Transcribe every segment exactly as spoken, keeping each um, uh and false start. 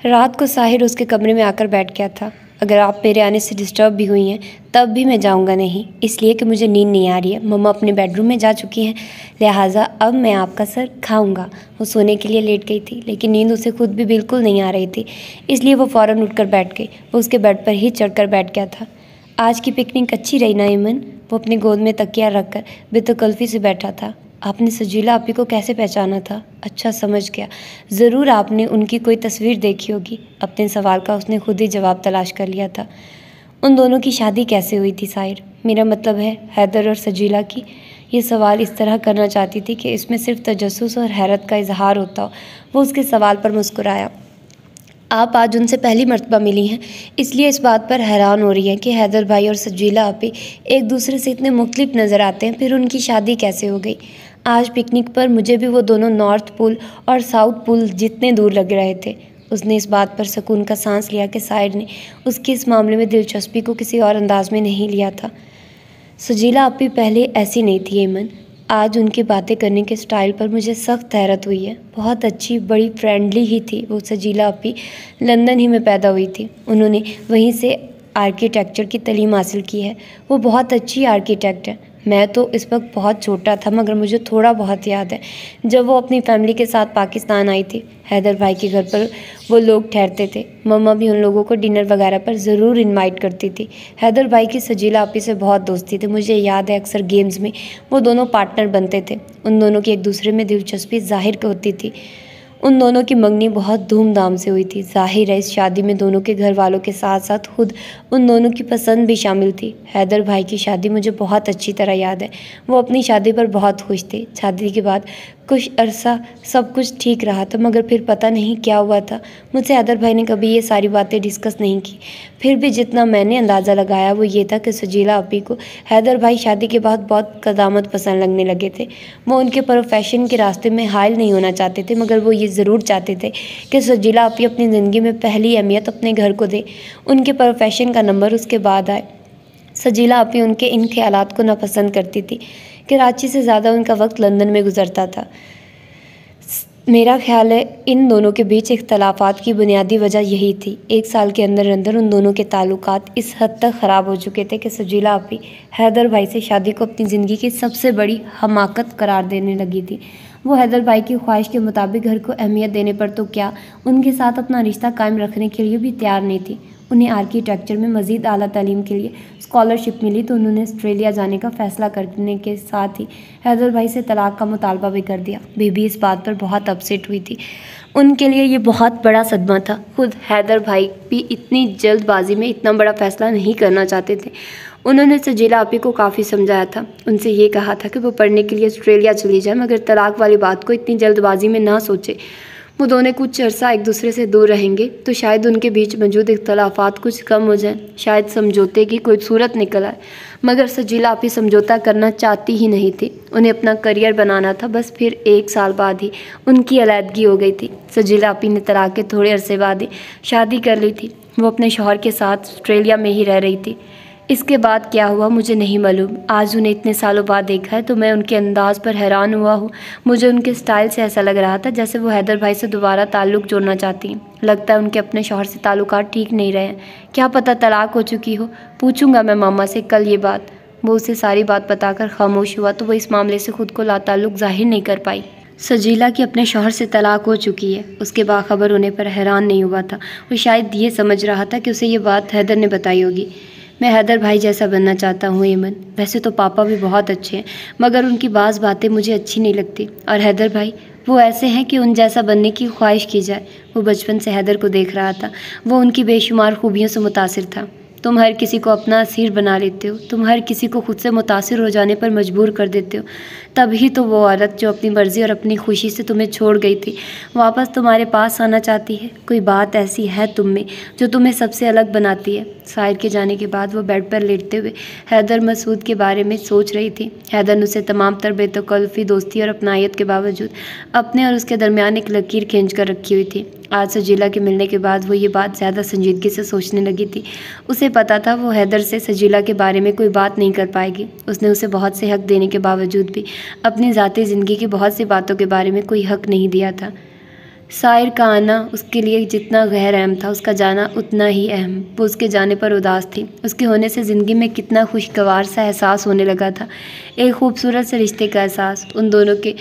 रात को साहिर उसके कमरे में आकर बैठ गया था। अगर आप मेरे आने से डिस्टर्ब भी हुई हैं तब भी मैं जाऊंगा नहीं, इसलिए कि मुझे नींद नहीं आ रही है। मम्मा अपने बेडरूम में जा चुकी हैं, लिहाजा अब मैं आपका सर खाऊंगा। वो सोने के लिए लेट गई थी, लेकिन नींद उसे खुद भी बिल्कुल नहीं आ रही थी, इसलिए वो फ़ौरन उठकर बैठ गई। वो उसके बेड पर ही चढ़कर बैठ गया था। आज की पिकनिक अच्छी रही ना ईमन? वो अपनी गोद में तकिया रखकर बेतकल्फ़ी से बैठा था। आपने सजीला आपी को कैसे पहचाना था? अच्छा, समझ गया, ज़रूर आपने उनकी कोई तस्वीर देखी होगी। अपने सवाल का उसने खुद ही जवाब तलाश कर लिया था। उन दोनों की शादी कैसे हुई थी साहिर? मेरा मतलब है हैदर और सजीला की। ये सवाल इस तरह करना चाहती थी कि इसमें सिर्फ तजस्सुस और हैरत का इजहार होता हो। वो उसके सवाल पर मुस्कुराया। आप आज उनसे पहली मर्तबा मिली हैं, इसलिए इस बात पर हैरान हो रही हैं कि हैदर भाई और सजीला आपी एक दूसरे से इतने मुख्तलिफ नज़र आते हैं, फिर उनकी शादी कैसे हो गई? आज पिकनिक पर मुझे भी वो दोनों नॉर्थ पोल और साउथ पोल जितने दूर लग रहे थे। उसने इस बात पर सुकून का सांस लिया कि साहिर ने उसकी इस मामले में दिलचस्पी को किसी और अंदाज में नहीं लिया था। सजीला आपी पहले ऐसी नहीं थी ईमन। आज उनकी बातें करने के स्टाइल पर मुझे सख्त हैरत हुई है। बहुत अच्छी, बड़ी फ्रेंडली ही थी वो सजीला आपी। लंदन ही में पैदा हुई थी, उन्होंने वहीं से आर्किटेक्चर की तालीम हासिल की है। वो बहुत अच्छी आर्किटेक्ट है। मैं तो इस वक्त बहुत छोटा था, मगर मुझे थोड़ा बहुत याद है जब वो अपनी फैमिली के साथ पाकिस्तान आई थी। हैदर भाई के घर पर वो लोग ठहरते थे। मम्मा भी उन लोगों को डिनर वगैरह पर ज़रूर इनवाइट करती थी। हैदर भाई की सजीला आपी से बहुत दोस्ती थी। मुझे याद है अक्सर गेम्स में वो दोनों पार्टनर बनते थे। उन दोनों की एक दूसरे में दिलचस्पी जाहिर होती थी। उन दोनों की मंगनी बहुत धूमधाम से हुई थी। जाहिर है इस शादी में दोनों के घर वालों के साथ साथ खुद उन दोनों की पसंद भी शामिल थी। हैदर भाई की शादी मुझे बहुत अच्छी तरह याद है। वो अपनी शादी पर बहुत खुश थे। शादी के बाद कुछ अरसा सब कुछ ठीक रहा था, मगर फिर पता नहीं क्या हुआ था। मुझसे हैदर भाई ने कभी ये सारी बातें डिस्कस नहीं की। फिर भी जितना मैंने अंदाज़ा लगाया वो ये था कि सजीला आपी को हैदर भाई शादी के बाद बहुत कदामत पसंद लगने लगे थे। वो उनके प्रोफेशन के रास्ते में हायल नहीं होना चाहते थे, मगर वो ये ज़रूर चाहते थे कि सजीला आपी अपनी ज़िंदगी में पहली अहमियत अपने घर को दे, उनके प्रोफेशन का नंबर उसके बाद आए। सजीला आपी उनके इन ख्यालात को नापसंद करती थी। कराची से ज़्यादा उनका वक्त लंदन में गुजरता था। मेरा ख्याल है इन दोनों के बीच इख्तलाफात की बुनियादी वजह यही थी। एक साल के अंदर अंदर उन दोनों के ताल्लुकात इस हद तक ख़राब हो चुके थे कि सजीला आपी हैदर भाई से शादी को अपनी ज़िंदगी की सबसे बड़ी हमाकत करार देने लगी थी। वो हैदर भाई की ख्वाहिश के मुताबिक घर को अहमियत देने पर तो क्या, उनके साथ अपना रिश्ता कायम रखने के लिए भी तैयार नहीं थी। उन्हें आर्किटेक्चर में मज़ीद आला तालीम के लिए स्कॉलरशिप मिली तो उन्होंने ऑस्ट्रेलिया जाने का फ़ैसला करने के साथ ही हैदर भाई से तलाक़ का मुतालबा भी कर दिया। बीबी इस बात पर बहुत अपसेट हुई थी। उनके लिए ये बहुत बड़ा सदमा था। खुद हैदर भाई भी इतनी जल्दबाजी में इतना बड़ा फ़ैसला नहीं करना चाहते थे। उन्होंने सजीला आपी को काफ़ी समझाया था। उनसे ये कहा था कि वो पढ़ने के लिए ऑस्ट्रेलिया चली जाए, मगर तलाक़ वाली बात को इतनी जल्दबाजी में ना सोचे। वो दोनों कुछ अरसा एक दूसरे से दूर रहेंगे तो शायद उनके बीच मौजूद इख्तलाफात कुछ कम हो जाएं, शायद समझौते की कोई सूरत निकल आए। मगर सजीला आपी समझौता करना चाहती ही नहीं थी। उन्हें अपना करियर बनाना था। बस फिर एक साल बाद ही उनकी अलहदगी हो गई थी। सजीला आपी ने तलाक़ के थोड़े अरसे बाद ही शादी कर ली थी। वो अपने शौहर के साथ ऑस्ट्रेलिया में ही रह रही थी। इसके बाद क्या हुआ मुझे नहीं मालूम। आज उन्हें इतने सालों बाद देखा है तो मैं उनके अंदाज़ पर हैरान हुआ हूँ। मुझे उनके स्टाइल से ऐसा लग रहा था जैसे वो हैदर भाई से दोबारा ताल्लुक़ जोड़ना चाहती हैं। लगता है उनके अपने शौहर से ताल्लुकात ठीक नहीं रहे हैं। क्या पता तलाक़ हो चुकी हो। पूछूंगा मैं मामा से कल ये बात। वो उसे सारी बात बताकर खामोश हुआ तो वो इस मामले से खुद को लाताल्लुक़ ज़ाहिर नहीं कर पाई। सजीला की अपने शौहर से तलाक़ हो चुकी है, उसके बाखबर होने पर हैरान नहीं हुआ था। वो शायद ये समझ रहा था कि उसे ये बात हैदर ने बताई होगी। मैं हैदर भाई जैसा बनना चाहता हूँ ईमन। वैसे तो पापा भी बहुत अच्छे हैं, मगर उनकी बाज़ बातें मुझे अच्छी नहीं लगती। और हैदर भाई वो ऐसे हैं कि उन जैसा बनने की ख्वाहिश की जाए। वो बचपन से हैदर को देख रहा था। वो उनकी बेशुमार खूबियों से मुतासिर था। तुम हर किसी को अपना असीर बना लेते हो। तुम हर किसी को खुद से मुतासिर हो जाने पर मजबूर कर देते हो। तभी तो वो औरत जो अपनी मर्ज़ी और अपनी खुशी से तुम्हें छोड़ गई थी वापस तुम्हारे पास आना चाहती है। कोई बात ऐसी है तुम में जो तुम्हें सबसे अलग बनाती है। साहिर के जाने के बाद वो बेड पर लेटते हुए हैदर मसूद के बारे में सोच रही थी। हैदर ने उसे तमाम तर बेतकल्फ़ी दोस्ती और अपनायत के बावजूद अपने और उसके दरमियान एक लकीर खींच कर रखी हुई थी। आज सजीला के मिलने के बाद वो ये बात ज़्यादा संजीदगी से सोचने लगी थी। उसे पता था वो हैदर से सजीला के बारे में कोई बात नहीं कर पाएगी। उसने उसे बहुत से हक देने के बावजूद भी अपनी ज़ाती ज़िंदगी की बहुत सी बातों के बारे में कोई हक नहीं दिया था। साहिर का आना उसके लिए जितना गैर अहम था, उसका जाना उतना ही अहम। वो उसके जाने पर उदास थी। उसके होने से ज़िंदगी में कितना खुशगवार सा एहसास होने लगा था, एक खूबसूरत से रिश्ते का एहसास। उन दोनों के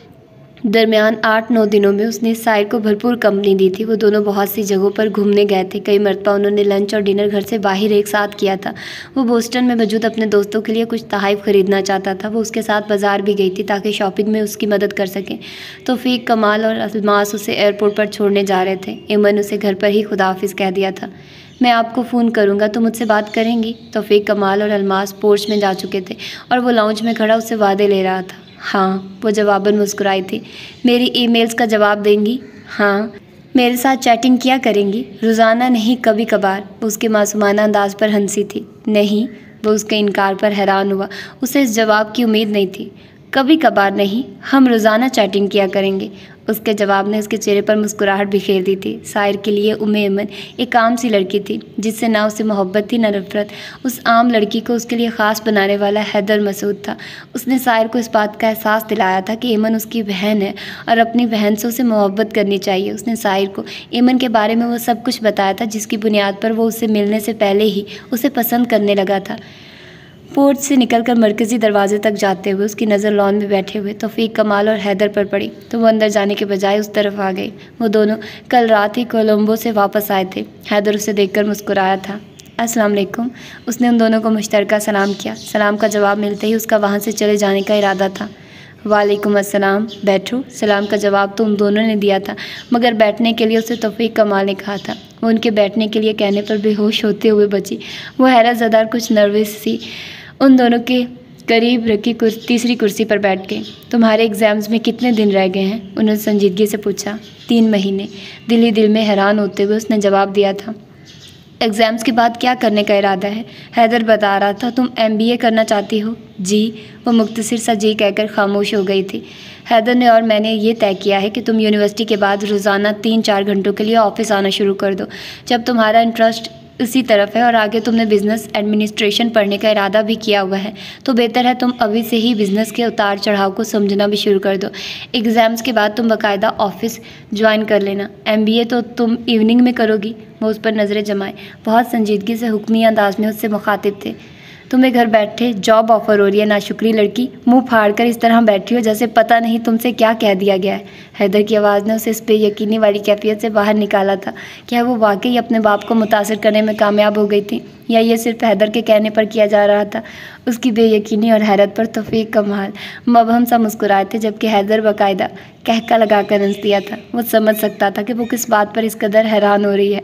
दरमियान आठ नौ दिनों में उसने साहिर को भरपूर कंपनी दी थी। वो दोनों बहुत सी जगहों पर घूमने गए थे। कई मरतबा उन्होंने लंच और डिनर घर से बाहर एक साथ किया था। वो बोस्टन में मौजूद अपने दोस्तों के लिए कुछ तोहफ़े खरीदना चाहता था। वो उसके साथ बाज़ार भी गई थी ताकि शॉपिंग में उसकी मदद कर सकें। तौफीक, कमाल और अलमास उसे एयरपोर्ट पर छोड़ने जा रहे थे। एमन उसे घर पर ही खुदाफिज कह दिया था। मैं आपको फ़ोन करूँगा, तो मुझसे बात करेंगी? तौफीक, कमाल और अलमास पोर्च में जा चुके थे और वो लाउंज में खड़ा उससे वादे ले रहा था। हाँ, वो जवाबन मुस्कुराई थी। मेरी ईमेल्स का जवाब देंगी? हाँ। मेरे साथ चैटिंग किया करेंगी? रोज़ाना नहीं, कभी कभार। उसके मासूमाना अंदाज पर हंसी थी। नहीं, वो उसके इनकार पर हैरान हुआ। उसे इस जवाब की उम्मीद नहीं थी। कभी कभार नहीं, हम रोज़ाना चैटिंग किया करेंगे। उसके जवाब ने उसके चेहरे पर मुस्कुराहट बिखेर दी थी। साहिर के लिए उम्मे एमन एक आम सी लड़की थी, जिससे ना उसे मोहब्बत थी ना नफरत। उस आम लड़की को उसके लिए ख़ास बनाने वाला हैदर मसूद था। उसने साहिर को इस बात का एहसास दिलाया था कि एमन उसकी बहन है और अपनी बहन से उसे मोहब्बत करनी चाहिए। उसने साहिर को एमन के बारे में वो सब कुछ बताया था, जिसकी बुनियाद पर वो उससे मिलने से पहले ही उसे पसंद करने लगा था। पोर्च से निकलकर मरकज़ी दरवाजे तक जाते हुए उसकी नज़र लॉन में बैठे हुए तौफीक, कमाल और हैदर पर पड़ी, तो वो अंदर जाने के बजाय उस तरफ आ गई। वो दोनों कल रात ही कोलंबो से वापस आए थे। हैदर उसे देखकर मुस्कुराया था। अस्सलाम वालेकुम। उसने उन दोनों को मुश्तरका सलाम किया। सलाम का जवाब मिलते ही उसका वहाँ से चले जाने का इरादा था। वालेकुम अस्सलाम, बैठो। सलाम का जवाब तो उन दोनों ने दिया था, मगर बैठने के लिए उसे तौफीक, कमाल ने कहा था। वो उनके बैठने के लिए कहने पर बेहोश होते हुए बची। वो हैरत ज़दा कुछ नर्वस सी उन दोनों के करीब रखी कुर्सी तीसरी कुर्सी पर बैठ गई। तुम्हारे एग्ज़ाम्स में कितने दिन रह गए हैं? उन्होंने संजीदगी से पूछा। तीन महीने। दिल ही दिल में हैरान होते हुए उसने जवाब दिया था। एग्ज़ाम्स के बाद क्या करने का इरादा है? हैदर बता रहा था तुम एमबीए करना चाहती हो। जी। वो मुख्तसर सा जी कहकर खामोश हो गई थी। हैदर ने और मैंने ये तय किया है कि तुम यूनिवर्सिटी के बाद रोज़ाना तीन चार घंटों के लिए ऑफिस आना शुरू कर दो। जब तुम्हारा इंटरेस्ट इसी तरफ है और आगे तुमने बिज़नेस एडमिनिस्ट्रेशन पढ़ने का इरादा भी किया हुआ है, तो बेहतर है तुम अभी से ही बिज़नेस के उतार चढ़ाव को समझना भी शुरू कर दो। एग्ज़ाम्स के बाद तुम बाकायदा ऑफिस ज्वाइन कर लेना। एमबीए तो तुम इवनिंग में करोगी। वो उस पर नज़रें जमाए बहुत संजीदगी से हुक्मी अंदाज में उससे मुखातिब थे। तुम्हें घर बैठे जॉब ऑफ़र हो रही है, नाशुक्री लड़की। मुंह फाड़ कर इस तरह बैठी हो जैसे पता नहीं तुमसे क्या कह दिया गया है। हैदर की आवाज़ ने उसे इस बेयकीनी वाली कैफियत से बाहर निकाला था। क्या वो वाकई अपने बाप को मुतासिर करने में कामयाब हो गई थी, या ये सिर्फ हैदर के कहने पर किया जा रहा था? उसकी बेयकीनी और हैरत पर तौफीक, कमाल मबहम सा मुस्कुराए थे, जबकि हैदर बाकायदा कहका लगा कर हंस दिया था। वो समझ सकता था कि वो किस बात पर इस कदर हैरान हो रही है।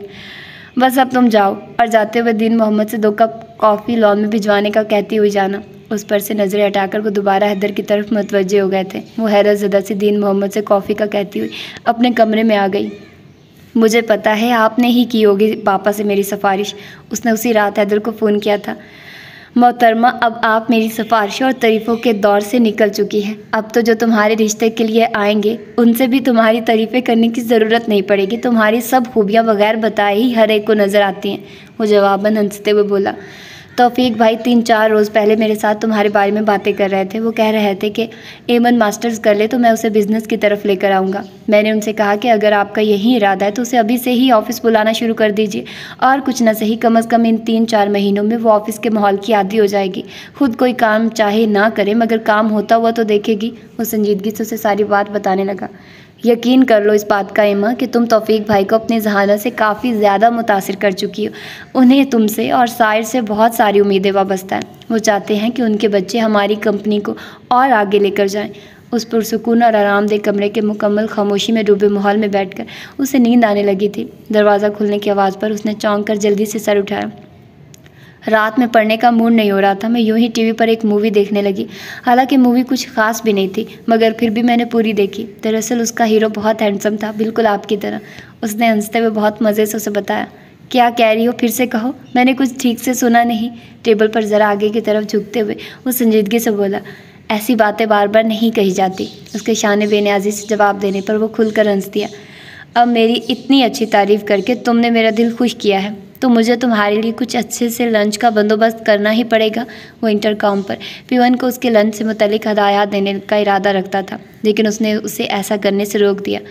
बस अब तुम जाओ, और जाते हुए दीन मोहम्मद से दो कप कॉफ़ी लॉन में भिजवाने का कहती हुई जाना। उस पर से नज़रें हटाकर वो दोबारा हैदर की तरफ मुतवज्जे हो गए थे। वो हैरत ज़दा से दीन मोहम्मद से कॉफ़ी का कहती हुई अपने कमरे में आ गई। मुझे पता है आपने ही की होगी पापा से मेरी सिफारिश। उसने उसी रात हैदर को फ़ोन किया था। मोहतरमा, अब आप मेरी सिफारिशों और तारीफ़ों के दौर से निकल चुकी हैं। अब तो जो तुम्हारे रिश्ते के लिए आएंगे उनसे भी तुम्हारी तारीफ़ें करने की ज़रूरत नहीं पड़ेगी। तुम्हारी सब खूबियाँ बगैर बताए ही हर एक को नज़र आती हैं। वो जवाबन हंसते हुए बोला। तौफीक भाई तीन चार रोज़ पहले मेरे साथ तुम्हारे बारे में बातें कर रहे थे। वो कह रहे थे कि एमन मास्टर्स कर ले तो मैं उसे बिज़नेस की तरफ लेकर आऊँगा। मैंने उनसे कहा कि अगर आपका यही इरादा है तो उसे अभी से ही ऑफ़िस बुलाना शुरू कर दीजिए, और कुछ न सही कम अज़ कम इन तीन चार महीनों में वो ऑफ़िस के माहौल की आदी हो जाएगी। खुद कोई काम चाहे ना करे, मगर काम होता हुआ तो देखेगी। वो संजीदगी से उसे सारी बात बताने लगा। यकीन कर लो इस बात का एमा कि तुम तौफीक भाई को अपनी जहानत से काफ़ी ज़्यादा मुतासिर कर चुकी हो। उन्हें तुमसे और साहिर से बहुत सारी उम्मीदें वाबस्ता हैं। वो चाहते हैं कि उनके बच्चे हमारी कंपनी को और आगे लेकर जाएं। उस पुरसुकून और आरामदेह कमरे के मुकम्मल खामोशी में डूबे माहौल में बैठकर उसे नींद आने लगी थी। दरवाज़ा खुलने की आवाज़ पर उसने चौंक कर जल्दी से सर उठाया। रात में पढ़ने का मूड नहीं हो रहा था। मैं यूं ही टीवी पर एक मूवी देखने लगी। हालांकि मूवी कुछ ख़ास भी नहीं थी, मगर फिर भी मैंने पूरी देखी। दरअसल उसका हीरो बहुत हैंडसम था, बिल्कुल आपकी तरह। उसने हंसते हुए बहुत मज़े से उसे बताया। क्या कह रही हो, फिर से कहो, मैंने कुछ ठीक से सुना नहीं। टेबल पर ज़रा आगे की तरफ झुकते हुए वो संजीदगी से बोला। ऐसी बातें बार बार नहीं कही जाती। उसके शाने बेनियाजी से जवाब देने पर वो खुलकर हंस दिया। अब मेरी इतनी अच्छी तारीफ़ करके तुमने मेरा दिल खुश किया है, तो मुझे तुम्हारे लिए कुछ अच्छे से लंच का बंदोबस्त करना ही पड़ेगा। वो इंटरकॉम पर पीवन को उसके लंच से मुतल्लिक हदायत देने का इरादा रखता था, लेकिन उसने उसे ऐसा करने से रोक दिया।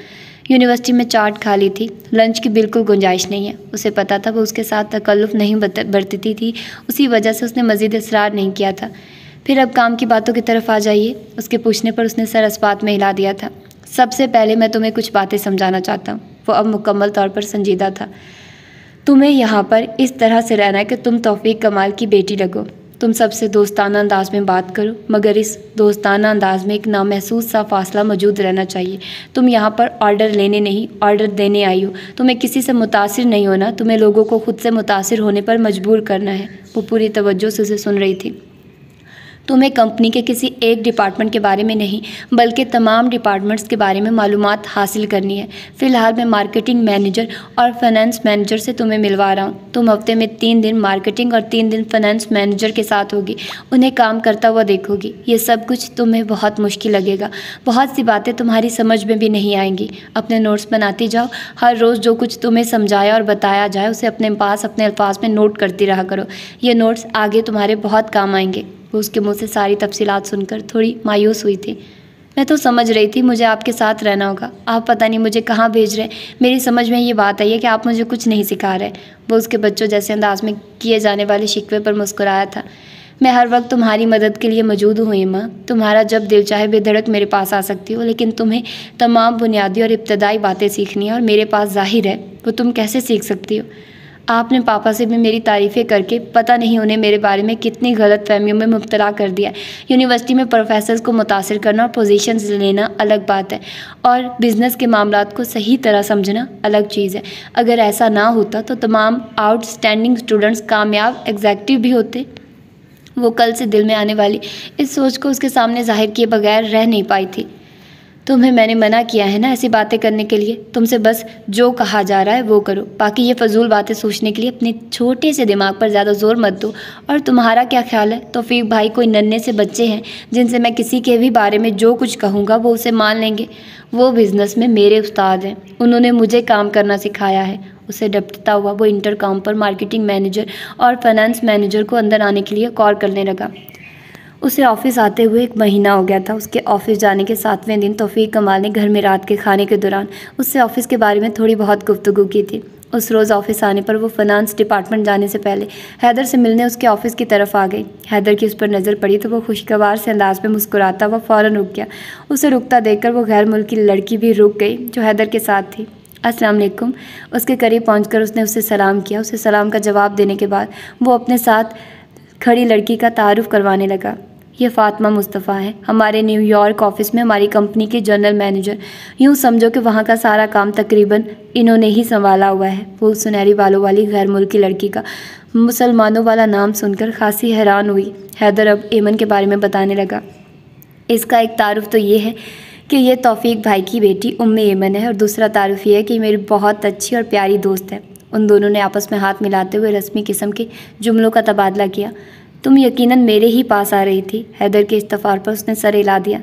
यूनिवर्सिटी में चाट खा ली थी, लंच की बिल्कुल गुंजाइश नहीं है। उसे पता था वो उसके साथ तकल्लुफ़ नहीं बरतती थी, उसी वजह से उसने मज़ीद इसरार नहीं किया था। फिर अब काम की बातों की तरफ आ जाइए। उसके पूछने पर उसने सर इस्पात में हिला दिया था। सबसे पहले मैं तुम्हें कुछ बातें समझाना चाहता हूँ। वो अब मुकम्मल तौर पर संजीदा था। तुम्हें यहाँ पर इस तरह से रहना है कि तुम तौफीक कमाल की बेटी लगो। तुम सबसे दोस्ताना अंदाज में बात करो, मगर इस दोस्ताना अंदाज में एक नामहसूस सा फासला मौजूद रहना चाहिए। तुम यहाँ पर ऑर्डर लेने नहीं, ऑर्डर देने आई हो। तुम्हें किसी से मुतासिर नहीं होना, तुम्हें लोगों को खुद से मुतासिर होने पर मजबूर करना है। वो पूरी तवज्जो से उसे सुन रही थी। तुम्हें कंपनी के किसी एक डिपार्टमेंट के बारे में नहीं, बल्कि तमाम डिपार्टमेंट्स के बारे में मालूमात हासिल करनी है। फ़िलहाल मैं मार्केटिंग मैनेजर और फाइनेंस मैनेजर से तुम्हें मिलवा रहा हूँ। तुम हफ्ते में तीन दिन मार्केटिंग और तीन दिन फाइनेंस मैनेजर के साथ होगी, उन्हें काम करता हुआ देखोगी। ये सब कुछ तुम्हें बहुत मुश्किल लगेगा। बहुत सी बातें तुम्हारी समझ में भी नहीं आएंगी। अपने नोट्स बनाती जाओ। हर रोज़ जो कुछ तुम्हें समझाया और बताया जाए उसे अपने पास अपने अल्फाज में नोट करती रहा करो। ये नोट्स आगे तुम्हारे बहुत काम आएंगे। वो उसके मुंह से सारी तफसीलात सुनकर थोड़ी मायूस हुई थी। मैं तो समझ रही थी मुझे आपके साथ रहना होगा, आप पता नहीं मुझे कहाँ भेज रहे। मेरी समझ में ये बात आई है कि आप मुझे कुछ नहीं सिखा रहे। वो उसके बच्चों जैसे अंदाज में किए जाने वाले शिकवे पर मुस्कुराया था। मैं हर वक्त तुम्हारी मदद के लिए मौजूद हूँ एम्मा। तुम्हारा जब दिल चाहे बेधड़क मेरे पास आ सकती हो, लेकिन तुम्हें तमाम बुनियादी और इब्तदाई बातें सीखनी है और मेरे पास ज़ाहिर है वो तुम कैसे सीख सकती हो। आपने पापा से भी मेरी तारीफ़ें करके पता नहीं उन्हें मेरे बारे में कितनी गलत फहमियों में मुब्तला कर दिया। यूनिवर्सिटी में प्रोफेसर्स को मुतासिर करना और पोजीशंस लेना अलग बात है, और बिज़नेस के मामलात को सही तरह समझना अलग चीज़ है। अगर ऐसा ना होता तो तमाम आउटस्टैंडिंग स्टूडेंट्स कामयाब एग्जेक्टिव भी होते। वो कल से दिल में आने वाली इस सोच को उसके सामने जाहिर किए बगैर रह नहीं पाई थी। तुम्हें मैंने मना किया है ना ऐसी बातें करने के लिए। तुमसे बस जो कहा जा रहा है वो करो, बाकी ये फजूल बातें सोचने के लिए अपने छोटे से दिमाग पर ज़्यादा जोर मत दो। और तुम्हारा क्या ख्याल है, तौफीक भाई कोई नन्हे से बच्चे हैं जिनसे मैं किसी के भी बारे में जो कुछ कहूँगा वो उसे मान लेंगे। वो बिज़नेस में मेरे उस्ताद हैं, उन्होंने मुझे काम करना सिखाया है। उसे डपटता हुआ वो इंटरकॉम पर मार्केटिंग मैनेजर और फाइनेंस मैनेजर को अंदर आने के लिए कॉल करने लगा। उसे ऑफ़िस आते हुए एक महीना हो गया था। उसके ऑफ़िस जाने के सातवें दिन तौफीक कमाल ने घर में रात के खाने के दौरान उससे ऑफ़िस के बारे में थोड़ी बहुत गुफ्तगू की थी। उस रोज़ ऑफ़िस आने पर वो फाइनेंस डिपार्टमेंट जाने से पहले हैदर से मिलने उसके ऑफ़िस की तरफ आ गई। हैदर की उस पर नज़र पड़ी तो वो खुशगवार से अंदाज में मुस्कुराता हुआ फ़ौरन रुक गया। उसे रुकता देखकर वो गैर मुल्की लड़की भी रुक गई जो हैदर के साथ थी। अस्सलाम वालेकुम। उसके करीब पहुंचकर उसने उसे सलाम किया। उसे सलाम का जवाब देने के बाद वो अपने साथ खड़ी लड़की का तारुफ करवाने लगा। ये फ़ातिमा मुस्तफ़ा है, हमारे न्यूयॉर्क ऑफिस में हमारी कंपनी के जनरल मैनेजर। यूँ समझो कि वहाँ का सारा काम तकरीबन इन्होंने ही संभाला हुआ है। वो सुनहरी बालों वाली गैर मुल्की लड़की का मुसलमानों वाला नाम सुनकर खासी हैरान हुई। हैदर अब एमन के बारे में बताने लगा। इसका एक तारुफ तो ये है कि ये तौफीक भाई की बेटी उम्मे एमन है, और दूसरा तारुफ ये है कि मेरी बहुत अच्छी और प्यारी दोस्त है। उन दोनों ने आपस में हाथ मिलाते हुए रस्मी किस्म के जुमलों का तबादला किया। तुम यकीनन मेरे ही पास आ रही थी। हैदर के इस्तफार पर उसने सर हिला दिया।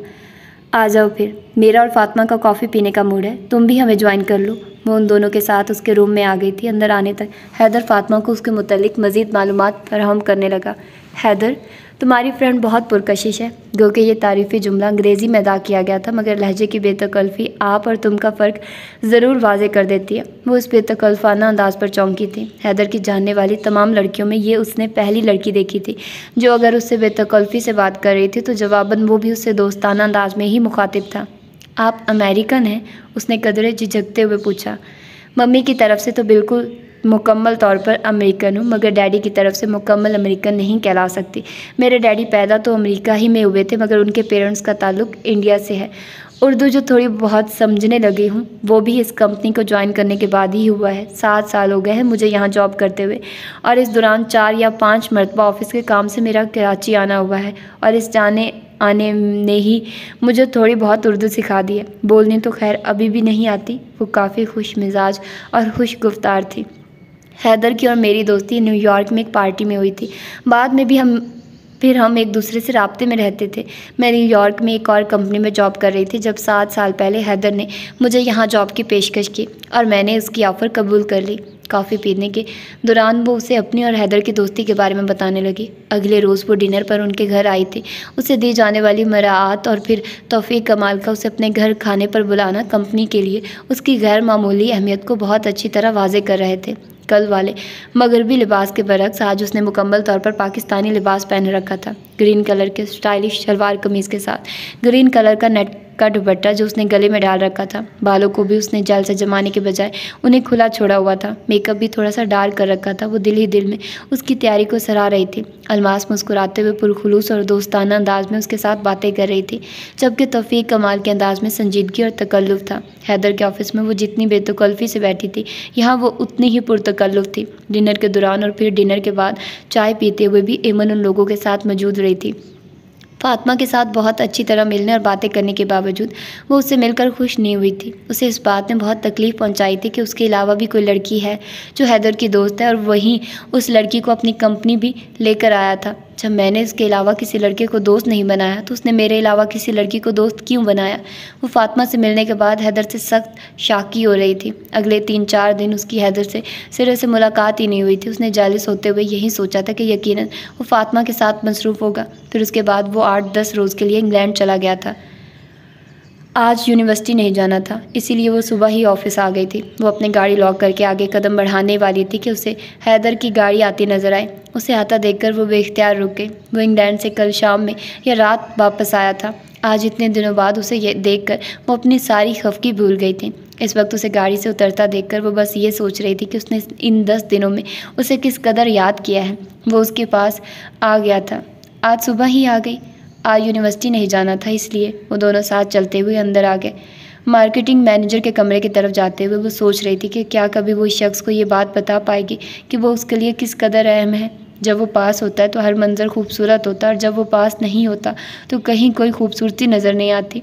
आ जाओ फिर, मेरा और फातिमा का कॉफ़ी पीने का मूड है, तुम भी हमें ज्वाइन कर लो। वो उन दोनों के साथ उसके रूम में आ गई थी। अंदर आने तक हैदर फातिमा को उसके मुतल्लिक मज़ीद मालूमात फराहम करने लगा। हैदर, तुम्हारी फ्रेंड बहुत पुरकशिश है। गो कि ये तारीफ़ी जुमला अंग्रेज़ी में अदा किया गया था, मगर लहजे की बेतकल्फ़ी आप और तुम का फ़र्क ज़रूर वाज़े कर देती है। वो इस बेतकल्फ़ाना अंदाज़ पर चौंकी थी। हैदर की जानने वाली तमाम लड़कियों में ये उसने पहली लड़की देखी थी जो अगर उससे बेतकल्फ़ी से बात कर रही थी तो जवाबन वो भी उससे दोस्ताना अंदाज में ही मुखातिब था। आप अमेरिकन हैं? उसने कदरे झिझकते हुए पूछा। मम्मी की तरफ से तो बिल्कुल मुकम्मल तौर पर अमेरिकन हूँ, मगर डैडी की तरफ से मुकम्मल अमेरिकन नहीं कहला सकती। मेरे डैडी पैदा तो अमेरिका ही में हुए थे, मगर उनके पेरेंट्स का ताल्लुक़ इंडिया से है। उर्दू जो थोड़ी बहुत समझने लगी हूँ वो भी इस कंपनी को ज्वाइन करने के बाद ही हुआ है। सात साल हो गए हैं मुझे यहाँ जॉब करते हुए, और इस दौरान चार या पाँच मरतबा ऑफिस के काम से मेरा कराची आना हुआ है, और इस जाने आने ने ही मुझे थोड़ी बहुत उर्दू सिखा दी है। बोलनी तो खैर अभी भी नहीं आती। वो काफ़ी खुश मिजाज और खुश गुफ्तार थी। हैदर की और मेरी दोस्ती न्यूयॉर्क में एक पार्टी में हुई थी। बाद में भी हम फिर हम एक दूसरे से राब्ते में रहते थे। मैं न्यूयॉर्क में एक और कंपनी में जॉब कर रही थी जब सात साल पहले हैदर ने मुझे यहाँ जॉब की पेशकश की और मैंने उसकी ऑफ़र कबूल कर ली। कॉफ़ी पीने के दौरान वो उसे अपनी और हैदर की दोस्ती के बारे में बताने लगी। अगले रोज़ वो डिनर पर उनके घर आई थी। उसे दी जाने वाली मराआत और फिर तौफीक कमाल का उसे अपने घर खाने पर बुलाना कंपनी के लिए उसकी गैर मामूली अहमियत को बहुत अच्छी तरह वाज़े कर रहे थे। कल वाले मगरबी लिबास के बरक्स आज उसने मुकम्मल तौर पर पाकिस्तानी लिबास पहन रखा था। ग्रीन कलर के स्टाइलिश शलवार कमीज़ के साथ ग्रीन कलर का नेट का दुपट्टा जो उसने गले में डाल रखा था। बालों को भी उसने जेल से जमाने के बजाय उन्हें खुला छोड़ा हुआ था। मेकअप भी थोड़ा सा डार्क कर रखा था। वो दिल ही दिल में उसकी तैयारी को सराह रही थी। अलमास मुस्कुराते हुए पुरखुलूस और दोस्ताना अंदाज में उसके साथ बातें कर रही थी, जबकि तौफीक कमाल के अंदाज में संजीदगी और तकल्लुफ़ था। हैदर के ऑफिस में वो जितनी बेतकल्लुफ़ी से बैठी थी, यहाँ वो उतनी ही पुरतकल्लुफ़ थी। डिनर के दौरान और फिर डिनर के बाद चाय पीते हुए भी एमन उन लोगों के साथ मौजूद रही थी। फातिमा के साथ बहुत अच्छी तरह मिलने और बातें करने के बावजूद वो उससे मिलकर खुश नहीं हुई थी। उसे इस बात ने बहुत तकलीफ़ पहुंचाई थी कि उसके अलावा भी कोई लड़की है जो हैदर की दोस्त है, और वहीं उस लड़की को अपनी कंपनी भी लेकर आया था। जब मैंने इसके अलावा किसी लड़के को दोस्त नहीं बनाया तो उसने मेरे अलावा किसी लड़की को दोस्त क्यों बनाया। वो फातिमा से मिलने के बाद हैदर से सख्त शाकी हो रही थी। अगले तीन चार दिन उसकी हैदर से सिरे से मुलाकात ही नहीं हुई थी। उसने जालिस होते हुए यही सोचा था कि यकीनन वो फातिमा के साथ मसरूफ़ होगा। फिर उसके बाद वो आठ दस रोज़ के लिए इंग्लैंड चला गया था। आज यूनिवर्सिटी नहीं जाना था, इसीलिए वो सुबह ही ऑफिस आ गई थी। वो अपनी गाड़ी लॉक करके आगे कदम बढ़ाने वाली थी कि उसे हैदर की गाड़ी आती नजर आई। उसे आता देखकर वो बेख्तियार रुक गई। वो इंग्लैंड से कल शाम में या रात वापस आया था। आज इतने दिनों बाद उसे ये देखकर वो अपनी सारी खफकी भूल गई थी। इस वक्त उसे गाड़ी से उतरता देखकर वो बस ये सोच रही थी कि उसने इन दस दिनों में उसे किस कदर याद किया है। वो उसके पास आ गया था, आज सुबह ही आ गई। आज यूनिवर्सिटी नहीं जाना था, इसलिए वो दोनों साथ चलते हुए अंदर आ गए। मार्केटिंग मैनेजर के कमरे की तरफ जाते हुए वो सोच रही थी कि क्या कभी वो इस शख्स को ये बात बता पाएगी कि वो उसके लिए किस कदर अहम है। जब वो पास होता है तो हर मंजर खूबसूरत होता है, और जब वो पास नहीं होता तो कहीं कोई खूबसूरती नज़र नहीं आती।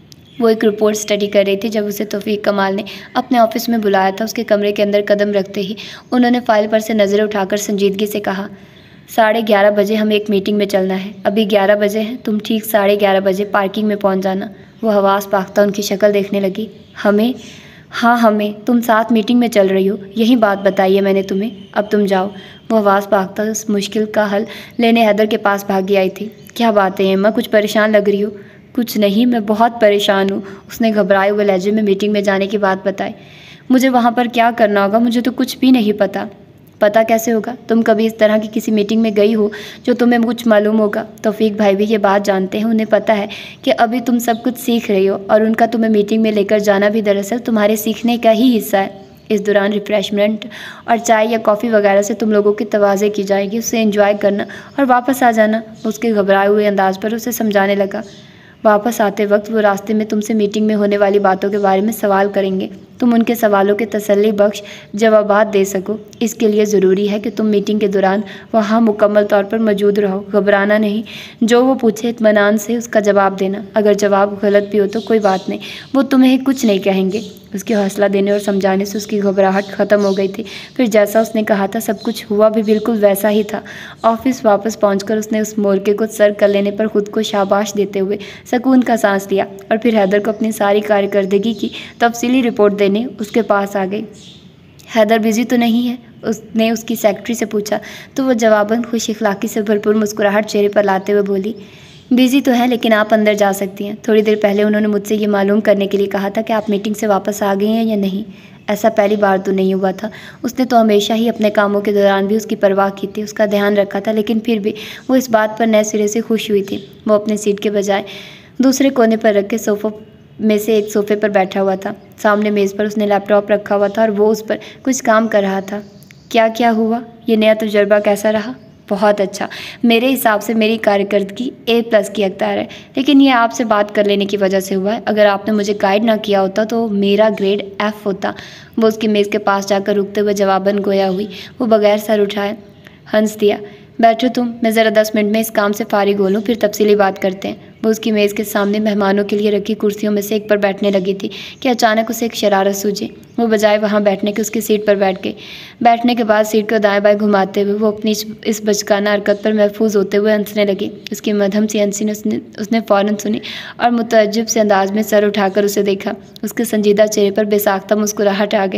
वो एक रिपोर्ट स्टडी कर रही थी जब उसे तौफीक कमाल ने अपने ऑफिस में बुलाया था। उसके कमरे के अंदर कदम रखते ही उन्होंने फाइल पर से नज़रें उठाकर संजीदगी से कहा, साढ़े ग्यारह बजे हमें एक मीटिंग में चलना है। अभी ग्यारह बजे हैं, तुम ठीक साढ़े ग्यारह बजे पार्किंग में पहुंच जाना। वो हवास पाख्ता उनकी शक्ल देखने लगी। हमें? हाँ हमें। तुम साथ मीटिंग में चल रही हो, यही बात बताई है मैंने तुम्हें। अब तुम जाओ। वो हवास पाख्ता उस मुश्किल का हल लेने हैदर के पास भागी आई थी। क्या बात है एम्मा, कुछ परेशान लग रही हो? कुछ नहीं, मैं बहुत परेशान हूँ। उसने घबराए हुए लहजे में मीटिंग में जाने की बात बताई। मुझे वहाँ पर क्या करना होगा मुझे तो कुछ भी नहीं पता। पता कैसे होगा? तुम कभी इस तरह की किसी मीटिंग में गई हो जो तुम्हें कुछ मालूम होगा? तौफीक भाई भी ये बात जानते हैं। उन्हें पता है कि अभी तुम सब कुछ सीख रही हो, और उनका तुम्हें मीटिंग में लेकर जाना भी दरअसल तुम्हारे सीखने का ही हिस्सा है। इस दौरान रिफ्रेशमेंट और चाय या कॉफ़ी वगैरह से तुम लोगों की तवाज़े की जाएगी। उससे एंजॉय करना और वापस आ जाना। उसके घबराए हुए अंदाज पर उसे समझाने लगा। वापस आते वक्त वो रास्ते में तुमसे मीटिंग में होने वाली बातों के बारे में सवाल करेंगे। तुम उनके सवालों के तसल्ली बख्श जवाबात दे सको, इसके लिए ज़रूरी है कि तुम मीटिंग के दौरान वहाँ मुकम्मल तौर पर मौजूद रहो। घबराना नहीं, जो वो पूछे इत्मीनान से उसका जवाब देना। अगर जवाब गलत भी हो तो कोई बात नहीं, वो तुम्हें कुछ नहीं कहेंगे। उसके हौसला देने और समझाने से उसकी घबराहट ख़त्म हो गई थी। फिर जैसा उसने कहा था सब कुछ हुआ भी बिल्कुल वैसा ही था। ऑफिस वापस पहुंचकर उसने उस मोर्के को सर कर लेने पर खुद को शाबाश देते हुए सुकून का सांस लिया, और फिर हैदर को अपनी सारी कारकर्दगी की तफसीली रिपोर्ट देने उसके पास आ गई। हैदर बिजी तो नहीं है? उसने उसकी सेक्रेटरी से पूछा, तो वह जवाबन खुश इखलाकी से भरपूर मुस्कुराहट चेहरे पर लाते हुए बोली, बिजी तो है लेकिन आप अंदर जा सकती हैं। थोड़ी देर पहले उन्होंने मुझसे ये मालूम करने के लिए कहा था कि आप मीटिंग से वापस आ गई हैं या नहीं। ऐसा पहली बार तो नहीं हुआ था। उसने तो हमेशा ही अपने कामों के दौरान भी उसकी परवाह की थी, उसका ध्यान रखा था, लेकिन फिर भी वो इस बात पर नए सिरे से खुश हुई थी। वो अपने सीट के बजाय दूसरे कोने पर रख के सोफ़ों में से एक सोफ़े पर बैठा हुआ था। सामने मेज़ पर उसने लैपटॉप रखा हुआ था और वो उस पर कुछ काम कर रहा था। क्या क्या हुआ? ये नया तजुर्बा कैसा रहा? बहुत अच्छा। मेरे हिसाब से मेरी कारकर्दगी ए प्लस की हकदार है, लेकिन ये आपसे बात कर लेने की वजह से हुआ है। अगर आपने मुझे गाइड ना किया होता तो मेरा ग्रेड एफ़ होता। वो उसकी मेज़ के पास जाकर रुकते हुए जवाबन गोया हुई। वो बगैर सर उठाए हंस दिया। बैठो तुम, मैं ज़रा दस मिनट में इस काम से फारिग हो लूँ, फिर तफसीली बात करते हैं। वो उसकी मेज़ के सामने मेहमानों के लिए रखी कुर्सियों में से एक पर बैठने लगी थी कि अचानक उसे एक शरारत सूझी। वो बजाय वहाँ बैठने के उसकी सीट पर बैठ गई। बैठने के बाद सीट को दाएं बाएं घुमाते हुए वो अपनी इस बचकाना हरकत पर महफूज होते हुए हंसने लगी। उसकी मध्यम सी हंसी ने उसने उसने फ़ौरन सुनी और मुतअज्जिब से अंदाज में सर उठाकर उसे देखा। उसके संजीदा चेहरे पर बेसाख्ता मुस्कुराहट आ गई।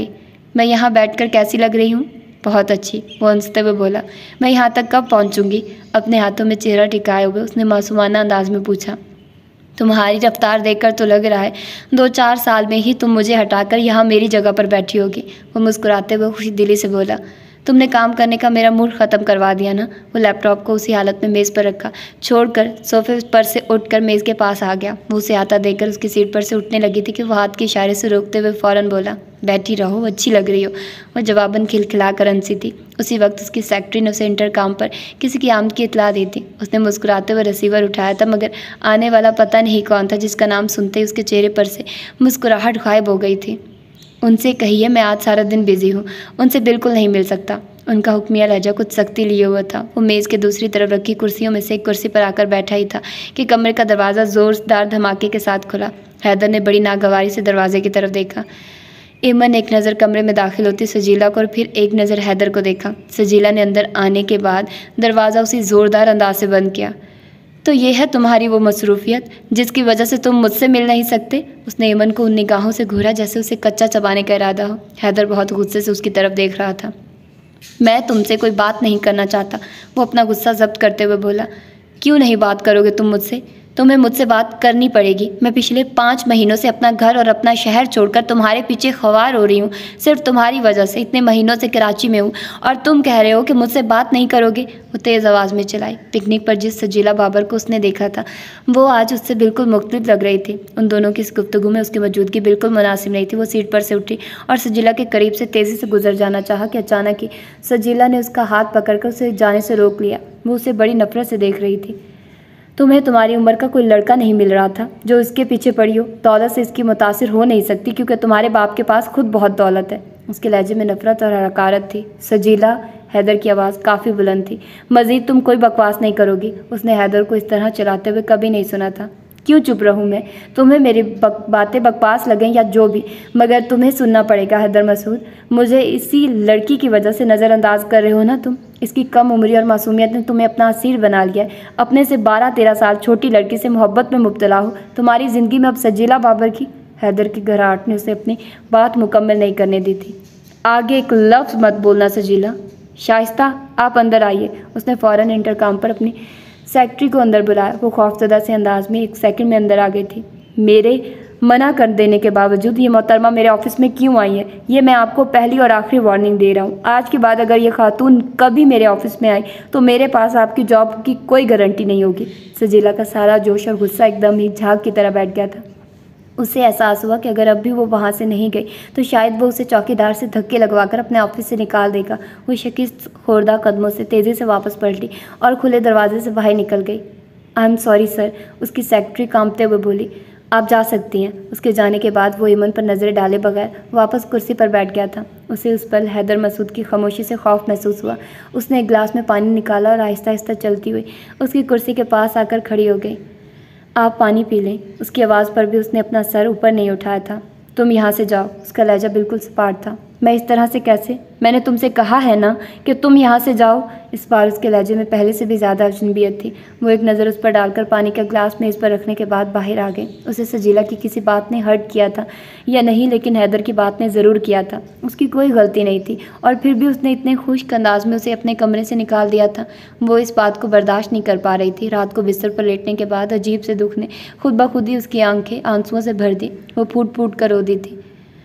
मैं यहाँ बैठकर कैसी लग रही हूँ? बहुत अच्छी, वो हंसते हुए बोला। मैं यहाँ तक कब पहुँचूँगी? अपने हाथों में चेहरा टिकाए हुए उसने मासूमाना अंदाज में पूछा। तुम्हारी रफ्तार देखकर तो लग रहा है दो चार साल में ही तुम मुझे हटाकर यहाँ मेरी जगह पर बैठी होगी, वो मुस्कुराते हुए खुशी दिली से बोला। तुमने काम करने का मेरा मूड ख़त्म करवा दिया ना। वो लैपटॉप को उसी हालत में मेज़ पर रखा छोड़कर सोफे पर से उठकर मेज़ के पास आ गया। वो उसे आता देखकर उसकी सीट पर से उठने लगी थी कि वो हाथ के इशारे से रोकते हुए फ़ौरन बोला, बैठी रहो, अच्छी लग रही हो। वह जवाबन खिलखिला कर हंसी थी। उसी वक्त उसकी सेक्रेटरी ने उसे इंटरकॉम पर किसी की आमद की इतला दी थी। उसने मुस्कुराते हुए रिसीवर उठाया था, मगर आने वाला पता नहीं कौन था, जिसका नाम सुनते ही उसके चेहरे पर से मुस्कुराहट गायब हो गई थी। उनसे कहिए मैं आज सारा दिन बिजी हूँ, उनसे बिल्कुल नहीं मिल सकता। उनका हुक्मिया लहजा कुछ सख्ती लिए हुआ था। वो मेज़ के दूसरी तरफ रखी कुर्सियों में से एक कुर्सी पर आकर बैठा ही था कि कमरे का दरवाज़ा ज़ोरदार धमाके के साथ खुला। हैदर ने बड़ी नागवारी से दरवाजे की तरफ देखा। एमन एक नज़र कमरे में दाखिल होती सजीला को और फिर एक नज़र हैदर को देखा। सजीला ने अंदर आने के बाद दरवाज़ा उसी ज़ोरदार अंदाज से बंद किया। तो ये है तुम्हारी वो मसरूफियत जिसकी वजह से तुम मुझसे मिल नहीं सकते? उसने एमन को उन निगाहों से घूरा जैसे उसे कच्चा चबाने का इरादा हो। हैदर बहुत गुस्से से उसकी तरफ देख रहा था। मैं तुमसे कोई बात नहीं करना चाहता, वो अपना गुस्सा जब्त करते हुए बोला। क्यों नहीं बात करोगे तुम मुझसे? तुम्हें मुझसे बात करनी पड़ेगी। मैं पिछले पाँच महीनों से अपना घर और अपना शहर छोड़कर तुम्हारे पीछे ख्वार हो रही हूँ, सिर्फ तुम्हारी वजह से। इतने महीनों से कराची में हूँ और तुम कह रहे हो कि मुझसे बात नहीं करोगे? वो तेज़ आवाज़ में चिल्लाई। पिकनिक पर जिस सजीला बाबर को उसने देखा था वो आज उससे बिल्कुल मुख्तलिफ लग रही थी। उन दोनों की इस गुफ्तगू में उसकी मौजूदगी बिल्कुल मुनासिब नहीं थी। वो सीट पर से उठी और सजीला के करीब से तेज़ी से गुजर जाना चाहा कि अचानक ही सजीला ने उसका हाथ पकड़कर उसे जाने से रोक लिया। वो उसे बड़ी नफरत से देख रही थी। तुम्हें तुम्हारी उम्र का कोई लड़का नहीं मिल रहा था जो इसके पीछे पड़ी हो? दौलत से इसकी मुतासिर हो नहीं सकती क्योंकि तुम्हारे बाप के पास खुद बहुत दौलत है। उसके लहजे में नफरत और हकारत थी। सजीला, हैदर की आवाज़ काफ़ी बुलंद थी। मज़ीद तुम कोई बकवास नहीं करोगी। उसने हैदर को इस तरह चलाते हुए कभी नहीं सुना था। क्यों चुप रहूँ मैं? तुम्हें मेरी बक, बातें बकवास लगें या जो भी, मगर तुम्हें सुनना पड़ेगा। हैदर मसूद, मुझे इसी लड़की की वजह से नज़रअंदाज कर रहे हो ना तुम? इसकी कम उम्री और मासूमियत ने तुम्हें अपना असीर बना लिया है। अपने से बारह तेरह साल छोटी लड़की से मोहब्बत में मुब्तला हो। तुम्हारी ज़िंदगी में अब सजीला बाबर की। हैदर की घबराहट ने उसे अपनी बात मुकम्मल नहीं करने दी थी। आगे एक लफ्ज़ मत बोलना सजीला। शाइस्ता, आप अंदर आइए। उसने फ़ौरन इंटरकॉम पर अपनी सेक्रेटरी को अंदर बुलाया। वो खौफजदा से अंदाज में एक सेकंड में अंदर आ गई थी। मेरे मना कर देने के बावजूद ये मोहतरमा मेरे ऑफिस में क्यों आई है? ये मैं आपको पहली और आखिरी वार्निंग दे रहा हूँ। आज के बाद अगर ये खातून कभी मेरे ऑफिस में आई तो मेरे पास आपकी जॉब की कोई गारंटी नहीं होगी। सजीला का सारा जोश और गुस्सा एकदम ही झाग की तरह बैठ गया था। उसे एहसास हुआ कि अगर अब भी वो वहाँ से नहीं गई तो शायद वो उसे चौकीदार से धक्के लगवाकर अपने ऑफिस से निकाल देगा। वो शकीस्त खोरदा कदमों से तेज़ी से वापस पलटी और खुले दरवाजे से बाहर निकल गई। आई एम सॉरी सर, उसकी सेक्रेटरी कांपते हुए बोली। आप जा सकती हैं। उसके जाने के बाद वो एमन पर नज़रें डाले बगैर वापस कुर्सी पर बैठ गया था। उसे उस पल हैदर मसूद की खामोशी से खौफ महसूस हुआ। उसने एक गिलास में पानी निकाला और आहिस्ता आहिस्ता चलती हुई उसकी कुर्सी के पास आकर खड़ी हो गई। आप पानी पी लें। उसकी आवाज़ पर भी उसने अपना सर ऊपर नहीं उठाया था। तुम यहाँ से जाओ। उसका लहजा बिल्कुल सपाट था। मैं इस तरह से कैसे? मैंने तुमसे कहा है ना कि तुम यहाँ से जाओ। इस बार उसके लहजे में पहले से भी ज़्यादा अजनबियत थी। वो एक नज़र उस पर डालकर पानी का गिलास मेज़ पर रखने के बाद बाहर आ गए। उसे सजीला की किसी बात ने हर्ट किया था या नहीं, लेकिन हैदर की बात ने ज़रूर किया था। उसकी कोई गलती नहीं थी और फिर भी उसने इतने खुश्क अंदाज में उसे अपने कमरे से निकाल दिया था। वो इस बात को बर्दाश्त नहीं कर पा रही थी। रात को बिस्तर पर लेटने के बाद अजीब से दुख ने खुद ब खुद ही उसकी आंखें आंसुओं से भर दी। वो फूट फूट कर रो दी थी।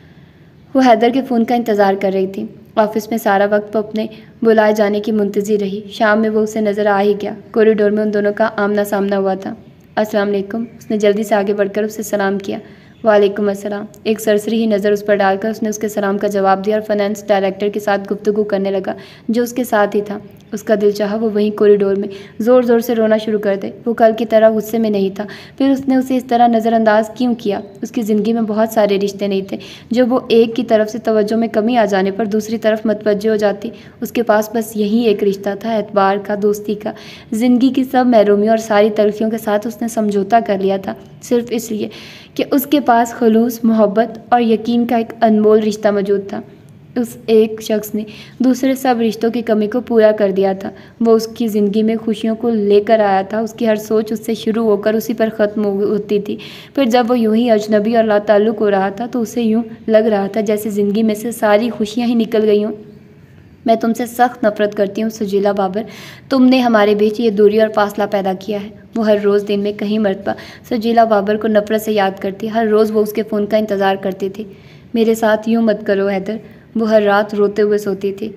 वो हैदर के फ़ोन का इंतज़ार कर रही थी। ऑफिस में सारा वक्त वो अपने बुलाए जाने की मुंतज़िर रही। शाम में वो उसे नज़र आ ही गया। कॉरिडोर में उन दोनों का आमना सामना हुआ था। अस्सलाम वालेकुम। उसने जल्दी से आगे बढ़कर उसे सलाम किया। वालेकुम अस्सलाम। एक सरसरी ही नज़र उस पर डालकर उसने उसके सलाम का जवाब दिया और फाइनेंस डायरेक्टर के साथ गुफ्तगू करने लगा जो उसके साथ ही था। उसका दिल चाहा वो वहीं कॉरिडोर में ज़ोर ज़ोर से रोना शुरू कर दे। वो कल की तरह गुस्से में नहीं था। फिर उसने उसे इस तरह नज़रअंदाज क्यों किया? उसकी ज़िंदगी में बहुत सारे रिश्ते नहीं थे जो वो एक की तरफ से तवज्जो में कमी आ जाने पर दूसरी तरफ मतवज्जो हो जाती। उसके पास बस यही एक रिश्ता था, एतबार का, दोस्ती का। ज़िंदगी की सब महरूमियों और सारी तलखियों के साथ उसने समझौता कर लिया था, सिर्फ इसलिए कि उसके पास खलूस, मोहब्बत और यकीन का एक अनमोल रिश्ता मौजूद था। उस एक शख्स ने दूसरे सब रिश्तों की कमी को पूरा कर दिया था। वो उसकी ज़िंदगी में खुशियों को लेकर आया था। उसकी हर सोच उससे शुरू होकर उसी पर ख़त्म होती थी। फिर जब वो यूं ही अजनबी और लाताल्लुक़ हो रहा था तो उसे यूं लग रहा था जैसे ज़िंदगी में से सारी खुशियाँ ही निकल गई हों। मैं तुमसे सख्त नफ़रत करती हूँ सजीला बाबर। तुमने हमारे बीच ये दूरी और फासला पैदा किया है। वो हर रोज़ दिन में कई मरतबा सजीला बाबर को नफ़रत से याद करती। हर रोज़ वो उसके फ़ोन का इंतज़ार करती थी। मेरे साथ यूँ मत करो हैदर, वो हर रात रोते हुए सोती थी।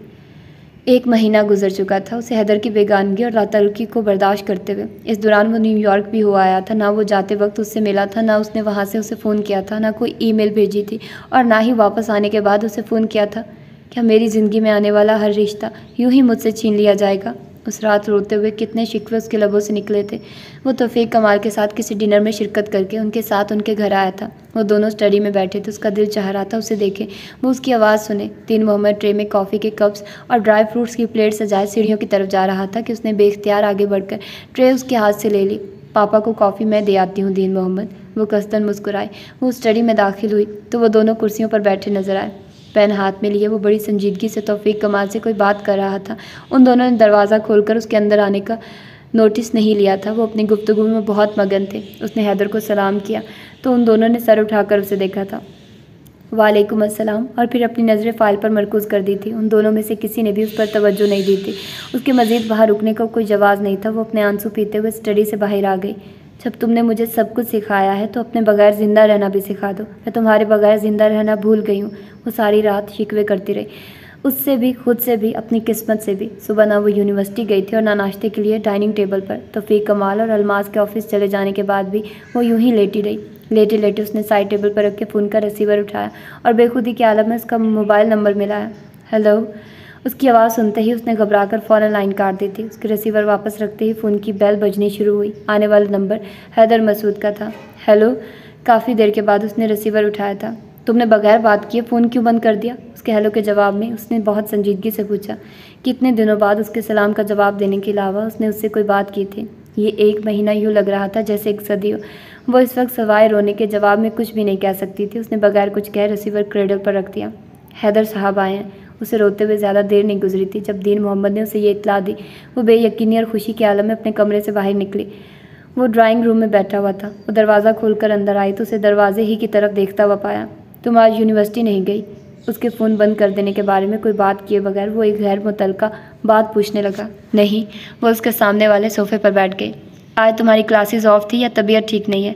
एक महीना गुजर चुका था उसे हैदर की बेगानगी और लाताल्लुकी को बर्दाश्त करते हुए। इस दौरान वो न्यूयॉर्क भी हुआ आया था। ना वो जाते वक्त उससे मिला था, ना उसने वहाँ से उसे फ़ोन किया था, ना कोई ईमेल भेजी थी और ना ही वापस आने के बाद उसे फ़ोन किया था। क्या मेरी ज़िंदगी में आने वाला हर रिश्ता यूं ही मुझसे छीन लिया जाएगा? उस रात रोते हुए कितने शिकवे उसके लबों से निकले थे। वो तौफीक कमाल के साथ किसी डिनर में शिरकत करके उनके साथ उनके घर आया था। वो दोनों स्टडी में बैठे थे। उसका दिल चाह रहा था उसे देखे, वो उसकी आवाज़ सुने। तीन मोहम्मद ट्रे में कॉफ़ी के कप्स और ड्राई फ्रूट्स की प्लेट सजाए सीढ़ियों की तरफ जा रहा था कि उसने बेख्तियार आगे बढ़कर ट्रे उसके हाथ से ले ली। पापा को कॉफ़ी मैं दे आती हूँ दीन मोहम्मद। वो कसदन मुस्कुराए। वो स्टडी में दाखिल हुई तो वो दोनों कुर्सियों पर बैठे नजर आए। पेन हाथ में लिए वो बड़ी संजीदगी से तौफीक कमाल से कोई बात कर रहा था। उन दोनों ने दरवाज़ा खोलकर उसके अंदर आने का नोटिस नहीं लिया था। वो अपनी गुफ्तगू में बहुत मगन थे। उसने हैदर को सलाम किया तो उन दोनों ने सर उठाकर उसे देखा था। वालेकुम अस्सलाम, और फिर अपनी नज़रें फ़ाइल पर मरकूज़ कर दी थी। उन दोनों में से किसी ने भी उस पर तवज्जो नहीं दी थी। उसके मज़ीद बाहर रुकने का कोई जवाज़ नहीं था। वो अपने आंसू पीते हुए स्टडी से बाहर आ गई। जब तुमने मुझे सब कुछ सिखाया है तो अपने बगैर ज़िंदा रहना भी सिखा दो। मैं तुम्हारे बगैर ज़िंदा रहना भूल गई हूँ। वो सारी रात शिकवे करती रही, उससे भी, खुद से भी, अपनी किस्मत से भी। सुबह ना वो यूनिवर्सिटी गई थी और ना नाश्ते के लिए डाइनिंग टेबल पर। तौफीक कमाल और अलमास के ऑफिस चले जाने के बाद भी वो यूं ही लेटी रही। लेटे लेटे उसने साइड टेबल पर रख के फ़ोन का रिसीवर उठाया और बेखुदी के आलम में उसका मोबाइल नंबर मिलाया। हेलो। उसकी आवाज़ सुनते ही उसने घबराकर फ़ौरन लाइन काट दी थी। उसके रिसीवर वापस रखते ही फ़ोन की बेल बजनी शुरू हुई। आने वाला नंबर हैदर मसूद का था। हेलो। काफ़ी देर के बाद उसने रिसीवर उठाया था। तुमने बगैर बात किए फ़ोन क्यों बंद कर दिया? उसके हेलो के जवाब में उसने बहुत संजीदगी से पूछा। कितने दिनों बाद उसके सलाम का जवाब देने के अलावा उसने उससे कोई बात की थी। ये एक महीना यूँ लग रहा था जैसे एक सदी हो। वो इस वक्त सवाए रोने के जवाब में कुछ भी नहीं कह सकती थी। उसने बगैर कुछ कहे रिसीवर क्रेडल पर रख दिया। हैदर साहब आए हैं। उसे रोते हुए ज़्यादा देर नहीं गुजरी थी जब दीन मोहम्मद ने उसे ये इत्तला दी। वो बेयकीनी और खुशी के आलम में अपने कमरे से बाहर निकली। वो ड्राइंग रूम में बैठा हुआ था। वो दरवाज़ा खोलकर अंदर आई तो उसे दरवाजे ही की तरफ देखता हुआ पाया। तुम आज यूनिवर्सिटी नहीं गई? उसके फ़ोन बंद कर देने के बारे में कोई बात किए बगैर वो एक गैर मुतल्लका बात पूछने लगा। नहीं। वो उसके सामने वाले सोफ़े पर बैठ गई। आज तुम्हारी क्लासेस ऑफ थी या तबीयत ठीक नहीं है?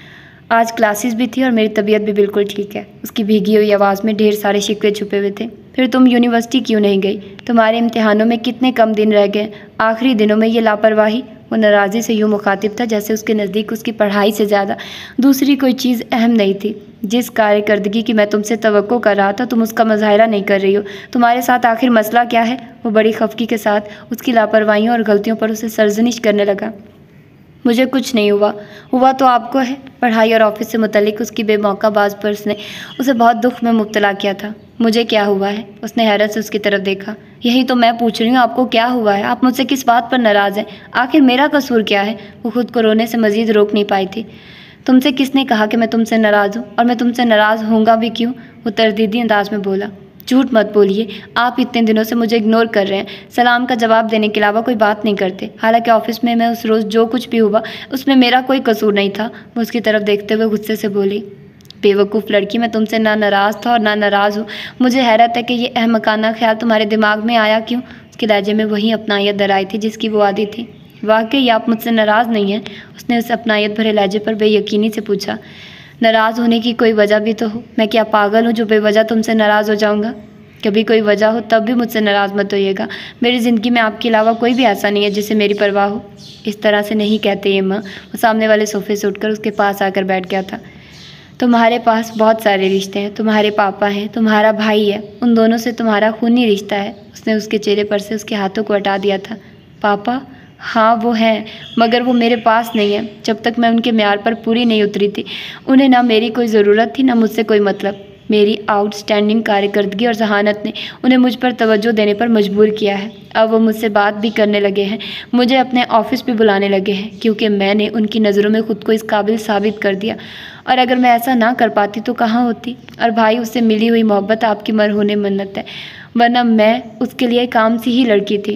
आज क्लासेस भी थी और मेरी तबीयत भी बिल्कुल ठीक है। उसकी भीगी हुई आवाज़ में ढेर सारे शिकवे छुपे हुए थे। फिर तुम यूनिवर्सिटी क्यों नहीं गई? तुम्हारे इम्तिहानों में कितने कम दिन रह गए। आखिरी दिनों में ये लापरवाही। वो नाराज़ी से यूँ मुखातिब था जैसे उसके नज़दीक उसकी पढ़ाई से ज़्यादा दूसरी कोई चीज़ अहम नहीं थी। जिस कार्यकर्दगी की मैं तुमसे तवक्को कर रहा था तुम उसका मुजाहरा नहीं कर रही हो। तुम्हारे साथ आखिर मसला क्या है? वो बड़ी खफकी के साथ उसकी लापरवाहियों और गलतियों पर उसे सरजनिश करने लगा। मुझे कुछ नहीं हुआ। हुआ तो आपको है। पढ़ाई और ऑफिस से मुतल्लिक उसकी बेमौका बाज पर्स ने उसे बहुत दुख में मुब्तला किया था। मुझे क्या हुआ है? उसने हैरत से उसकी तरफ देखा। यही तो मैं पूछ रही हूँ, आपको क्या हुआ है? आप मुझसे किस बात पर नाराज़ हैं? आखिर मेरा कसूर क्या है? वो खुद को रोने से मज़ीद रोक नहीं पाई थी। तुमसे किसने कहा कि मैं तुमसे नाराज़ हूँ? और मैं तुमसे नाराज़ होऊंगा भी क्यों? वो तरदीदी अंदाज में बोला। झूठ मत बोलिए। आप इतने दिनों से मुझे इग्नोर कर रहे हैं। सलाम का जवाब देने के अलावा कोई बात नहीं करते। हालांकि ऑफिस में मैं उस रोज़ जो कुछ भी हुआ उसमें मेरा कोई कसूर नहीं था। वो उसकी तरफ देखते हुए गुस्से से बोली। बेवकूफ़ लड़की, मैं तुमसे ना नाराज़ था और ना नाराज़ हूँ। मुझे हैरत है कि ये अहमकाना ख्याल तुम्हारे दिमाग में आया क्यों? उसके लहजे में वही अपनायत दराई थी जिसकी वो आदी थी। वाकई आप मुझसे नाराज़ नहीं हैं? उसने उस अपनायत भरे लहजे पर बेयकीनी से पूछा। नाराज़ होने की कोई वजह भी तो हो। मैं क्या पागल हूँ जो बेवजह तुमसे नाराज़ हो जाऊँगा? कभी कोई वजह हो तब भी मुझसे नाराज़ मत होइएगा। मेरी ज़िंदगी में आपके अलावा कोई भी ऐसा नहीं है जिसे मेरी परवाह हो। इस तरह से नहीं कहते ये माँ। वो सामने वाले सोफ़े से उठकर उसके पास आकर बैठ गया था। तुम्हारे पास बहुत सारे रिश्ते हैं। तुम्हारे पापा हैं, तुम्हारा भाई है, उन दोनों से तुम्हारा खूनी रिश्ता है। उसने उसके चेहरे पर से उसके हाथों को हटा दिया था। पापा? हाँ वो हैं, मगर वो मेरे पास नहीं है। जब तक मैं उनके म्यार पर पूरी नहीं उतरी थी उन्हें ना मेरी कोई ज़रूरत थी ना मुझसे कोई मतलब। मेरी आउटस्टैंडिंग कारकर्दगी और जहानत ने उन्हें मुझ पर तवज्जो देने पर मजबूर किया है। अब वो मुझसे बात भी करने लगे हैं, मुझे अपने ऑफिस भी बुलाने लगे हैं, क्योंकि मैंने उनकी नज़रों में ख़ुद को इस काबिल साबित कर दिया। और अगर मैं ऐसा ना कर पाती तो कहाँ होती। और भाई, उससे मिली हुई मोहब्बत आपकी मरहूने मन्नत है, वरना मैं उसके लिए काम सी ही लड़की थी।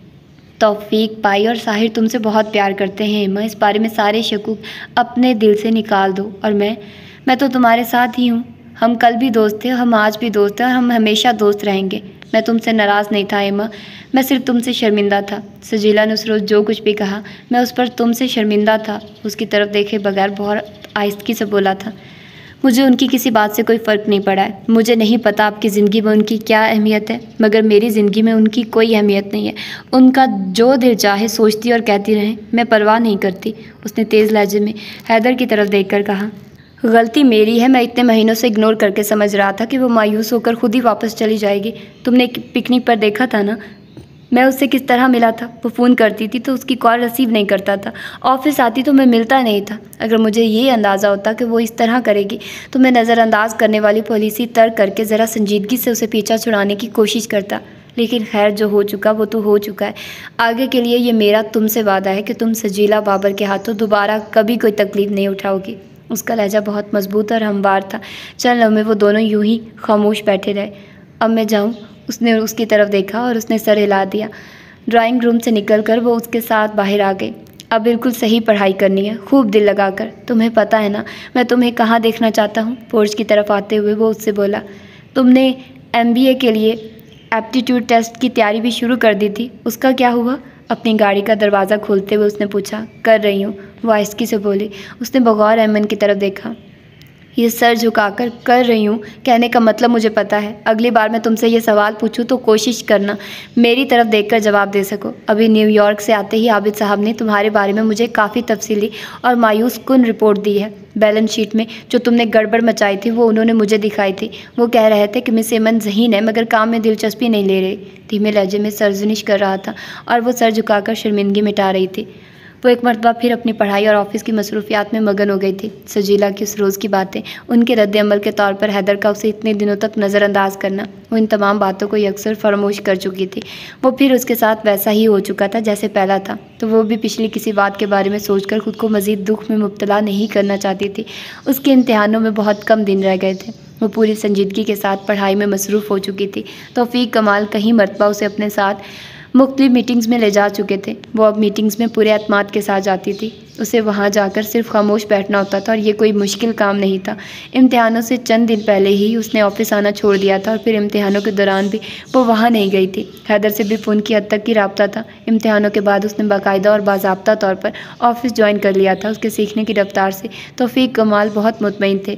तौफीक, पाई और साहिर तुमसे बहुत प्यार करते हैं एम्मा, इस बारे में सारे शकूक अपने दिल से निकाल दो। और मैं मैं तो तुम्हारे साथ ही हूँ। हम कल भी दोस्त थे, हम आज भी दोस्त हैं और हम हमेशा दोस्त रहेंगे। मैं तुमसे नाराज़ नहीं था एम्मा, मैं सिर्फ तुमसे शर्मिंदा था। सजीला ने उस रोज़ जो कुछ भी कहा, मैं उस पर तुमसे शर्मिंदा था। उसकी तरफ देखे बगैर बहुत आहिस्तगी से बोला था, मुझे उनकी किसी बात से कोई फ़र्क नहीं पड़ा है। मुझे नहीं पता आपकी ज़िंदगी में उनकी क्या अहमियत है, मगर मेरी ज़िंदगी में उनकी कोई अहमियत नहीं है। उनका जो दिल चाहे सोचती और कहती रहें, मैं परवाह नहीं करती। उसने तेज़ लहजे में हैदर की तरफ देखकर कहा, गलती मेरी है, मैं इतने महीनों से इग्नोर करके समझ रहा था कि वो मायूस होकर खुद ही वापस चली जाएगी। तुमने पिकनिक पर देखा था ना, मैं उससे किस तरह मिला था। वो फ़ोन करती थी तो उसकी कॉल रिसीव नहीं करता था, ऑफिस आती तो मैं मिलता नहीं था। अगर मुझे ये अंदाज़ा होता कि वो इस तरह करेगी तो मैं नज़रअंदाज करने वाली पॉलिसी तर्क करके ज़रा संजीदगी से उसे पीछा छुड़ाने की कोशिश करता। लेकिन खैर, जो हो चुका वो तो हो चुका है। आगे के लिए ये मेरा तुमसे वादा है कि तुम सजीला बाबर के हाथों दोबारा कभी कोई तकलीफ़ नहीं उठाओगी। उसका लहजा बहुत मजबूत और हमवार था। चंद लम्हे वो दोनों यूं ही खामोश बैठे रहे। अब मैं जाऊँ? उसने उसकी तरफ देखा और उसने सर हिला दिया। ड्राइंग रूम से निकलकर वो उसके साथ बाहर आ गई। अब बिल्कुल सही पढ़ाई करनी है, खूब दिल लगाकर। तुम्हें पता है ना मैं तुम्हें कहाँ देखना चाहता हूँ। पोर्च की तरफ आते हुए वो उससे बोला, तुमने एमबीए के लिए एप्टीट्यूड टेस्ट की तैयारी भी शुरू कर दी थी, उसका क्या हुआ? अपनी गाड़ी का दरवाज़ा खोलते हुए उसने पूछा। कर रही हूँ, वो आहिस्की से बोली। उसने बगौर अहमद की तरफ देखा। ये सर झुकाकर कर रही हूँ कहने का मतलब मुझे पता है। अगली बार मैं तुमसे ये सवाल पूछूं तो कोशिश करना मेरी तरफ देखकर जवाब दे सको। अभी न्यूयॉर्क से आते ही आबिद साहब ने तुम्हारे बारे में मुझे काफ़ी तफसीली और मायूस कुन रिपोर्ट दी है। बैलेंस शीट में जो तुमने गड़बड़ मचाई थी वो उन्होंने मुझे दिखाई थी। वो कह रहे थे कि मिस एमन ज़हीन है मगर काम में दिलचस्पी नहीं ले रही। धीमे लहजे में सरजनिश कर रहा था और वो सर झुकाकर शर्मिंदगी मिटा रही थी। वो एक मरतबा फिर अपनी पढ़ाई और ऑफिस की मसरूफियात में मगन हो गई थी। सजीला की उस रोज़ की बातें, उनके रद्द अमल के तौर पर हैदर का उसे इतने दिनों तक नज़रअंदाज करना, वो इन तमाम बातों को अक्सर फरामोश कर चुकी थी। वो फिर उसके साथ वैसा ही हो चुका था जैसे पहला था, तो वो भी पिछली किसी बात के बारे में सोचकर खुद को मज़ीद दुख में मुब्तला नहीं करना चाहती थी। उसके इम्तिहानों में बहुत कम दिन रह गए थे। वो पूरी संजीदगी के साथ पढ़ाई में मसरूफ़ हो चुकी थी। तौफीक कमाल कहीं मरतबा उसे अपने साथ मुख्तलिफ मीटिंग्स में ले जा चुके थे। वो अब मीटिंग्स में पूरे एतमाद के साथ जाती थी। उसे वहाँ जाकर सिर्फ खामोश बैठना होता था और ये कोई मुश्किल काम नहीं था। इम्तिहानों से चंद दिन पहले ही उसने ऑफिस आना छोड़ दिया था और फिर इम्तिहानों के दौरान भी वो वहाँ नहीं गई थी। हैदर से भी फ़ोन की हद तक की राब्ता था। इम्तिहानों के बाद उसने बाकायदा और बाज़ाब्ता तौर पर ऑफिस ज्वाइन कर लिया था। उसके सीखने की रफ्तार से तौफीक कमाल बहुत मुतमईन थे।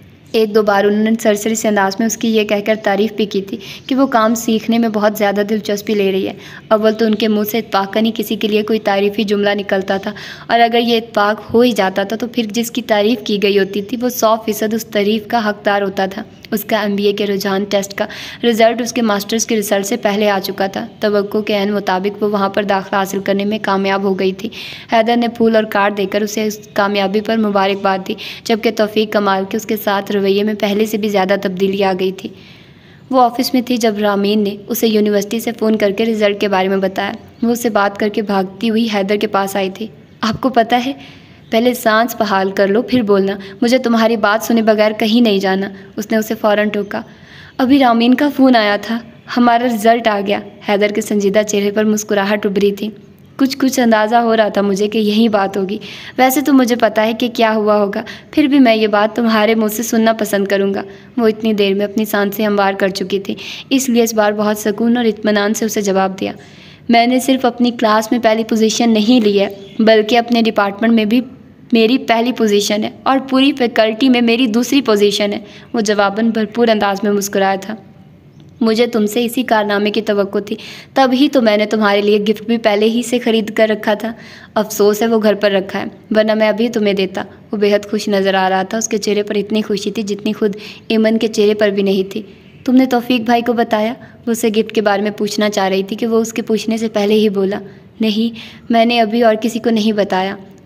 एक दो बार उन्होंने सरसरी से अंदाज में उसकी ये कहकर तारीफ़ भी की थी कि वो काम सीखने में बहुत ज़्यादा दिलचस्पी ले रही है। अव्वल तो उनके मुंह से इत्तफ़ाक़न ही किसी के लिए कोई तारीफ़ी जुमला निकलता था और अगर ये इत्तफ़ाक़ हो ही जाता था तो फिर जिसकी तारीफ़ की गई होती थी वो सौ फ़ीसद उस तारीफ़ का हकदार होता था। उसका एमबीए के रुझान टेस्ट का रिज़ल्ट उसके मास्टर्स के रिज़ल्ट से पहले आ चुका था। तवक्को के ऐन मुताबिक वो वहाँ पर दाखिला हासिल करने में कामयाब हो गई थी। हैदर ने फूल और कार्ड देकर उसे उस कामयाबी पर मुबारकबाद दी, जबकि तौफीक कमाल के उसके साथ रवैये में पहले से भी ज़्यादा तब्दीली आ गई थी। वो ऑफिस में थी जब रामीन ने उसे यूनिवर्सिटी से फ़ोन करके रिज़ल्ट के बारे में बताया। वो उससे बात करके भागती हुई हैदर के पास आई थी। आपको पता है, पहले सांस बहाल कर लो फिर बोलना, मुझे तुम्हारी बात सुने बगैर कहीं नहीं जाना। उसने उसे फ़ौरन टोका। अभी रामीन का फ़ोन आया था, हमारा रिज़ल्ट आ गया। हैदर के संजीदा चेहरे पर मुस्कुराहट उभरी थी। कुछ कुछ अंदाज़ा हो रहा था मुझे कि यही बात होगी। वैसे तो मुझे पता है कि क्या हुआ होगा, फिर भी मैं ये बात तुम्हारे मुँह से सुनना पसंद करूँगा। वो इतनी देर में अपनी सांसें हमवार कर चुकी थी, इसलिए इस बार बहुत सुकून और इत्मीनान से उसे जवाब दिया। मैंने सिर्फ अपनी क्लास में पहली पोजीशन नहीं ली है, बल्कि अपने डिपार्टमेंट में भी मेरी पहली पोजीशन है और पूरी फैकल्टी में मेरी दूसरी पोजीशन है। वो जवाबन भरपूर अंदाज में मुस्कुराया था। मुझे तुमसे इसी कारनामे की तवक्को थी, तभी तो मैंने तुम्हारे लिए गिफ्ट भी पहले ही से ख़रीद कर रखा था। अफसोस है वो घर पर रखा है, वरना मैं अभी तुम्हें देता। वो बेहद खुश नज़र आ रहा था। उसके चेहरे पर इतनी खुशी थी जितनी खुद एमन के चेहरे पर भी नहीं थी। तुमने तौफीक भाई को बताया? वो उसे गिफ्ट के बारे में पूछना चाह रही थी कि वो उसके पूछने से पहले ही बोला, नहीं, मैंने अभी और किसी को नहीं बताया।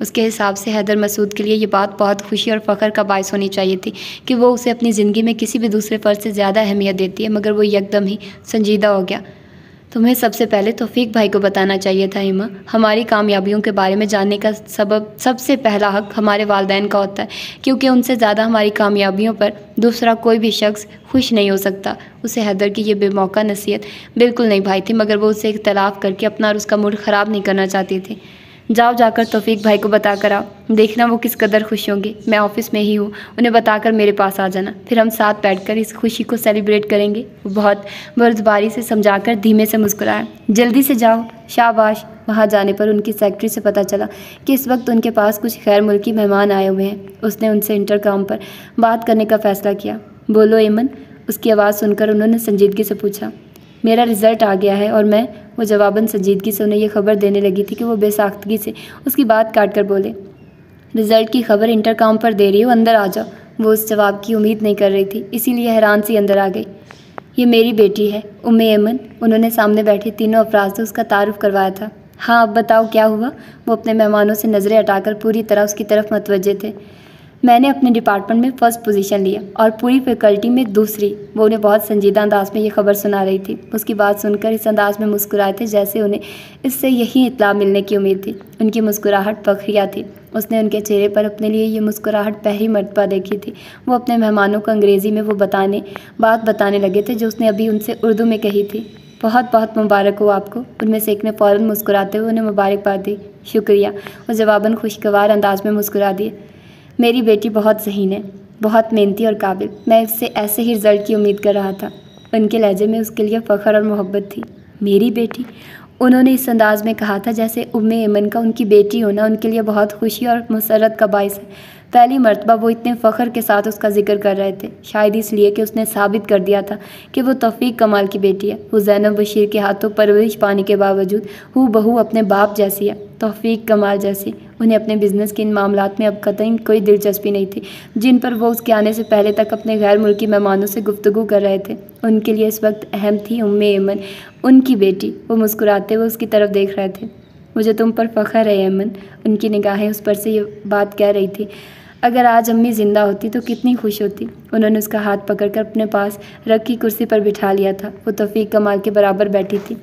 उसके हिसाब से हैदर मसूद के लिए ये बात बहुत खुशी और फ़ख्र का बायस होनी चाहिए थी कि वो उसे अपनी ज़िंदगी में किसी भी दूसरे फ़र्द से ज़्यादा अहमियत देती है, मगर वो एकदम ही संजीदा हो गया। तुम्हें सबसे पहले तौफीक भाई को बताना चाहिए था इमा। हमारी कामयाबियों के बारे में जानने का सबब सबसे पहला हक हमारे वालिदैन का होता है, क्योंकि उनसे ज़्यादा हमारी कामयाबियों पर दूसरा कोई भी शख्स खुश नहीं हो सकता। उसे हैदर की ये बेमौका नसीहत बिल्कुल नहीं भाई थी, मगर वो उसे इख्तलाफ करके अपना और उसका मूड ख़राब नहीं करना चाहती थी। जाओ जाकर तौफीक भाई को बता कर आओ, देखना वो किस कदर खुश होंगे। मैं ऑफिस में ही हूँ, उन्हें बताकर मेरे पास आ जाना, फिर हम साथ बैठकर इस खुशी को सेलिब्रेट करेंगे। वो बहुत बर्दबारी से समझाकर धीमे से मुस्कुराया। जल्दी से जाओ। शाबाश। वहाँ जाने पर उनकी सेक्रेटरी से पता चला कि इस वक्त उनके पास कुछ गैर मुल्की मेहमान आए हुए हैं। उसने उनसे इंटरकॉम पर बात करने का फ़ैसला किया। बोलो एमन। उसकी आवाज़ सुनकर उन्होंने संजीदगी से पूछा। मेरा रिज़ल्ट आ गया है और मैं वो जवाबन संजीदगी से उन्हें यह खबर देने लगी थी कि वो बेसाख्तगी से उसकी बात काट कर बोले। रिज़ल्ट की खबर इंटरकॉम पर दे रही हो, अंदर आ जाओ। वो उस जवाब की उम्मीद नहीं कर रही थी, इसीलिए हैरान सी अंदर आ गई। ये मेरी बेटी है उम्मे एमन। उन्होंने सामने बैठे तीनों अफराज से उसका तारुफ करवाया था। हाँ अब बताओ क्या हुआ। वो अपने मेहमानों से नज़रें हटाकर पूरी तरह उसकी तरफ मतवज्जे थे। मैंने अपने डिपार्टमेंट में फ़र्स्ट पोजीशन लिया और पूरी फैकल्टी में दूसरी। वो उन्हें बहुत संजीदा अंदाज में ये खबर सुना रही थी। उसकी बात सुनकर इस अंदाज में मुस्कुराए थे जैसे उन्हें इससे यही इत्तला मिलने की उम्मीद थी। उनकी मुस्कुराहट फखरिया थी। उसने उनके चेहरे पर अपने लिए ये मुस्कुराहट पहली मर्तबा देखी थी। वो अपने मेहमानों को अंग्रेज़ी में वो बताने बात बताने लगे थे जो उसने अभी उनसे उर्दू में कही थी। बहुत बहुत मुबारक हो आपको। उनमें से एक ने फ़ौरन मुस्कुराते हुए उन्हें मुबारकबाद दी। शुक्रिया। वो जवाबन खुशगवार अंदाज में मुस्कुरा दिए। मेरी बेटी बहुत ज़हीन है, बहुत मेहनती और काबिल। मैं इससे ऐसे ही रिज़ल्ट की उम्मीद कर रहा था। उनके लहजे में उसके लिए फ़ख्र और मोहब्बत थी। मेरी बेटी। उन्होंने इस अंदाज़ में कहा था जैसे उम्मे एमन का उनकी बेटी होना उनके लिए बहुत खुशी और मसरत का बायस है। पहली मर्तबा वो इतने फ़ख्र के साथ उसका जिक्र कर रहे थे, शायद इसलिए कि उसने साबित कर दिया था कि वो तौफीक कमाल की बेटी है। वो ज़ैनब बशीर के हाथों परवरिश पाने के बावजूद हू बहू अपने बाप जैसी है, तौफीक कमाल जैसी। उन्हें अपने बिज़नेस के इन मामलात में अब कतई कोई दिलचस्पी नहीं थी जिन पर वो उसके आने से पहले तक अपने गैर मुल्की मेहमानों से गुफ्तगू कर रहे थे। उनके लिए इस वक्त अहम थी उम्मे एमन, उनकी बेटी। वो मुस्कुराते हुए उसकी तरफ देख रहे थे। मुझे तुम पर फ़ख्र है एमन। उनकी निगाहें उस पर से ये बात कह रही थी। अगर आज अम्मी ज़िंदा होती तो कितनी खुश होती। उन्होंने उसका हाथ पकड़कर अपने पास रखी कुर्सी पर बिठा लिया था। वो तौफीक कमाल के बराबर बैठी थी।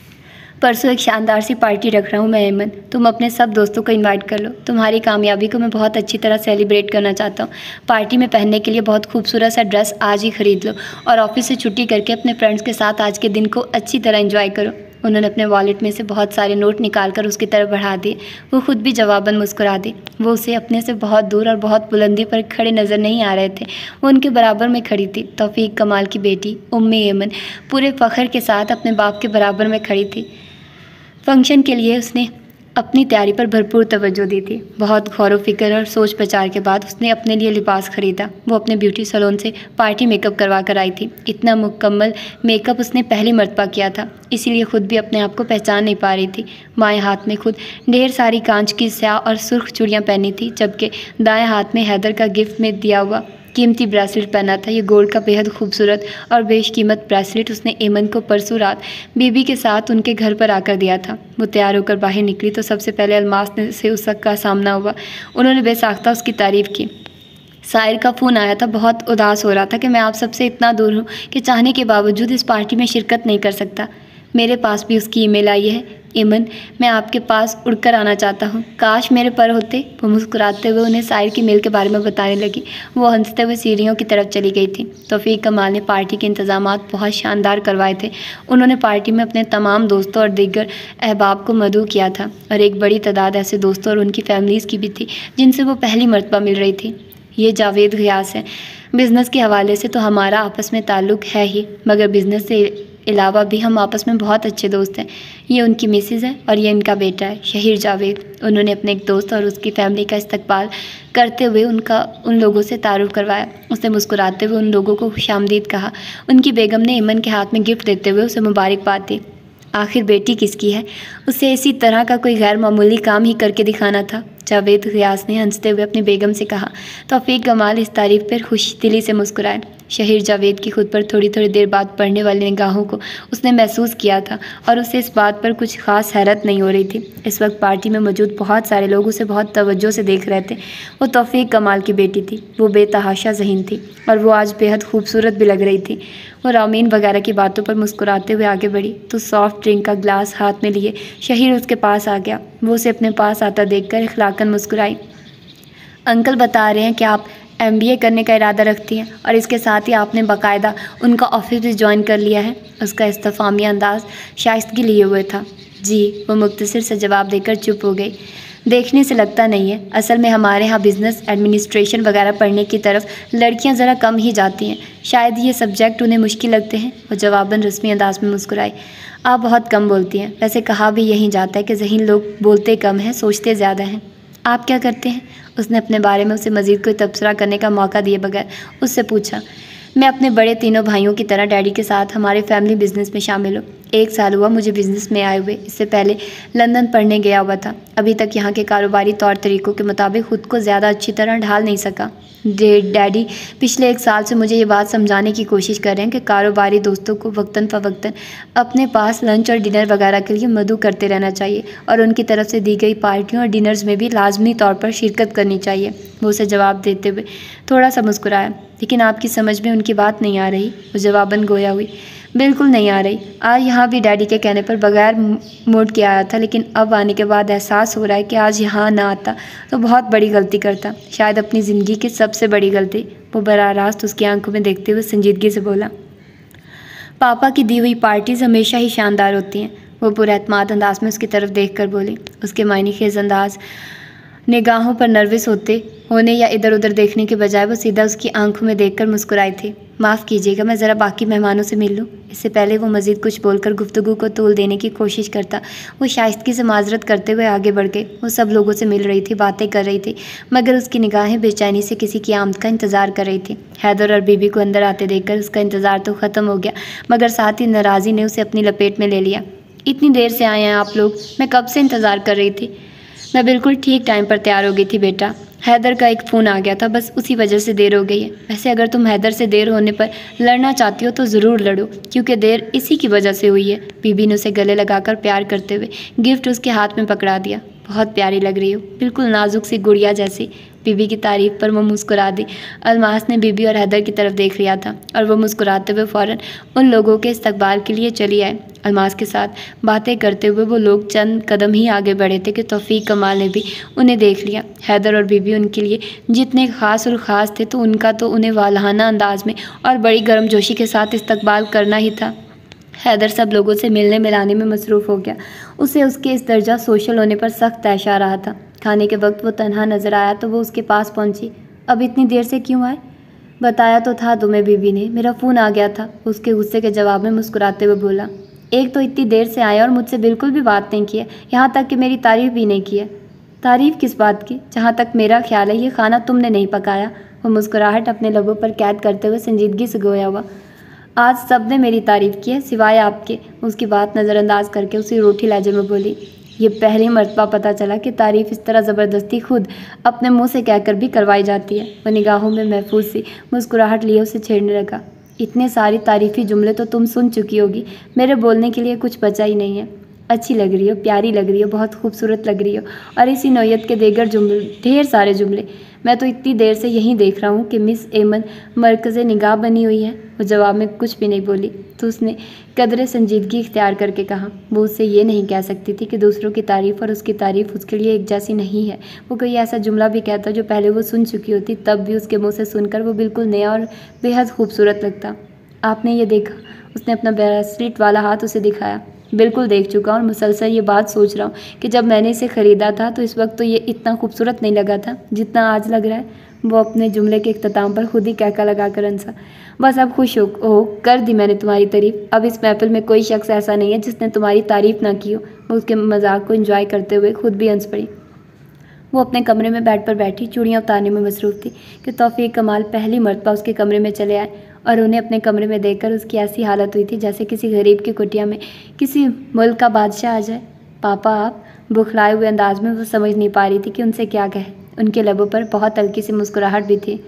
परसों एक शानदार सी पार्टी रख रहा हूँ मैं एमन, तुम अपने सब दोस्तों को इनवाइट कर लो। तुम्हारी कामयाबी को मैं बहुत अच्छी तरह सेलिब्रेट करना चाहता हूँ। पार्टी में पहनने के लिए बहुत खूबसूरत सा ड्रेस आज ही खरीद लो और ऑफिस से छुट्टी करके अपने फ्रेंड्स के साथ आज के दिन को अच्छी तरह एंजॉय करो। उन्होंने अपने वॉलेट में से बहुत सारे नोट निकालकर उसकी तरफ बढ़ा दिए। वो खुद भी जवाबन मुस्कुरा दी। वो उसे अपने से बहुत दूर और बहुत बुलंदी पर खड़े नज़र नहीं आ रहे थे। वो उनके बराबर में खड़ी थी। तौफीक कमाल की बेटी उम्मे एमन पूरे फ़ख्र के साथ अपने बाप के बराबर में खड़ी थी। फंक्शन के लिए उसने अपनी तैयारी पर भरपूर तवज्जो दी थी। बहुत गौर व फिक्र और सोच प्रचार के बाद उसने अपने लिए लिबास खरीदा। वो अपने ब्यूटी सैलून से पार्टी मेकअप करवा कर आई थी। इतना मुकम्मल मेकअप उसने पहली मर्तबा किया था, इसीलिए खुद भी अपने आप को पहचान नहीं पा रही थी। बाएं हाथ में खुद ढेर सारी कांच की स्याह और सुर्ख चूड़ियाँ पहनी थी, जबकि दाएं हाथ में हैदर का गिफ्ट में दिया हुआ कीमती ब्रेसलेट पहना था। ये गोल्ड का बेहद खूबसूरत और बेशकीमत ब्रेसलेट उसने एमन को परसों रात बीबी के साथ उनके घर पर आकर दिया था। वो तैयार होकर बाहर निकली तो सबसे पहले अलमास ने से उसका सामना हुआ। उन्होंने बेसाख्ता उसकी तारीफ़ की। साहिर का फ़ोन आया था, बहुत उदास हो रहा था कि मैं आप सबसे इतना दूर हूँ कि चाहने के बावजूद इस पार्टी में शिरकत नहीं कर सकता। मेरे पास भी उसकी ईमेल आई है। एमन, मैं आपके पास उड़कर आना चाहता हूँ, काश मेरे पर होते। वो मुस्कुराते हुए उन्हें साहिर की मेल के बारे में बताने लगी। वो हंसते हुए सीढ़ियों की तरफ चली गई थी। तौफीक कमाल ने पार्टी के इंतजामात बहुत शानदार करवाए थे। उन्होंने पार्टी में अपने तमाम दोस्तों और दीगर अहबाब को मदऊ किया था और एक बड़ी तादाद ऐसे दोस्तों और उनकी फैमिलीज़ की भी थी जिनसे वो पहली मर्तबा मिल रही थी। ये जावेद गियास है। बिज़नेस के हवाले से तो हमारा आपस में ताल्लुक़ है ही, मगर बिज़नेस से अलावा भी हम आपस में बहुत अच्छे दोस्त हैं। ये उनकी मिसेज़ है और ये इनका बेटा है शहीर जावेद। उन्होंने अपने एक दोस्त और उसकी फैमिली का इस्तकबाल करते हुए उनका उन लोगों से तारुफ करवाया। उसने मुस्कुराते हुए उन लोगों को खुशामदीद कहा। उनकी बेगम ने एमन के हाथ में गिफ्ट देते हुए उसे मुबारकबाद दी। आखिर बेटी किसकी है? उसे इसी तरह का कोई गैर मामूली काम ही करके दिखाना था। जावेद गियास ने हंसते हुए अपनी बेगम से कहा। तौफीक कमाल इस तारीफ़ पर खुश दिली से मुस्कुराए। शहीर जावेद की खुद पर थोड़ी थोड़ी देर बाद पड़ने वाली निगाहों को उसने महसूस किया था और उसे इस बात पर कुछ खास हैरत नहीं हो रही थी। इस वक्त पार्टी में मौजूद बहुत सारे लोग उसे बहुत तवज्जो से देख रहे थे। वो तौफीक कमाल की बेटी थी, वो बेतहाशा ज़हीन थी और वो आज बेहद खूबसूरत भी लग रही थी। वो रामीन वगैरह की बातों पर मुस्कुराते हुए आगे बढ़ी तो सॉफ्ट ड्रिंक का ग्लास हाथ में लिए शहीर उसके पास आ गया। वो उसे अपने पास आता देखकर इखलाकन मुस्कुराई। अंकल बता रहे हैं कि आप एम बी ए करने का इरादा रखती हैं और इसके साथ ही आपने बाकायदा उनका ऑफिस भी ज्वाइन कर लिया है। उसका इस्तफामी अंदाज शाइस्तगी लिए हुए था। जी, वो मुख्तसर से जवाब देकर चुप हो गई। देखने से लगता नहीं है, असल में हमारे यहाँ बिज़नेस एडमिनिस्ट्रेशन वगैरह पढ़ने की तरफ लड़कियाँ ज़रा कम ही जाती हैं। शायद ये सब्जेक्ट उन्हें मुश्किल लगते हैं। वो जवाबन रस्मी अंदाज में मुस्कुराई। आप बहुत कम बोलती हैं। वैसे कहा भी यही जाता है कि ज़हीन लोग बोलते कम हैं, सोचते ज़्यादा हैं। आप क्या करते हैं? उसने अपने बारे में उसे मज़ीद कोई तबसरा करने का मौका दिए बगैर उससे पूछा। मैं अपने बड़े तीनों भाइयों की तरह डैडी के साथ हमारे फैमिली बिजनेस में शामिल हूँ। एक साल हुआ मुझे बिज़नेस में आए हुए। इससे पहले लंदन पढ़ने गया हुआ था। अभी तक यहाँ के कारोबारी तौर तरीक़ों के मुताबिक ख़ुद को ज़्यादा अच्छी तरह ढाल नहीं सका। डैडी पिछले एक साल से मुझे ये बात समझाने की कोशिश कर रहे हैं कि कारोबारी दोस्तों को वक्तन फ़वक्तन अपने पास लंच और डिनर वगैरह के लिए मदऊ करते रहना चाहिए और उनकी तरफ से दी गई पार्टियों और डिनर्स में भी लाजमी तौर पर शिरकत करनी चाहिए। वो उसे जवाब देते हुए थोड़ा सा मुस्कुराया। लेकिन आपकी समझ में उनकी बात नहीं आ रही? वो जवाबन गोया हुई। बिल्कुल नहीं आ रही। आज यहाँ भी डैडी के कहने पर बगैर मूड के आया था, लेकिन अब आने के बाद एहसास हो रहा है कि आज यहाँ ना आता तो बहुत बड़ी गलती करता, शायद अपनी ज़िंदगी की सबसे बड़ी गलती। वो बराह रास्त उसकी आंखों में देखते हुए संजीदगी से बोला। पापा की दी हुई पार्टीज़ हमेशा ही शानदार होती हैं। वो पुरएतमाद अंदाज में उसकी तरफ देख कर बोली। उसके मायने खेज़ अंदाज निगाहों पर नर्वस होते होने या इधर उधर देखने के बजाय वो सीधा उसकी आंखों में देखकर मुस्कुराई थी। माफ़ कीजिएगा, मैं ज़रा बाकी मेहमानों से मिल लूँ। इससे पहले वो मज़ीद कुछ बोलकर गुफ्तगू को तोल देने की कोशिश करता, वो शाइस्तगी से माजरत करते हुए आगे बढ़ गए। वो सब लोगों से मिल रही थी, बातें कर रही थी, मगर उसकी निगाहें बेचैनी से किसी की आमद का इंतज़ार कर रही थी। हैदर और बीबी को अंदर आते देखकर उसका इंतज़ार तो ख़त्म हो गया, मगर साथ ही नाराज़ी ने उसे अपनी लपेट में ले लिया। इतनी देर से आए हैं आप लोग? मैं कब से इंतज़ार कर रही थी। मैं बिल्कुल ठीक टाइम पर तैयार हो गई थी बेटा। हैदर का एक फ़ोन आ गया था, बस उसी वजह से देर हो गई है। वैसे अगर तुम हैदर से देर होने पर लड़ना चाहती हो तो ज़रूर लड़ो, क्योंकि देर इसी की वजह से हुई है। बीबी ने उसे गले लगाकर प्यार करते हुए गिफ्ट उसके हाथ में पकड़ा दिया। बहुत प्यारी लग रही हो, बिल्कुल नाजुक सी गुड़िया जैसी। बीबी की तारीफ़ पर वो मुस्कुरा दी। अलमास ने बीबी और हैदर की तरफ देख लिया था और वो मुस्कुराते हुए फ़ौरन उन लोगों के इस्तकबाल के लिए चली आए। अलमास के साथ बातें करते हुए वो लोग चंद कदम ही आगे बढ़े थे कि तौफीक कमाल ने भी उन्हें देख लिया। हैदर और बीबी उनके लिए जितने ख़ास और ख़ास थे, तो उनका तो उन्हें वालहाना अंदाज में और बड़ी गर्मजोशी के साथ इस्तकबाल करना ही था। हैदर सब लोगों से मिलने मिलाने में मसरूफ़ हो गया। उसे उसके इस दर्जा सोशल होने पर सख्त तैश आ रहा था। खाने के वक्त वो तन्हा नज़र आया तो वो उसके पास पहुंची। अब इतनी देर से क्यों आए? बताया तो था तुम्हें बीबी ने, मेरा फ़ोन आ गया था। उसके गुस्से के जवाब में मुस्कुराते हुए बोला। एक तो इतनी देर से आए और मुझसे बिल्कुल भी बात नहीं की है, यहाँ तक कि मेरी तारीफ़ भी नहीं की है। तारीफ़ किस बात की? जहाँ तक मेरा ख्याल है ये खाना तुमने नहीं पकाया। वो मुस्कुराहट अपने लबों पर कैद करते हुए संजीदगी से गोया हुआ। आज सब ने मेरी तारीफ़ की है सिवाय आपके। उसकी बात नज़रअंदाज करके उसी रूठी लहजे में बोली। ये पहली मर्तबा पता चला कि तारीफ़ इस तरह ज़बरदस्ती खुद अपने मुंह से कहकर भी करवाई जाती है। वह निगाहों में महफूज सी मुस्कुराहट लिए उसे छेड़ने लगा। इतने सारी तारीफ़ी जुमले तो तुम सुन चुकी होगी, मेरे बोलने के लिए कुछ बचा ही नहीं है। अच्छी लग रही हो, प्यारी लग रही हो, बहुत खूबसूरत लग रही हो, और इसी नौयत के देगर जुमले, ढेर सारे जुमले। मैं तो इतनी देर से यहीं देख रहा हूँ कि मिस एमन मरकज़ निगाह बनी हुई है। वो जवाब में कुछ भी नहीं बोली तो उसने कदरे संजीदगी इख्तियार करके कहा। वो उससे ये नहीं कह सकती थी कि दूसरों की तारीफ़ और उसकी तारीफ़ उसके लिए एक जैसी नहीं है। वो कोई ऐसा जुमला भी कहता जो पहले वो सुन चुकी होती, तब भी उसके मुँह से सुनकर वो बिल्कुल नया और बेहद खूबसूरत लगता। आपने ये देखा? उसने अपना ब्रेसलेट वाला हाथ उसे दिखाया। बिल्कुल देख चुका और मुसलसल ये बात सोच रहा हूँ कि जब मैंने इसे ख़रीदा था तो इस वक्त तो ये इतना खूबसूरत नहीं लगा था जितना आज लग रहा है। वो अपने जुमले के इख्तिताम पर खुद ही कहका लगा कर हंसा। बस अब खुश हो, हो कर दी मैंने तुम्हारी तारीफ़। अब इस महफिल में कोई शख्स ऐसा नहीं है जिसने तुम्हारी तारीफ़ ना की हो। वो उसके मजाक को एंजॉय करते हुए खुद भी हंस पड़ी। वो अपने कमरे में बेड पर बैठी चूड़ियाँ उतारने में मसरूफ़ थी कि तौफीक कमाल पहली मर्तबा उसके कमरे में चले आए और उन्हें अपने कमरे में देखकर उसकी ऐसी हालत हुई थी जैसे किसी गरीब की कुटिया में किसी मुल्क का बादशाह आ जाए। पापा आप? बुखलाए हुए अंदाज में वो समझ नहीं पा रही थी कि उनसे क्या कहे। उनके लबों पर बहुत हल्की सी मुस्कुराहट भी थी।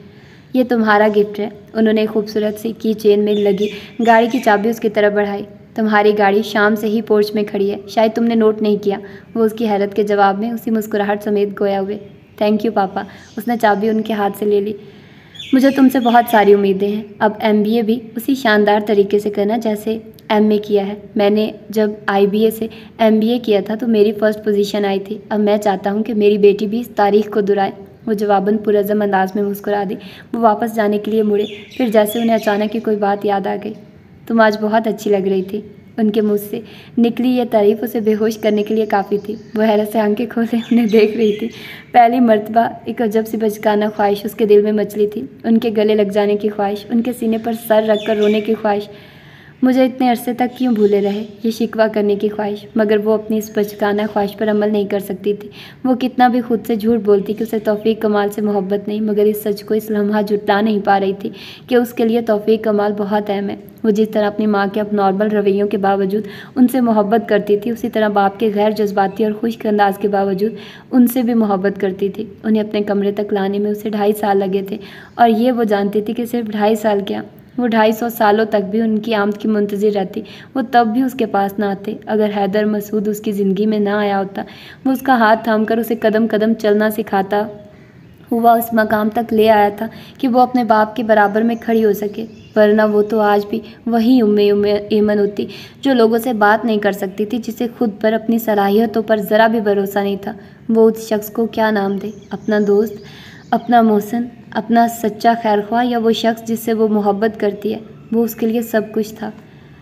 ये तुम्हारा गिफ्ट है। उन्होंने खूबसूरत सी की चेन में लगी गाड़ी की चाबी उसकी तरफ बढ़ाई। तुम्हारी गाड़ी शाम से ही पोर्च में खड़ी है, शायद तुमने नोट नहीं किया। वो उसकी हैरत के जवाब में उसी मुस्कुराहट समेत गोया हुए। थैंक यू पापा। उसने चाबी उनके हाथ से ले ली। मुझे तुमसे बहुत सारी उम्मीदें हैं। अब एमबीए भी उसी शानदार तरीके से करना जैसे एमए किया है। मैंने जब आईबीए से एमबीए किया था तो मेरी फ़र्स्ट पोजीशन आई थी। अब मैं चाहता हूँ कि मेरी बेटी भी इस तारीख को दोहराए। वो जवाबन पुरज़म अंदाज में मुस्कुरा दी। वो वापस जाने के लिए मुड़े, फिर जैसे उन्हें अचानक ही कोई बात याद आ गई। तुम आज बहुत अच्छी लग रही थी। उनके मुँह से निकली यह तारीफ़ उसे बेहोश करने के लिए काफ़ी थी। वो हैरत से आंखें खोले उन्हें देख रही थी। पहली मर्तबा एक अजब सी बचकाना ख्वाहिश उसके दिल में मचली थी। उनके गले लग जाने की ख्वाहिश, उनके सीने पर सर रख कर रोने की ख्वाहिश, मुझे इतने अरसे तक क्यों भूले रहे, ये शिकवा करने की ख्वाहिश। मगर वो अपनी इस बचकाना ख्वाहिश पर अमल नहीं कर सकती थी। वो कितना भी खुद से झूठ बोलती कि उसे तौफीक कमाल से मोहब्बत नहीं, मगर इस सच को इस लम्हा जुटा नहीं पा रही थी कि उसके लिए तौफीक कमाल बहुत अहम है। वो जिस तरह अपनी माँ के अब नॉर्मल रवैयों के बावजूद उनसे मोहब्बत करती थी, उसी तरह बाप के गैर जज्बाती और खुश्क अंदाज के बावजूद उनसे भी मोहब्बत करती थी। उन्हें अपने कमरे तक लाने में उसे ढाई साल लगे थे, और ये वो जानती थी कि सिर्फ ढाई साल क्या, वो ढाई सौ सालों तक भी उनकी आमद की मुंतज़िर रहती। वो तब भी उसके पास ना आते। अगर हैदर मसूद उसकी ज़िंदगी में ना आया होता, वो उसका हाथ थाम कर उसे कदम कदम चलना सिखाता हुआ उस मकाम तक ले आया था कि वो अपने बाप के बराबर में खड़ी हो सके। वरना वो तो आज भी वही उम्मे उम्मे एमन होती जो लोगों से बात नहीं कर सकती थी, जिसे खुद पर अपनी सलाहियतों पर ज़रा भी भरोसा नहीं था। वो उस शख्स को क्या नाम दे, अपना दोस्त, अपना मोहसिन, अपना सच्चा खैरख्वाह, या वो शख्स जिससे वो मोहब्बत करती है। वो उसके लिए सब कुछ था।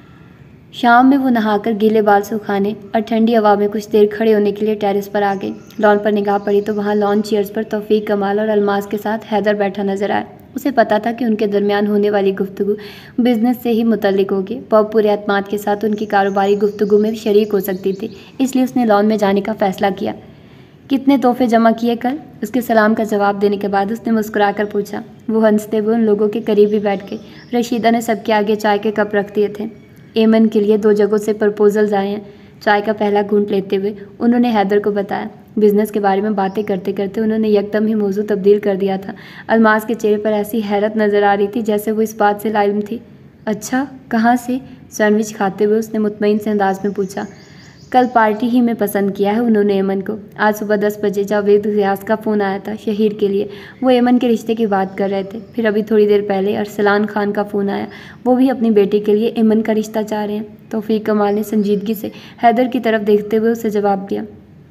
शाम में वो नहाकर गीले बाल सुखाने और ठंडी हवा में कुछ देर खड़े होने के लिए टेरेस पर आ गई। लॉन पर निगाह पड़ी तो वहाँ लॉन चेयर्स पर तौफीक कमाल और अलमास के साथ हैदर बैठा नजर आया। उसे पता था कि उनके दरमियान होने वाली गुफ्तगू बिजनेस से ही मुतल्लिक होगी। वह पूरे एतमाद के साथ उनकी कारोबारी गुफ्तगू में शरीक हो सकती थी, इसलिए उसने लॉन में जाने का फ़ैसला किया। कितने तोहफे जमा किए कल? उसके सलाम का जवाब देने के बाद उसने मुस्कुरा कर पूछा। वो हंसते हुए उन लोगों के करीब ही बैठ गई। रशीदा ने सबके आगे चाय के कप रख दिए थे। एमन के लिए दो जगहों से प्रपोजल्स आए हैं। चाय का पहला घूंट लेते हुए उन्होंने हैदर को बताया। बिजनेस के बारे में बातें करते करते उन्होंने यकदम ही मौजू तब्दील कर दिया था। अलमास के चेहरे पर ऐसी हैरत नज़र आ रही थी जैसे वो इस बात से लाइम थी। अच्छा, कहाँ से? सैंडविच खाते हुए उसने मुतमईन से अंदाज में पूछा। कल पार्टी ही में पसंद किया है उन्होंने एमन को। आज सुबह दस बजे जावेद गियास का फ़ोन आया था शहीर के लिए। वो एमन के रिश्ते की बात कर रहे थे। फिर अभी थोड़ी देर पहले अरसलान खान का फ़ोन आया। वो भी अपनी बेटी के लिए एमन का रिश्ता चाह रहे हैं। तौफीक कमाल ने संजीदगी से हैदर की तरफ देखते हुए उसे जवाब दिया।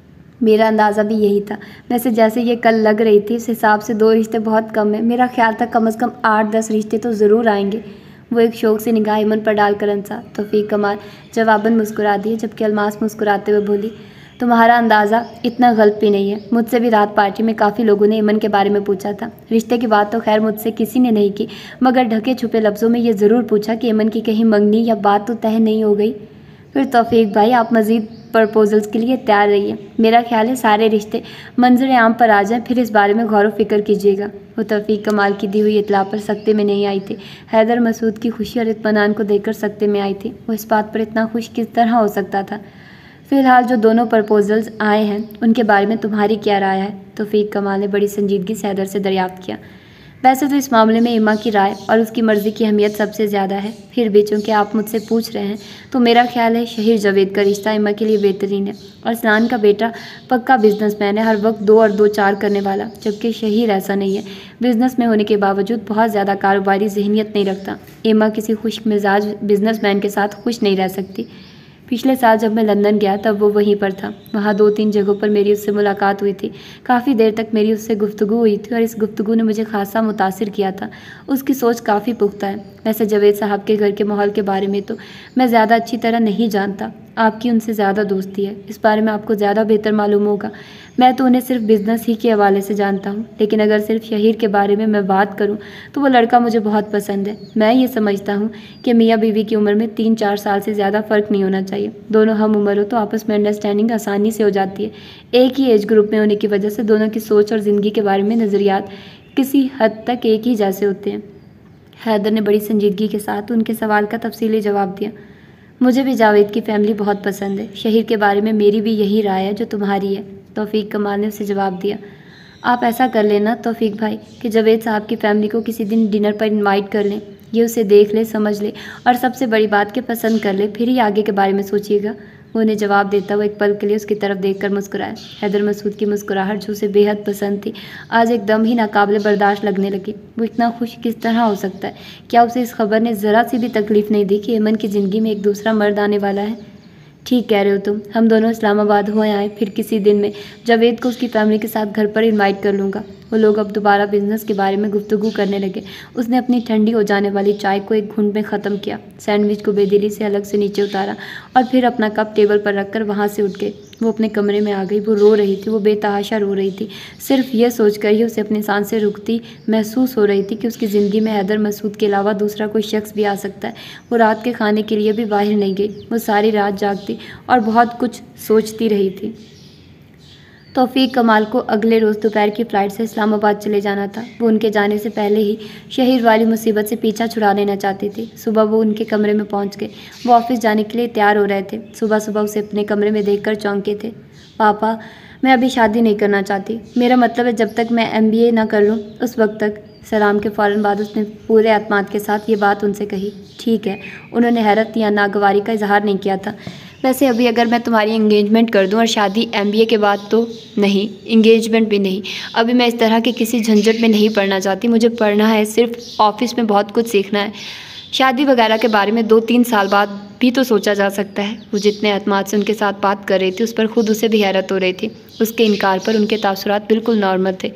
मेरा अंदाज़ा भी यही था। वैसे जैसे ये कल लग रही थी, उस हिसाब से दो रिश्ते बहुत कम है। मेरा ख्याल था कम अज़ कम आठ दस रिश्ते तो ज़रूर आएंगे। वो एक शौक से निगाह एमन पर डालकर हंसा। तौफीक कमाल जवाबन मुस्कुरा दिए, जबकि अलमास मुस्कुराते हुए बोली, तुम्हारा अंदाज़ा इतना गलत भी नहीं है। मुझसे भी रात पार्टी में काफ़ी लोगों ने एमन के बारे में पूछा था। रिश्ते की बात तो खैर मुझसे किसी ने नहीं की, मगर ढके छुपे लफ्ज़ों में ये ज़रूर पूछा कि एमन की कहीं मंगनी या बात तो तय नहीं हो गई। फिर तौफीक भाई, आप मज़ीद प्रपोजल्स के लिए तैयार रहिए। मेरा ख्याल है सारे रिश्ते मंजर आम पर आ जाएं, फिर इस बारे में गौर व फिक्र कीजिएगा। वो तौफीक कमाल की दी हुई इतला पर सख्ते में नहीं आई थी। हैदर मसूद की खुशी और इत्मीनान को देखकर सख्ते में आई थी। वो इस बात पर इतना खुश किस तरह हो सकता था? फ़िलहाल जो दोनों प्रपोजल्स आए हैं उनके बारे में तुम्हारी क्या राय है? तौफीक कमाल ने बड़ी संजीदगी से हैदर से दरियाफ्त किया। वैसे तो इस मामले में इमा की राय और उसकी मर्ज़ी की अहमियत सबसे ज़्यादा है। फिर भी चूँकि आप मुझसे पूछ रहे हैं तो मेरा ख्याल है शहीर जावेद का रिश्ता इमा के लिए बेहतरीन है। और सनान का बेटा पक्का बिजनेसमैन है, हर वक्त दो और दो चार करने वाला, जबकि शहीर ऐसा नहीं है। बिजनेस में होने के बावजूद बहुत ज़्यादा कारोबारी जहनीत नहीं रखता। इमा किसी खुश्क मिजाज बिजनेसमैन के साथ खुश नहीं रह सकती। पिछले साल जब मैं लंदन गया तब वो वहीं पर था। वहाँ दो तीन जगहों पर मेरी उससे मुलाकात हुई थी। काफ़ी देर तक मेरी उससे गुफ्तगू हुई थी और इस गुफ्तगू ने मुझे खासा मुतासिर किया था। उसकी सोच काफ़ी पुख्ता है। वैसे जावेद साहब के घर के माहौल के बारे में तो मैं ज़्यादा अच्छी तरह नहीं जानता। आपकी उनसे ज़्यादा दोस्ती है, इस बारे में आपको ज़्यादा बेहतर मालूम होगा। मैं तो उन्हें सिर्फ बिज़नेस ही के हवाले से जानता हूँ, लेकिन अगर सिर्फ शहीर के बारे में मैं बात करूँ तो वो लड़का मुझे बहुत पसंद है। मैं ये समझता हूँ कि मियाँ बीवी की उम्र में तीन चार साल से ज़्यादा फ़र्क नहीं होना चाहिए। दोनों हम उम्र हो तो आपस में अंडरस्टैंडिंग आसानी से हो जाती है। एक ही एज ग्रुप में होने की वजह से दोनों की सोच और ज़िंदगी के बारे में नज़रियात किसी हद तक एक ही जैसे होते हैं। हैदर ने बड़ी संजीदगी के साथ उनके सवाल का तफसीली जवाब दिया। मुझे भी जावेद की फ़ैमिली बहुत पसंद है। शहीर के बारे में मेरी भी यही राय है जो तुम्हारी है। तौफीक कमाल ने उसे जवाब दिया। आप ऐसा कर लेना तौफीक भाई कि जावेद साहब की फैमिली को किसी दिन डिनर पर इनवाइट कर लें। ये उसे देख ले, समझ ले और सबसे बड़ी बात कि पसंद कर ले, फिर ही आगे के बारे में सोचिएगा। वो उन्हें जवाब देता हुआ एक पल के लिए उसकी तरफ देखकर मुस्कुराया। हैदर मसूद की मुस्कुराहट जो उसे बेहद पसंद थी आज एकदम ही नाकाबिले बर्दाश्त लगने लगी। वो इतना खुश किस तरह हो सकता है? क्या उसे इस खबर ने ज़रा सी भी तकलीफ़ नहीं दी कि अमन की ज़िंदगी में एक दूसरा मर्द आने वाला है? ठीक कह रहे हो तुम, हम दोनों इस्लामाबाद हो आए, फिर किसी दिन में जावेद को उसकी फैमिली के साथ घर पर इनवाइट कर लूँगा। वो लोग अब दोबारा बिजनेस के बारे में गुफ्तगू करने लगे। उसने अपनी ठंडी हो जाने वाली चाय को एक घूंट में ख़त्म किया, सैंडविच को बेदिली से अलग से नीचे उतारा और फिर अपना कप टेबल पर रखकर वहाँ से उठ गई। वो अपने कमरे में आ गई। वो रो रही थी, वो बेतहाशा रो रही थी। सिर्फ यह सोचकर ही उसे अपनी सांसें रुकती महसूस हो रही थी कि उसकी ज़िंदगी में हैदर मसूद के अलावा दूसरा कोई शख्स भी आ सकता है। वो रात के खाने के लिए भी बाहर नहीं गई। वो सारी रात जागती और बहुत कुछ सोचती रही थी। तौफीक कमाल को अगले रोज़ दोपहर की फ़्लाइट से इस्लामाबाद चले जाना था। वो उनके जाने से पहले ही शहीद वाली मुसीबत से पीछा छुड़ा लेना चाहती थी। सुबह वो उनके कमरे में पहुंच गए। वो ऑफिस जाने के लिए तैयार हो रहे थे। सुबह सुबह उसे अपने कमरे में देखकर चौंके थे। पापा, मैं अभी शादी नहीं करना चाहती। मेरा मतलब है जब तक मैं एम बी ए ना कर लूँ उस वक्त तक। सलाम के फ़ौरन बाद उसने पूरे एतमाद के साथ ये बात उनसे कही। ठीक है। उन्होंने हैरत या नागवारी का इजहार नहीं किया था। वैसे अभी अगर मैं तुम्हारी एंगेजमेंट कर दूं और शादी एम बी ए के बाद तो नहीं, एंगेजमेंट भी नहीं। अभी मैं इस तरह के किसी झंझट में नहीं पढ़ना चाहती। मुझे पढ़ना है, सिर्फ ऑफिस में बहुत कुछ सीखना है। शादी वगैरह के बारे में दो तीन साल बाद भी तो सोचा जा सकता है। वो जितने एतमाद से उनके साथ बात कर रही थी उस पर खुद उसे भी हैरत हो रही थी। उसके इनकार पर उनके तासुरात बिल्कुल नॉर्मल थे।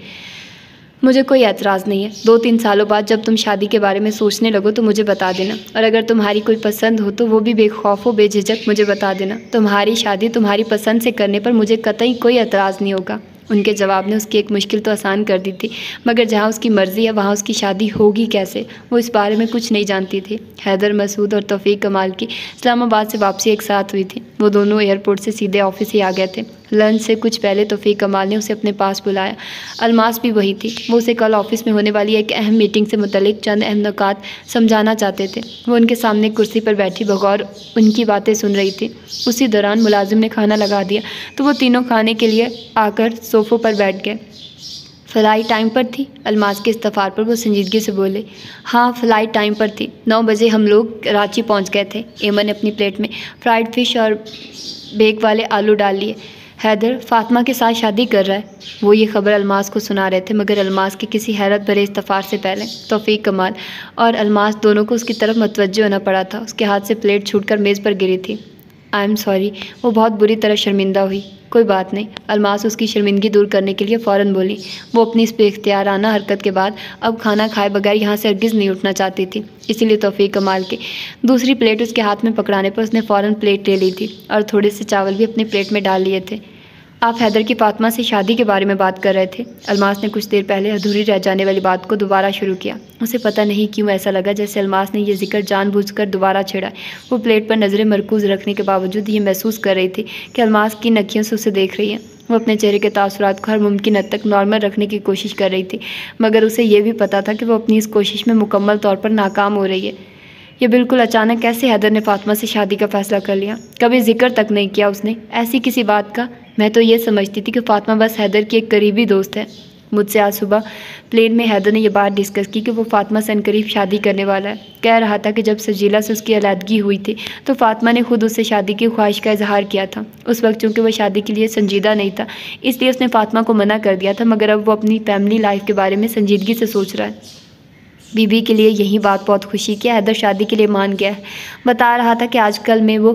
मुझे कोई एतराज़ नहीं है। दो तीन सालों बाद जब तुम शादी के बारे में सोचने लगो तो मुझे बता देना, और अगर तुम्हारी कोई पसंद हो तो वो भी बेखौफ हो बेझिझक मुझे बता देना। तुम्हारी शादी तुम्हारी पसंद से करने पर मुझे कतई कोई एतराज़ नहीं होगा। उनके जवाब ने उसकी एक मुश्किल तो आसान कर दी थी, मगर जहाँ उसकी मर्ज़ी है वहाँ उसकी शादी होगी कैसे, वो इस बारे में कुछ नहीं जानती थी। हैदर मसूद और तौफीक कमाल की इस्लामाबाद से वापसी एक साथ हुई थी। वो दोनों एयरपोर्ट से सीधे ऑफिस ही आ गए थे। लंच से कुछ पहले तौफीक कमाल ने उसे अपने पास बुलाया। अलमास भी वही थी। वो उसे कल ऑफिस में होने वाली एक अहम मीटिंग से मुतल्लिक चंद अहम नुकात समझाना चाहते थे। वो उनके सामने कुर्सी पर बैठी बगौर उनकी बातें सुन रही थी। उसी दौरान मुलाजिम ने खाना लगा दिया तो वो तीनों खाने के लिए आकर सोफ़ों पर बैठ गए। फ़्लाइट टाइम पर थी? अलमास के इस्तफ़ार पर वो संजीदगी से बोले। हाँ, फ़्लाइट टाइम पर थी। नौ बजे हम लोग कराची पहुंच गए थे। एमन ने अपनी प्लेट में फ्राइड फ़िश और बेक वाले आलू डाल लिए। हैदर फ़ातिमा के साथ शादी कर रहा है। वो ये ख़बर अलमास को सुना रहे थे, मगर अलमास के किसी हैरत भरे इस्तफ़ार से पहले तौफीक कमाल और अलमास दोनों को उसकी तरफ मुतवज्जो होना पड़ा था। उसके हाथ से प्लेट छूटकर मेज़ पर गिरी थी। I am sorry. वो बहुत बुरी तरह शर्मिंदा हुई। कोई बात नहीं। अलमास उसकी शर्मिंदगी दूर करने के लिए फ़ौरन बोली। वो अपनी इस बेख्तियाराना हरकत के बाद अब खाना खाए बगैर यहाँ से हरगिज़ नहीं उठना चाहती थी। इसीलिए तौफीक कमाल के दूसरी प्लेट उसके हाथ में पकड़ाने पर उसने फ़ौरन प्लेट ले ली थी और थोड़े से चावल भी अपनी प्लेट में डाल लिए थे। आप हैदर की फ़ातिमा से शादी के बारे में बात कर रहे थे। अलमास ने कुछ देर पहले अधूरी रह जाने वाली बात को दोबारा शुरू किया। उसे पता नहीं क्यों ऐसा लगा जैसे अलमास ने यह जिक्र जानबूझकर दोबारा छेड़ा। वो प्लेट पर नज़रें मरकूज़ रखने के बावजूद ये महसूस कर रही थी कि अलमास की नखियों से उसे देख रही है। वो अपने चेहरे के तासुरात को हर मुमकिन हद तक नॉर्मल रखने की कोशिश कर रही थी, मगर उसे यह भी पता था कि वो अपनी इस कोशिश में मुकम्मल तौर पर नाकाम हो रही है। ये बिल्कुल अचानक कैसे हैदर ने फ़ातिमा से शादी का फ़ैसला कर लिया? कभी जिक्र तक नहीं किया उसने ऐसी किसी बात का। मैं तो ये समझती थी कि फ़ातिमा बस हैदर की एक करीबी दोस्त है। मुझसे आज सुबह प्लेन में हैदर ने यह बात डिस्कस की कि वो फ़ातिमा से अनकरीब शादी करने वाला है। कह रहा था कि जब सजीला से उसकी अलहदगी हुई थी तो फ़ातिमा ने खुद उससे शादी की ख्वाहिश का इजहार किया था। उस वक्त चूँकि वह शादी के लिए संजीदा नहीं था, इसलिए उसने फ़ातिमा को मना कर दिया था, मगर अब वो अपनी फैमिली लाइफ के बारे में संजीदगी से सोच रहा है। बीबी के लिए यही बात बहुत खुशी की हैदर शादी के लिए मान गया है। बता रहा था कि आजकल में वो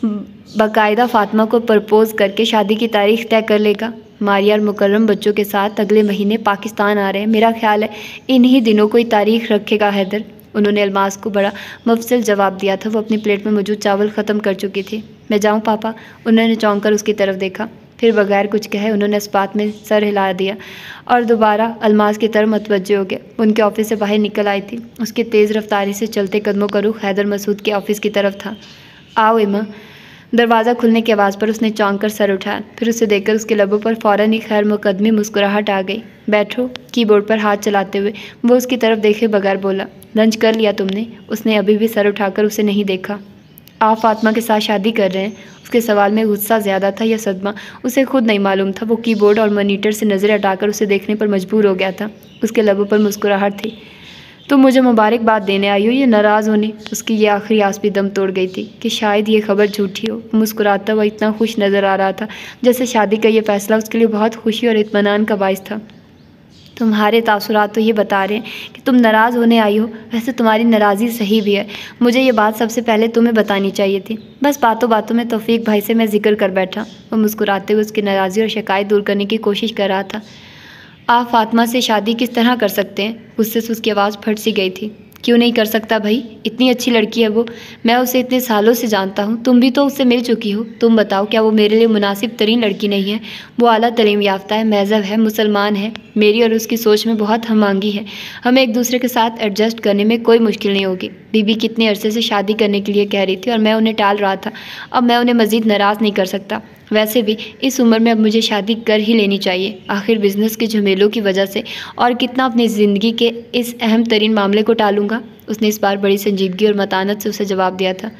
बाकायदा फ़ातिमा को प्रपोज़ करके शादी की तारीख तय कर लेगा। मारिया और मुकर्रम बच्चों के साथ अगले महीने पाकिस्तान आ रहे हैं। मेरा ख्याल है इन्हीं दिनों कोई तारीख रखेगा हैदर। उन्होंने अलमास को बड़ा मुफस्सिल जवाब दिया था। वो अपनी प्लेट में मौजूद चावल ख़त्म कर चुकी थी। मैं जाऊँ पापा? उन्होंने चौंक कर उसकी तरफ देखा, फिर बगैर कुछ कहे उन्होंने इस बात में सर हिला दिया और दोबारा अलमास की तरफ मुतवज्जो हो गए। उनके ऑफिस से बाहर निकल आई थी। उसके तेज़ रफ्तारी से चलते कदमों का रुख हैदर मसूद के ऑफिस की तरफ था। आओ एमा। दरवाज़ा खुलने की आवाज़ पर उसने चौंक कर सर उठाया। फिर उसे देखकर उसके लबों पर फ़ौरन ही खैर मुकदमी मुस्कुराहट आ गई। बैठो। कीबोर्ड पर हाथ चलाते हुए वो उसकी तरफ देखे बगैर बोला। लंच कर लिया तुमने? उसने अभी भी सर उठाकर उसे नहीं देखा। आप फ़ातिमा के साथ शादी कर रहे हैं? उसके सवाल में गुस्सा ज़्यादा था या सदमा, उसे खुद नहीं मालूम था। वो कीबोर्ड और मॉनिटर से नज़रें हटाकर उसे देखने पर मजबूर हो गया था। उसके लबों पर मुस्कुराहट थी। तुम मुझे मुबारकबाद देने आई हो, ये नाराज़ होने? उसकी ये आखिरी आस भी दम तोड़ गई थी कि शायद ये खबर झूठी हो। मुस्कुराता हुआ इतना खुश नज़र आ रहा था जैसे शादी का ये फ़ैसला उसके लिए बहुत खुशी और इत्मीनान का बाइस था। तुम्हारे तासुरात तो ये बता रहे हैं कि तुम नाराज़ होने आई हो। वैसे तुम्हारी नाराज़गी सही भी है, मुझे ये बात सबसे पहले तुम्हें बतानी चाहिए थी। बस बातों बातों में तौफीक भाई से मैं जिक्र कर बैठा। वो मुस्कुराते हुए उसकी नाराज़गी और शिकायत दूर करने की कोशिश कर रहा था। आप फातिमा से शादी किस तरह कर सकते हैं? गुस्से से उसकी आवाज़ फट सी गई थी। क्यों नहीं कर सकता भाई, इतनी अच्छी लड़की है वो, मैं उसे इतने सालों से जानता हूँ। तुम भी तो उससे मिल चुकी हो। तुम बताओ, क्या वो मेरे लिए मुनासिब तरीन लड़की नहीं है? वो आला तलीम याफ्ता है, महज़ब है, मुसलमान है, मेरी और उसकी सोच में बहुत हमआंगी है। हमें एक दूसरे के साथ एडजस्ट करने में कोई मुश्किल नहीं होगी। बीबी कितने अरसे से शादी करने के लिए कह रही थी और मैं उन्हें टाल रहा था। अब मैं उन्हें मज़ीद नाराज़ नहीं कर सकता। वैसे भी इस उम्र में अब मुझे शादी कर ही लेनी चाहिए। आखिर बिज़नेस के झमेलों की वजह से और कितना अपनी ज़िंदगी के इस अहम तरीन मामले को टालूंगा। उसने इस बार बड़ी संजीदगी और मतानत से उसे जवाब दिया था।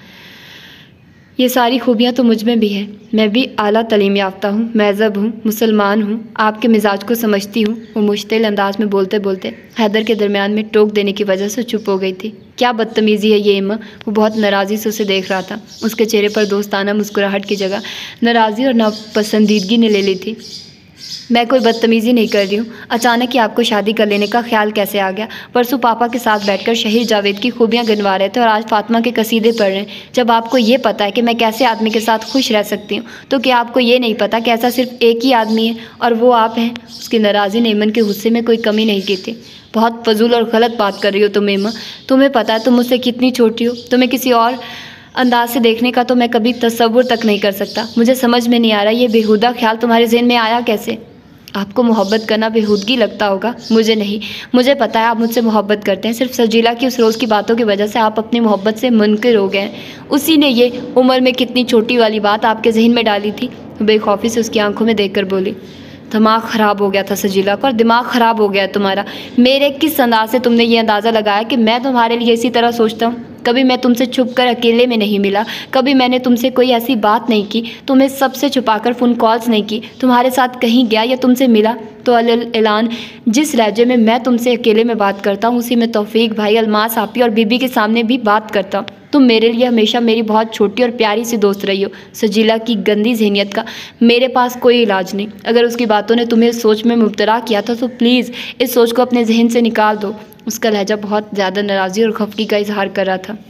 ये सारी खूबियाँ तो मुझ में भी हैं। मैं भी आला तलीम याफ्ता हूँ, महज़ब हूँ, मुसलमान हूँ, आपके मिजाज को समझती हूँ। वो मुश्तिल अंदाज में बोलते बोलते हैदर के दरमियान में टोक देने की वजह से चुप हो गई थी। क्या बदतमीज़ी है ये इमा। वो बहुत नाराज़गी से उसे देख रहा था। उसके चेहरे पर दोस्ताना मुस्कुराहट की जगह नाराज़गी और नापसंदीदगी ने ले ली थी। मैं कोई बदतमीज़ी नहीं कर रही हूँ। अचानक ही आपको शादी कर लेने का ख्याल कैसे आ गया? परसों पापा के साथ बैठकर शहीद जावेद की खूबियाँ गिनवा रहे थे और आज फातिमा के कसीदे पढ़ रहे हैं। जब आपको ये पता है कि मैं कैसे आदमी के साथ खुश रह सकती हूँ, तो क्या आपको ये नहीं पता कि ऐसा सिर्फ एक ही आदमी है और वो आप हैं? उसकी नाराज़ी ने ईमन के गुस्से में कोई कमी नहीं की थी। बहुत फजूल और गलत बात कर रही हो तुम ईमा। तुम्हें पता है तुम मुझसे कितनी छोटी हो। तुम्हें किसी और अंदाज से देखने का तो मैं कभी तसव्वुर तक नहीं कर सकता। मुझे समझ में नहीं आ रहा ये बेहुदा ख्याल तुम्हारे ज़हन में आया कैसे? आपको मोहब्बत करना बेहूदगी लगता होगा, मुझे नहीं। मुझे पता है आप मुझसे मोहब्बत करते हैं। सिर्फ सजीला की उस रोज़ की बातों की वजह से आप अपनी मोहब्बत से मुनकिर हो गए। उसी ने ये उम्र में कितनी छोटी वाली बात आपके जहन में डाली थी। बेखौफी से उसकी आंखों में देखकर बोली। दिमाग ख़राब हो गया था सजीला का, और दिमाग ख़राब हो गया तुम्हारा। मेरे किस अंदाज से तुमने ये अंदाज़ा लगाया कि मैं तुम्हारे लिए इसी तरह सोचता हूँ? कभी मैं तुमसे छुप कर अकेले में नहीं मिला, कभी मैंने तुमसे कोई ऐसी बात नहीं की, तुम्हें सबसे छुपाकर फ़ोन कॉल्स नहीं की। तुम्हारे साथ कहीं गया या तुमसे मिला तो अल ऐलान जिस लहजे में मैं तुमसे अकेले में बात करता हूँ, उसी में तौफीक भाई, अलमास आपी और बीबी के सामने भी बात करता हूँ। तुम मेरे लिए हमेशा मेरी बहुत छोटी और प्यारी सी दोस्त रही हो। सजीला की गंदी जहनियत का मेरे पास कोई इलाज नहीं। अगर उसकी बातों ने तुम्हें इस सोच में मुब्तला किया था तो प्लीज़ इस सोच को अपने जहन से निकाल दो। उसका लहजा बहुत ज़्यादा नाराज़गी और खफगी का इजहार कर रहा था।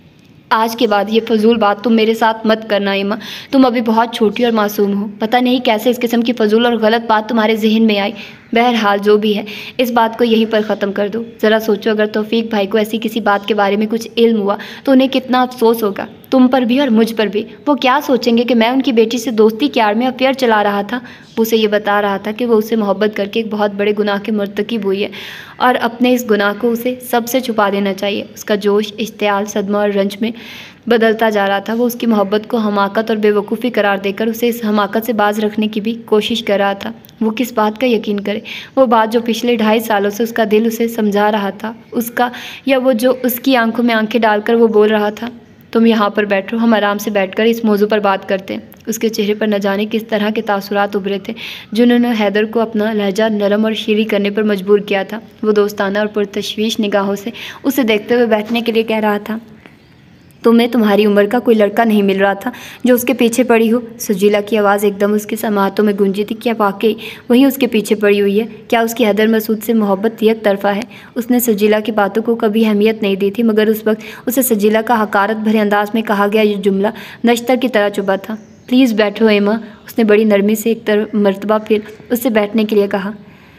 आज के बाद ये फजूल बात तुम मेरे साथ मत करना ईमा। तुम अभी बहुत छोटी और मासूम हो। पता नहीं कैसे इस किस्म की फजूल और गलत बात तुम्हारे जहन में आई। बहरहाल जो भी है, इस बात को यहीं पर ख़त्म कर दो। ज़रा सोचो, अगर तौफीक भाई को ऐसी किसी बात के बारे में कुछ इल्म हुआ तो उन्हें कितना अफसोस होगा, तुम पर भी और मुझ पर भी। वो क्या सोचेंगे कि मैं उनकी बेटी से दोस्ती की आड़ में अफेयर चला रहा था। वो उसे ये बता रहा था कि वो उससे मोहब्बत करके एक बहुत बड़े गुनाह के मर्तकिब हुई है और अपने इस गुनाह को उसे सबसे छुपा देना चाहिए। उसका जोश, इश्तियाल, सदमा और रंज में बदलता जा रहा था। वो उसकी मोहब्बत को हमाकत और बेवकूफ़ी करार देकर उसे इस हमाकत से बाज रखने की भी कोशिश कर रहा था। वो किस बात का यकीन करे? वो बात जो पिछले ढाई सालों से उसका दिल उसे समझा रहा था, उसका, या वो जो उसकी आंखों में आंखें डालकर वो बोल रहा था, तुम यहाँ पर बैठो, हम आराम से बैठकर इस मौजू पर बात करते हैं। उसके चेहरे पर न जाने किस तरह के तासुरात उभरे थे जिन्होंने हैदर को अपना लहजा नरम और शीरी करने पर मजबूर किया था। वो दोस्ताना और पुरतशवीश निगाहों से उसे देखते हुए बैठने के लिए कह रहा था, तुम्हें तुम्हारी उम्र का कोई लड़का नहीं मिल रहा था जो उसके पीछे पड़ी हो? सजीला की आवाज़ एकदम उसके समातों में गूंजी थी। क्या वाकई वही उसके पीछे पड़ी हुई है? क्या उसकी हैदर मसूद से मोहब्बत एक तरफ़ा है? उसने सजीला की बातों को कभी अहमियत नहीं दी थी, मगर उस वक्त उसे सजीला का हकारत भरे अंदाज में कहा गया ये जुमला नश्तर की तरह चुभा था। प्लीज़ बैठो एमा, उसने बड़ी नरमी से एक तरफ मरतबा फिर उससे बैठने के लिए कहा।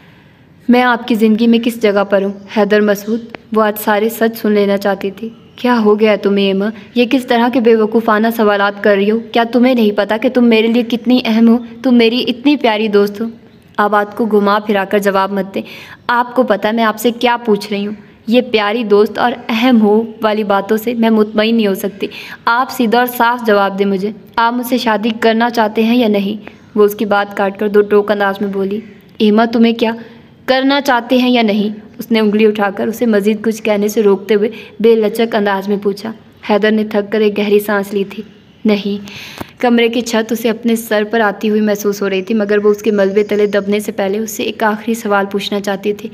मैं आपकी ज़िंदगी में किस जगह पर हूँ हैदर मसूद? वो आज सारे सच सुन लेना चाहती थी। क्या हो गया तुम्हें एमा? ये किस तरह के बेवकूफ़ाना सवालात कर रही हो? क्या तुम्हें नहीं पता कि तुम मेरे लिए कितनी अहम हो? तुम मेरी इतनी प्यारी दोस्त हो। आप बात को घुमा फिराकर जवाब मत दें। आपको पता है मैं आपसे क्या पूछ रही हूँ? ये प्यारी दोस्त और अहम हो वाली बातों से मैं मुतमईन नहीं हो सकती। आप सीधा और साफ जवाब दें मुझे। आप मुझसे शादी करना चाहते हैं या नहीं? वो उसकी बात काटकर दो टोक अंदाज में बोली। एमा, तुम्हें क्या करना चाहते हैं या नहीं? उसने उंगली उठाकर उसे मज़ीद कुछ कहने से रोकते हुए बेलचक अंदाज में पूछा। हैदर ने थक कर एक गहरी सांस ली थी। नहीं, कमरे की छत उसे अपने सर पर आती हुई महसूस हो रही थी, मगर वो उसके मलबे तले दबने से पहले उससे एक आखिरी सवाल पूछना चाहती थी,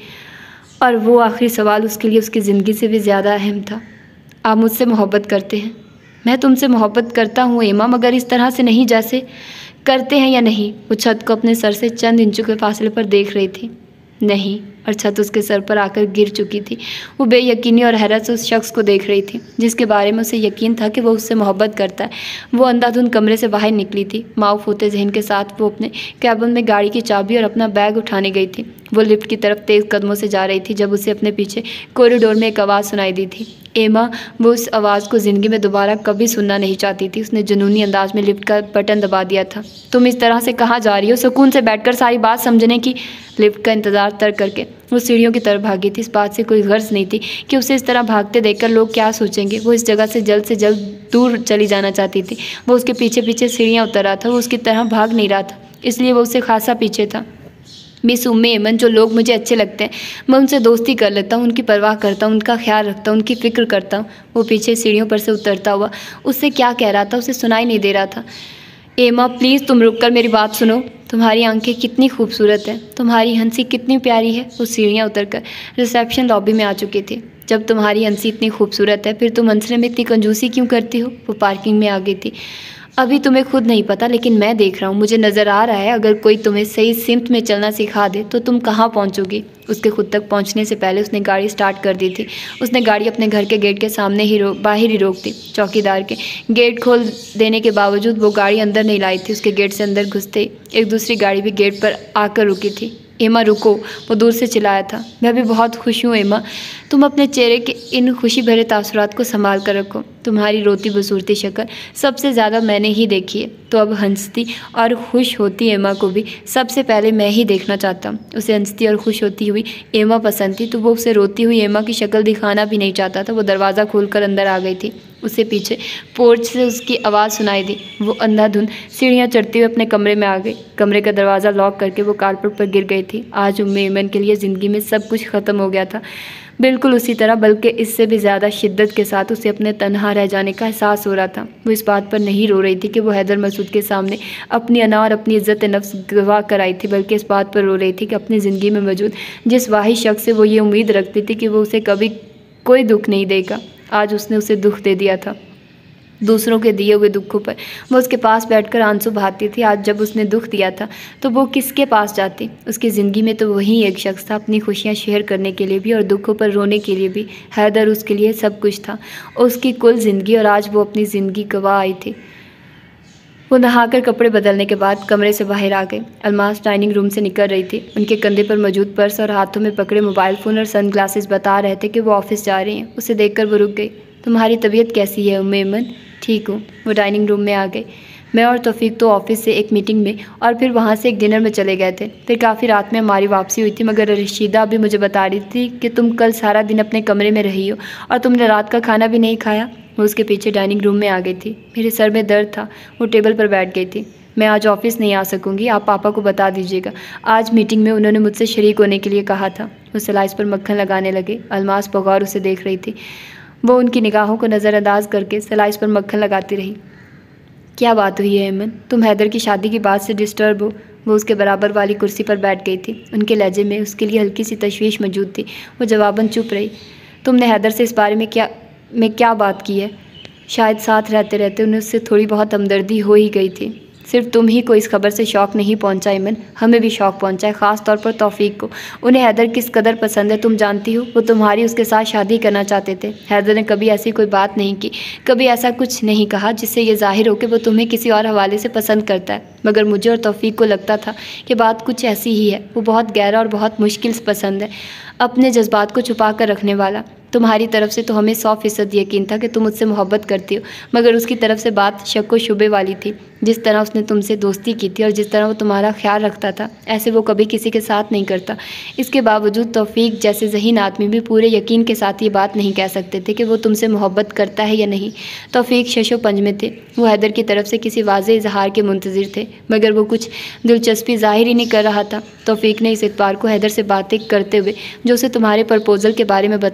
और वो आखिरी सवाल उसके लिए उसकी ज़िंदगी से भी ज़्यादा अहम था। आप मुझसे मोहब्बत करते हैं? मैं तुमसे मोहब्बत करता हूँ एमा, मगर इस तरह से नहीं जैसे करते हैं या नहीं? वो छत को अपने सर से चंद इंचों के फासले पर देख रही थी। नहीं, और छत उसके सर पर आकर गिर चुकी थी। वो बेयकीनी और हैरत से उस शख्स को देख रही थी जिसके बारे में उसे यकीन था कि वो उससे मोहब्बत करता है। वो अंधाधुंध कमरे से बाहर निकली थी। माऊफ होते जहन के साथ वो अपने कैबिन में गाड़ी की चाबी और अपना बैग उठाने गई थी। वो लिफ्ट की तरफ तेज़ कदमों से जा रही थी जब उसे अपने पीछे कॉरिडोर में एक आवाज़ सुनाई दी थी। एमा वो उस आवाज़ को ज़िंदगी में दोबारा कभी सुनना नहीं चाहती थी। उसने जुनूनी अंदाज में लिफ्ट का बटन दबा दिया था। तुम इस तरह से कहाँ जा रही हो? सुकून से बैठकर सारी बात समझने की। लिफ्ट का इंतज़ार तर्क करके वो सीढ़ियों की तरफ भागी थी। इस बात से कोई गर्ज नहीं थी कि उसे इस तरह भागते देखकर लोग क्या सोचेंगे। वो इस जगह से जल्द से जल्द दूर चली जाना चाहती थी। वो उसके पीछे पीछे सीढ़ियाँ उतर रहा था। वो उसकी तरह भाग नहीं रहा था, इसलिए वो उससे खासा पीछे था। मिस उम्मे ऐमन, जो लोग मुझे अच्छे लगते हैं मैं उनसे दोस्ती कर लेता हूँ, उनकी परवाह करता हूँ, उनका ख्याल रखता हूँ, उनकी फ़िक्र करता हूँ। वो पीछे सीढ़ियों पर से उतरता हुआ उससे क्या कह रहा था उसे सुनाई नहीं दे रहा था। एमा प्लीज़ तुम रुक कर मेरी बात सुनो। तुम्हारी आंखें कितनी खूबसूरत हैं, तुम्हारी हंसी कितनी प्यारी है। वो सीढ़ियाँ उतरकर रिसेप्शन लॉबी में आ चुकी थी। जब तुम्हारी हंसी इतनी खूबसूरत है फिर तुम हंसने में इतनी कंजूसी क्यों करती हो? वो पार्किंग में आ गई थी। अभी तुम्हें खुद नहीं पता, लेकिन मैं देख रहा हूँ, मुझे नज़र आ रहा है। अगर कोई तुम्हें सही सिमत में चलना सिखा दे तो तुम कहाँ पहुँचोगी? उसके खुद तक पहुँचने से पहले उसने गाड़ी स्टार्ट कर दी थी। उसने गाड़ी अपने घर के गेट के सामने ही रोक बाहर ही रोक दी। चौकीदार के गेट खोल देने के बावजूद वो गाड़ी अंदर नहीं लाई थी। उसके गेट से अंदर घुसते एक दूसरी गाड़ी भी गेट पर आकर रुकी थी। एमा रुको, वो दूर से चिल्लाया था। मैं भी बहुत खुश हूँ एमा, तुम अपने चेहरे के इन खुशी भरे तासुरात को संभाल कर रखो। तुम्हारी रोती बसूरती शक्ल सबसे ज़्यादा मैंने ही देखी है, तो अब हंसती और खुश होती एमा को भी सबसे पहले मैं ही देखना चाहता हूँ। उसे हंसती और खुश होती हुई एमा पसंद थी, तो वो उसे रोती हुई एमा की शक्ल दिखाना भी नहीं चाहता था। वो दरवाज़ा खोलकर अंदर आ गई थी। उसे पीछे पोर्च से उसकी आवाज़ सुनाई दी। वो अंधाधुंध सीढ़ियाँ चढ़ते हुए अपने कमरे में आ गई। कमरे का दरवाज़ा लॉक करके वो कारपेट पर गिर गई थी। आज उम्मे ऐमन के लिए ज़िंदगी में सब कुछ ख़त्म हो गया था, बिल्कुल उसी तरह, बल्कि इससे भी ज़्यादा शिद्दत के साथ उसे अपने तन्हा रह जाने का एहसास हो रहा था। वो इस बात पर नहीं रो रही थी कि वो हैदर मसूद के सामने अपनी अना और अपनी इज़्ज़त नफ्स गवा कर आई थी, बल्कि इस बात पर रो रही थी कि अपनी ज़िंदगी में मौजूद जिस वाहिद शख्स से वो ये उम्मीद रखती थी कि वो उसे कभी कोई दुख नहीं देगा, आज उसने उसे दुख दे दिया था। दूसरों के दिए हुए दुखों पर वो उसके पास बैठकर आंसू बहाती थी। आज जब उसने दुख दिया था तो वो किसके पास जाती? उसकी ज़िंदगी में तो वही एक शख्स था, अपनी खुशियाँ शेयर करने के लिए भी और दुखों पर रोने के लिए भी। हैदर उसके लिए सब कुछ था, उसकी कुल ज़िंदगी, और आज वो अपनी ज़िंदगी गवा आई थी। वो नहाकर कपड़े बदलने के बाद कमरे से बाहर आ गई। अलमास डाइनिंग रूम से निकल रही थी। उनके कंधे पर मौजूद पर्स और हाथों में पकड़े मोबाइल फ़ोन और सन ग्लासेस बता रहे थे कि वो ऑफिस जा रही हैं। उसे देखकर वो रुक गई। तुम्हारी तबीयत कैसी है उम्मे ऐमन? ठीक हूँ। वो डाइनिंग रूम में आ गई। मैं और तौफीक तो ऑफिस से एक मीटिंग में और फिर वहाँ से एक डिनर में चले गए थे। फिर काफ़ी रात में हमारी वापसी हुई थी, मगर रशीदा अभी मुझे बता रही थी कि तुम कल सारा दिन अपने कमरे में रही हो और तुमने रात का खाना भी नहीं खाया। वो उसके पीछे डाइनिंग रूम में आ गई थी। मेरे सर में दर्द था। वो टेबल पर बैठ गई थी। मैं आज ऑफिस नहीं आ सकूंगी, आप पापा को बता दीजिएगा। आज मीटिंग में उन्होंने मुझसे शरीक होने के लिए कहा था। वो सलाइस पर मक्खन लगाने लगे। अलमास बगौर उसे देख रही थी। वो उनकी निगाहों को नज़रअंदाज करके सलाइस पर मक्खन लगाती रही। क्या बात हुई है ऐमन? तुम हैदर की शादी की बात से डिस्टर्ब हो? वो उसके बराबर वाली कुर्सी पर बैठ गई थी। उनके लहजे में उसके लिए हल्की सी तशवीश मौजूद थी। वो जवाबन चुप रही। तुमने हैदर से इस बारे में क्या में क्या बात की है? शायद साथ रहते रहते उन्हें उससे थोड़ी बहुत हमदर्दी हो ही गई थी। सिर्फ तुम ही को इस खबर से शौक़ नहीं पहुंचा ऐमन, हमें भी शौक़ पहुंचा है, ख़ास तौर पर तौफीक को। उन्हें हैदर किस कदर पसंद है तुम जानती हो। वो तुम्हारी उसके साथ शादी करना चाहते थे। हैदर ने कभी ऐसी कोई बात नहीं की, कभी ऐसा कुछ नहीं कहा जिससे ये जाहिर हो कि वो तुम्हें किसी और हवाले से पसंद करता है। मगर मुझे और तौफीक को लगता था कि बात कुछ ऐसी ही है। वो बहुत गहरा और बहुत मुश्किल से पसंद है, अपने जज्बात को छुपा कर रखने वाला। तुम्हारी तरफ से तो हमें सौ फीसद यकीन था कि तुम मुझसे मोहब्बत करती हो, मगर उसकी तरफ से बात शक व शुबे वाली थी। जिस तरह उसने तुमसे दोस्ती की थी और जिस तरह वो तुम्हारा ख्याल रखता था, ऐसे वो कभी किसी के साथ नहीं करता। इसके बावजूद तौफीक जैसे ज़हीन आदमी भी पूरे यकीन के साथ ये बात नहीं कह सकते थे कि वो तुमसे मोहब्बत करता है या नहीं। तौफीक शशो पंज में थे। वो हैदर की तरफ से किसी वाज़े इजहार के मुंतज़िर थे, मगर वो कुछ दिलचस्पी ज़ाहिर ही नहीं कर रहा था। तौफीक ने इस इतबार को हैदर से बातें करते हुए जो उसे तुम्हारे प्रपोज़ल के बारे में बताया था, तो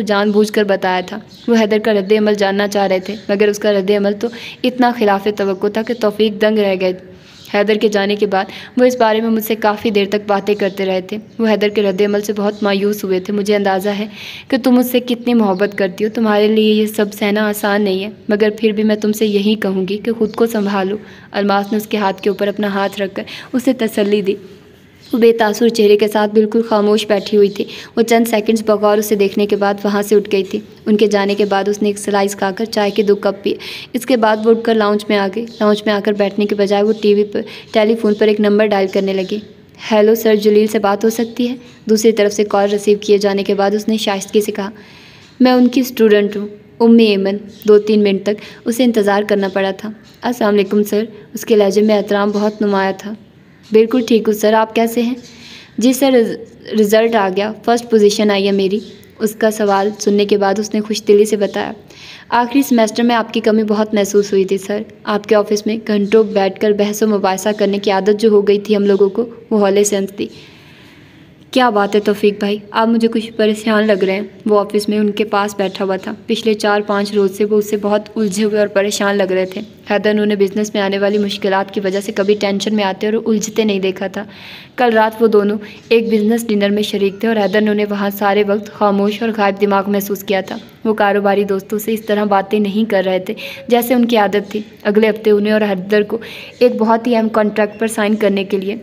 जानबूझकर बताया था। वो हैदर का रद्द-ए-अमल जानना चाह रहे थे, मगर उसका रद्द-ए-अमल तो इतना खिलाफ तवक्को था कि तौफीक दंग रह गए। हैदर के जाने के बाद वो इस बारे में मुझसे काफ़ी देर तक बातें करते रहे थे। वो हैदर के रद्द-ए-अमल से बहुत मायूस हुए थे। मुझे अंदाज़ा है कि तुम मुझसे कितनी मोहब्बत करती हो, तुम्हारे लिए ये सब सहना आसान नहीं है, मगर फिर भी मैं तुमसे यही कहूँगी कि खुद को संभालो। अलमास ने उसके हाथ के ऊपर अपना हाथ रखकर उसे तसल्ली दी। वो बेतासुर चेहरे के साथ बिल्कुल खामोश बैठी हुई थी। वो चंद सेकंड्स बगौर उसे देखने के बाद वहाँ से उठ गई थी। उनके जाने के बाद उसने एक स्लाइस खाकर चाय के दो कप पिए। इसके बाद वो उठकर लाउंज में आ गई। लाउंज में आकर बैठने के बजाय वो टीवी पर टेलीफोन पर एक नंबर डायल करने लगी। हेलो सर, जलील से बात हो सकती है? दूसरी तरफ से कॉल रिसीव किए जाने के बाद उसने शाइस्तगी से कहा, मैं उनकी स्टूडेंट हूँ, उम्मी ऐमन। दो तीन मिनट तक उसे इंतज़ार करना पड़ा था। अस्सलाम वालेकुम सर। उसके लहजे में एहतराम बहुत नुमाया था। बिल्कुल ठीक हूँ सर, आप कैसे हैं? जी सर, रिज़ल्ट आ गया, फ़र्स्ट पोजीशन आई है मेरी। उसका सवाल सुनने के बाद उसने खुशदिली से बताया, आखिरी सेमेस्टर में आपकी कमी बहुत महसूस हुई थी सर। आपके ऑफिस में घंटों बैठकर बहस व मुबाहिसा करने की आदत जो हो गई थी हम लोगों को, वो हौले से अंत थी। क्या बात है तौफीक भाई, आप मुझे कुछ परेशान लग रहे हैं। वो ऑफिस में उनके पास बैठा हुआ था। पिछले चार पाँच रोज़ से वो उससे बहुत उलझे हुए और परेशान लग रहे थे। हैदर उन्हें बिज़नेस में आने वाली मुश्किलात की वजह से कभी टेंशन में आते और उलझते नहीं देखा था। कल रात वो दोनों एक बिज़नेस डिनर में शरीक थे और हैदर ने उन्हें वहाँ सारे वक्त खामोश और गायब दिमाग महसूस किया था। वो कारोबारी दोस्तों से इस तरह बातें नहीं कर रहे थे जैसे उनकी आदत थी। अगले हफ्ते उन्हें और हैदर को एक बहुत ही अहम कॉन्ट्रैक्ट पर साइन करने के लिए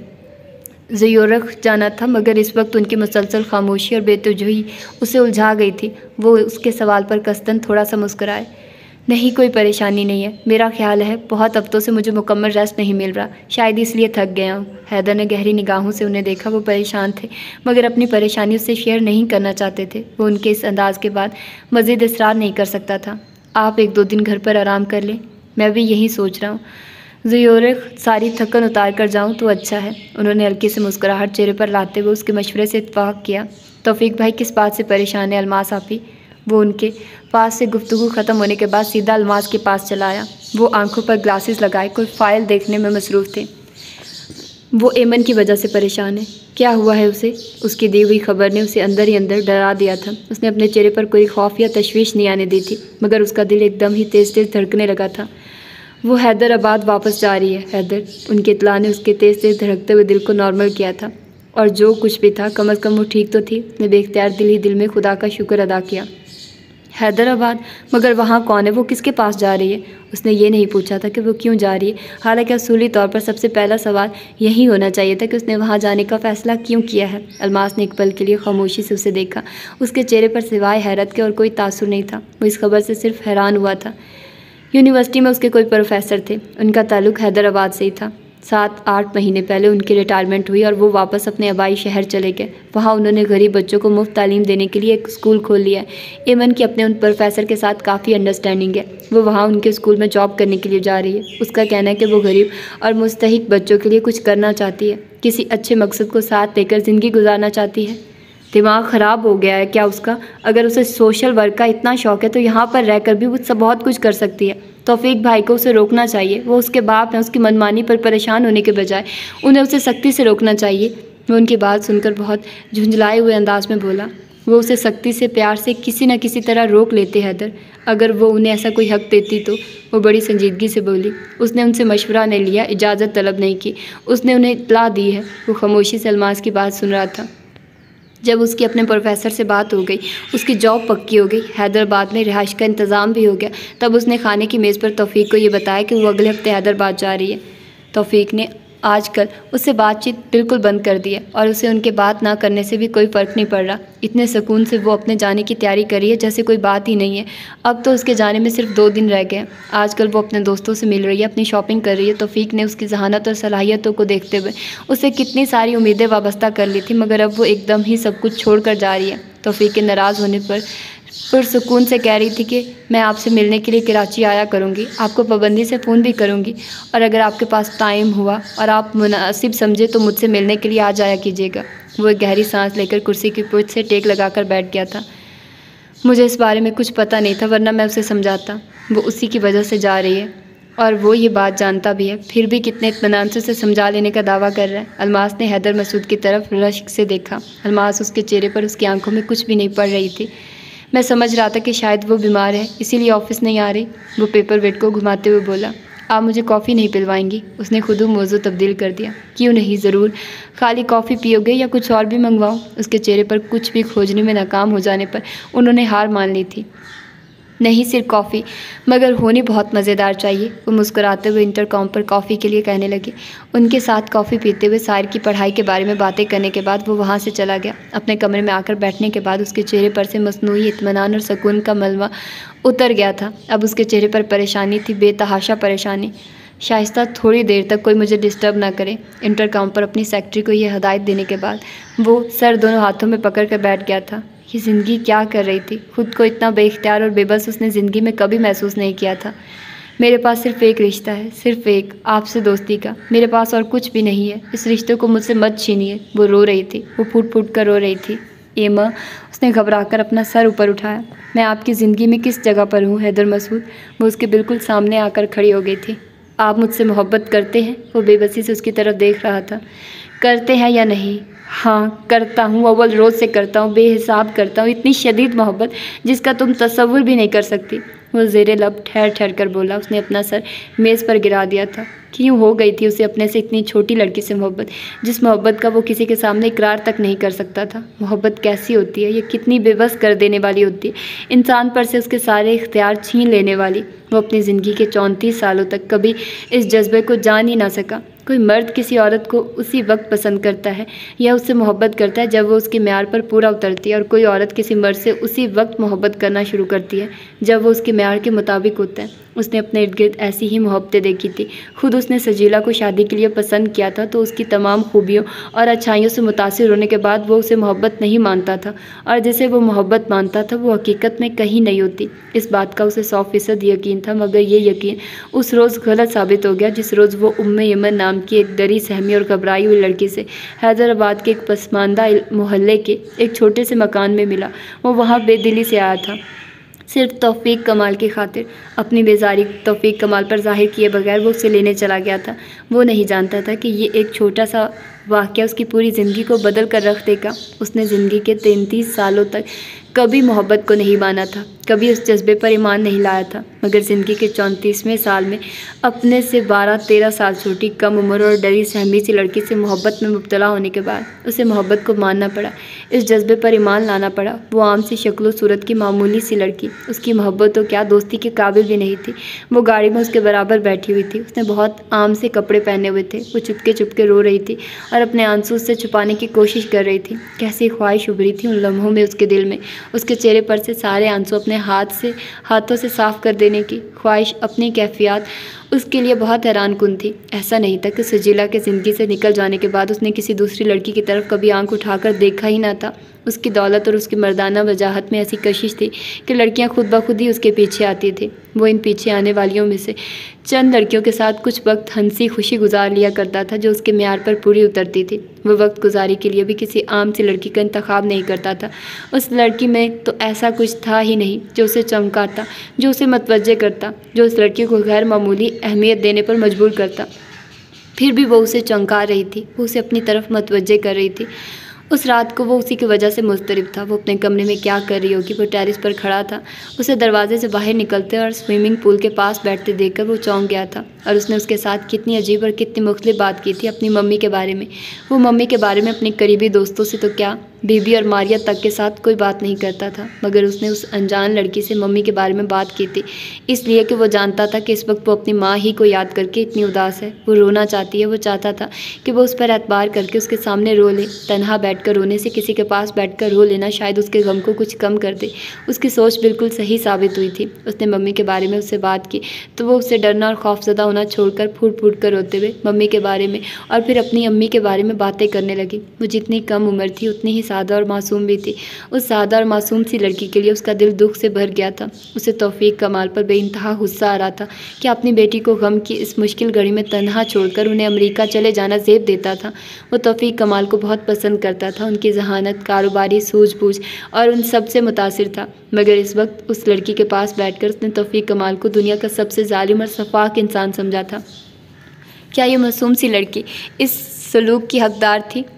ज़यूरख जाना था, मगर इस वक्त उनकी मुसलसल खामोशी और बेतवजही उसे उलझा गई थी। वो उसके सवाल पर कसदन थोड़ा सा मुस्कुराए। नहीं, कोई परेशानी नहीं है। मेरा ख्याल है बहुत हफ्तों से मुझे मुकम्मल रेस्ट नहीं मिल रहा, शायद इसलिए थक गया हूँ। हैदर ने गहरी निगाहों से उन्हें देखा। वो परेशान थे, मगर अपनी परेशानी उससे शेयर नहीं करना चाहते थे। वो उनके इस अंदाज़ के बाद मज़ीद इसरार नहीं कर सकता था। आप एक दो दिन घर पर आराम कर लें, मैं भी यही सोच रहा हूँ। ज़यूरख सारी थकन उतार कर जाऊँ तो अच्छा है। उन्होंने हल्की से मुस्कुराहट चेहरे पर लाते हुए उसके मशवरे से इत्तफाक किया। तौफीक भाई किस बात से परेशान है अलमास आपी? वो उनके पास से गुफ्तगू ख़त्म होने के बाद सीधा अलमास के पास चला आया। वो आंखों पर ग्लासेस लगाए कोई फ़ाइल देखने में मसरूफ़ थे। वो ऐमन की वजह से परेशान है। क्या हुआ है उसे? उसकी दी हुई खबर ने उसे अंदर ही अंदर डरा दिया था। उसने अपने चेहरे पर कोई खौफ या तशवीश नहीं आने दी थी, मगर उसका दिल एकदम ही तेज़ तेज़ धड़कने लगा था। वो हैदराबाद वापस जा रही है हैदर। उनकी इत्तला ने उसके तेज़ तेज़ धड़कते हुए दिल को नॉर्मल किया था, और जो कुछ भी था कम अज़ कम वो ठीक तो थी। उसने बेख्तियार दिल ही दिल में खुदा का शुक्र अदा किया। हैदराबाद, मगर वहाँ कौन है? वो किसके पास जा रही है? उसने ये नहीं पूछा था कि वो क्यों जा रही है। हालांकि असूली तौर पर सबसे पहला सवाल यही होना चाहिए था कि उसने वहाँ जाने का फ़ैसला क्यों किया है। अलमास ने एक पल के लिए खामोशी से उसे देखा। उसके चेहरे पर सिवाय हैरत के और कोई तासुर नहीं था। वो इस खबर से सिर्फ हैरान हुआ था। यूनिवर्सिटी में उसके कोई प्रोफेसर थे, उनका ताल्लुक़ हैदराबाद से ही था। सात आठ महीने पहले उनकी रिटायरमेंट हुई और वो वापस अपने आबाई शहर चले गए। वहाँ उन्होंने गरीब बच्चों को मुफ्त तालीम देने के लिए एक स्कूल खोल लिया है। ऐमन की अपने उन प्रोफेसर के साथ काफ़ी अंडरस्टैंडिंग है। वो वहाँ उनके स्कूल में जॉब करने के लिए जा रही है। उसका कहना है कि वो गरीब और मुस्तहिक बच्चों के लिए कुछ करना चाहती है, किसी अच्छे मकसद को साथ लेकर ज़िंदगी गुजारना चाहती है। दिमाग ख़राब हो गया है क्या उसका? अगर उसे सोशल वर्क का इतना शौक़ है तो यहाँ पर रहकर भी वो सब बहुत कुछ कर सकती है। तौफीक भाई को उसे रोकना चाहिए। वो उसके बाप हैं, उसकी मनमानी पर परेशान होने के बजाय उन्हें उसे सख्ती से रोकना चाहिए। वो उनकी बात सुनकर बहुत झुंझलाए हुए अंदाज में बोला। वो उसे सख्ती से प्यार से किसी न किसी तरह रोक लेते हैदर, अगर वो उन्हें ऐसा कोई हक़ देती तो। वो बड़ी संजीदगी से बोली। उसने उनसे मशवरा नहीं लिया, इजाज़त तलब नहीं की, उसने उन्हें इत्तला दी है। वो खामोशी से अलमास की बात सुन रहा था। जब उसकी अपने प्रोफेसर से बात हो गई, उसकी जॉब पक्की हो गई, हैदराबाद में रिहाइश का इंतज़ाम भी हो गया, तब उसने खाने की मेज़ पर तौफीक को ये बताया कि वो अगले हफ्ते हैदराबाद जा रही है। तौफीक ने आजकल उससे बातचीत बिल्कुल बंद कर दी है और उसे उनके बात ना करने से भी कोई फ़र्क नहीं पड़ रहा। इतने सुकून से वो अपने जाने की तैयारी कर रही है जैसे कोई बात ही नहीं है। अब तो उसके जाने में सिर्फ दो दिन रह गए। आजकल वो अपने दोस्तों से मिल रही है, अपनी शॉपिंग कर रही है। तौफीक ने उसकी जहानत और सलाहियतों को देखते हुए उसे कितनी सारी उम्मीदें वाबस्ता कर ली थी, मगर अब वो एकदम ही सब कुछ छोड़ कर जा रही है। तौफीक के नाराज़ होने पर पुरसुकून से कह रही थी कि मैं आपसे मिलने के लिए कराची आया करूँगी, आपको पाबंदी से फ़ोन भी करूँगी, और अगर आपके पास टाइम हुआ और आप मुनासिब समझे तो मुझसे मिलने के लिए आ जाया कीजिएगा। वो एक गहरी सांस लेकर कुर्सी की पुष्ट से टेक लगाकर बैठ गया था। मुझे इस बारे में कुछ पता नहीं था, वरना मैं उसे समझाता। वो उसी की वजह से जा रही है और वो ये बात जानता भी है, फिर भी कितने इत्मीनान से उसे समझा लेने का दावा कर रहा है। अलमास ने हैदर मसूद की तरफ रश्क से देखा। अलमास उसके चेहरे पर, उसकी आंखों में कुछ भी नहीं पड़ रही थी। मैं समझ रहा था कि शायद वो बीमार है, इसीलिए ऑफिस नहीं आ रही। वो पेपर वेट को घुमाते हुए बोला, आप मुझे कॉफ़ी नहीं पिलवाएंगी? उसने खुद मौजू तब्दील कर दिया। क्यों नहीं, ज़रूर। खाली कॉफ़ी पियोगे या कुछ और भी मंगवाऊँ? उसके चेहरे पर कुछ भी खोजने में नाकाम हो जाने पर उन्होंने हार मान ली थी। नहीं, सिर्फ कॉफ़ी, मगर होनी बहुत मज़ेदार चाहिए। वो मुस्कुराते हुए इंटरकॉम पर कॉफ़ी के लिए कहने लगे। उनके साथ कॉफ़ी पीते हुए साहिर की पढ़ाई के बारे में बातें करने के बाद वो वहाँ से चला गया। अपने कमरे में आकर बैठने के बाद उसके चेहरे पर से मसनूई इत्मीनान और सुकून का मलबा उतर गया था। अब उसके चेहरे पर परेशानी थी, बेतहाशा परेशानी। शाइस्ता, थोड़ी देर तक कोई मुझे डिस्टर्ब ना करे। इंटरकॉम पर अपनी सेक्रेटरी को यह हदायत देने के बाद वो सर दोनों हाथों में पकड़ कर बैठ गया था। ये ज़िंदगी क्या कर रही थी? खुद को इतना बेइख्तियार और बेबस उसने ज़िंदगी में कभी महसूस नहीं किया था। मेरे पास सिर्फ एक रिश्ता है, सिर्फ एक, आपसे दोस्ती का। मेरे पास और कुछ भी नहीं है। इस रिश्ते को मुझसे मत छीनिए। वो रो रही थी, वो फूट फूट कर रो रही थी। एमा, उसने घबराकर अपना सर ऊपर उठाया। मैं आपकी ज़िंदगी में किस जगह पर हूँ हैदर मसूद? वो उसके बिल्कुल सामने आकर खड़ी हो गई थी। आप मुझसे मोहब्बत करते हैं? वो बेबसी से उसकी तरफ देख रहा था। करते हैं या नहीं? हाँ, करता हूँ, अव्वल रोज़ से करता हूँ, बेहिसाब करता हूँ, इतनी शदीद मोहब्बत जिसका तुम तसव्वुर भी नहीं कर सकती। वो ज़ेरे लब ठहर ठहर कर बोला। उसने अपना सर मेज़ पर गिरा दिया था। क्यों हो गई थी उसे अपने से इतनी छोटी लड़की से मोहब्बत, जिस मोहब्बत का वो किसी के सामने इकरार तक नहीं कर सकता था? मोहब्बत कैसी होती है? ये कितनी बेबस कर देने वाली होती है, इंसान पर से उसके सारे इख्तियार छीन लेने वाली। वो अपनी ज़िंदगी के चौंतीस सालों तक कभी इस जज्बे को जान ही ना सका। कोई मर्द किसी औरत को उसी वक्त पसंद करता है या उससे मोहब्बत करता है जब वो उसके म्यार पर पूरा उतरती है, और कोई औरत किसी मर्द से उसी वक्त मोहब्बत करना शुरू करती है जब वो उसके म्यार के मुताबिक होता है। उसने अपने इर्द गिर्द ऐसी ही मोहब्बतें देखी थी। खुद उसने सजीला को शादी के लिए पसंद किया था तो उसकी तमाम खूबियों और अच्छाइयों से मुतासिर होने के बाद वो उसे मोहब्बत नहीं मानता था, और जिसे वो मोहब्बत मानता था वो हकीकत में कहीं नहीं होती। इस बात का उसे सौ फीसद यकीन था, मगर ये यकीन उस रोज़ गलत साबित हो गया जिस रोज़ वो उम्मे यमन नाम की एक डरी सहमी और घबराई हुई लड़की से हैदराबाद के एक पसमानदा मोहल्ले के एक छोटे से मकान में मिला। वो वहाँ बेदिली से आया था, सिर्फ तौफीक कमाल की खातिर। अपनी बेजारी तौफीक कमाल पर जाहिर किए बगैर वो उसे लेने चला गया था। वो नहीं जानता था कि ये एक छोटा सा वाक़या उसकी पूरी ज़िंदगी को बदल कर रख देगा। उसने ज़िंदगी के तैंतीस सालों तक कभी मोहब्बत को नहीं माना था, कभी उस जज्बे पर ईमान नहीं लाया था, मगर ज़िंदगी के चौंतीसवें साल में अपने से बारह तेरह साल छोटी, कम उम्र और डरी सहमी सी लड़की से मोहब्बत में मुब्तला होने के बाद उसे मोहब्बत को मानना पड़ा, इस जज्बे पर ईमान लाना पड़ा। वो आम सी शक्लो सूरत की मामूली सी लड़की, उसकी मोहब्बत तो क्या दोस्ती के काबिल भी नहीं थी। वो गाड़ी में उसके बराबर बैठी हुई थी। उसने बहुत आम से कपड़े पहने हुए थे। वो चुपके चुपके रो रही थी और अपने आंसू से छुपाने की कोशिश कर रही थी। कैसी ख्वाहिश उभरी थी उन लम्हों में उसके दिल में, उसके चेहरे पर से सारे आंसू अपने हाथ से हाथों से साफ कर देने की ख्वाहिश। अपनी कैफियत उसके लिए बहुत हैरान कुन थी। ऐसा नहीं था कि सजीला के ज़िंदगी से निकल जाने के बाद उसने किसी दूसरी लड़की की तरफ कभी आंख उठाकर देखा ही ना था। उसकी दौलत और उसकी मर्दाना वजाहत में ऐसी कशिश थी कि लड़कियां खुद ब खुद ही उसके पीछे आती थी। वो इन पीछे आने वालियों में से चंद लड़कियों के साथ कुछ वक्त हंसी खुशी गुजार लिया करता था जो उसके म्यार पर पूरी उतरती थी। वो वक्त गुजारी के लिए भी किसी आम सी लड़की का इंतखाब नहीं करता था। उस लड़की में तो ऐसा कुछ था ही नहीं जो उसे चमकाता, जो उसे मतवज्जे करता, जो उस लड़की को गैर मामूली अहमियत देने पर मजबूर करता। फिर भी वो उसे चमका रही थी, वो उसे अपनी तरफ मतवज्जे कर रही थी। उस रात को वो उसी की वजह से मुस्तरिब था। वो अपने कमरे में क्या कर रही होगी? वो टेरिस पर खड़ा था। उसे दरवाजे से बाहर निकलते और स्विमिंग पूल के पास बैठते देखकर वो चौंक गया था, और उसने उसके साथ कितनी अजीब और कितनी मुख्तलिफ बात की थी अपनी मम्मी के बारे में। वो मम्मी के बारे में अपने करीबी दोस्तों से तो क्या, बीबी और मारिया तक के साथ कोई बात नहीं करता था, मगर उसने उस अनजान लड़की से मम्मी के बारे में बात की थी, इसलिए कि वो जानता था कि इस वक्त वो अपनी माँ ही को याद करके इतनी उदास है। वो रोना चाहती है। वो चाहता था कि वो उस पर एतबार करके उसके सामने रो ले। तन्हा बैठकर रोने से किसी के पास बैठकर रो लेना शायद उसके गम को कुछ कम कर दे। उसकी सोच बिल्कुल सही साबित हुई थी। उसने मम्मी के बारे में उससे बात की तो वो उससे डरना और खौफजदा होना छोड़कर फूट फूट कर रोते हुए मम्मी के बारे में और फिर अपनी अम्मी के बारे में बातें करने लगी। वो जितनी कम उम्र थी उतनी ही सादा और मासूम भी थी। उस सादा और मासूम सी लड़की के लिए उसका दिल दुख से भर गया था। उसे तौफीक कमाल पर बेइंतहा गुस्सा आ रहा था कि अपनी बेटी को गम की इस मुश्किल घड़ी में तन्हा छोड़कर उन्हें अमेरिका चले जाना ज़ेब देता था। वो तौफीक कमाल को बहुत पसंद करता था, उनकी जहानत, कारोबारी सूझबूझ और उन सब से मुतासिर था, मगर इस वक्त उस लड़की के पास बैठकर उसने तौफीक कमाल को दुनिया का सबसे जालिम और सफाक इंसान समझा था। क्या ये मासूम सी लड़की इस सलूक की हकदार थी?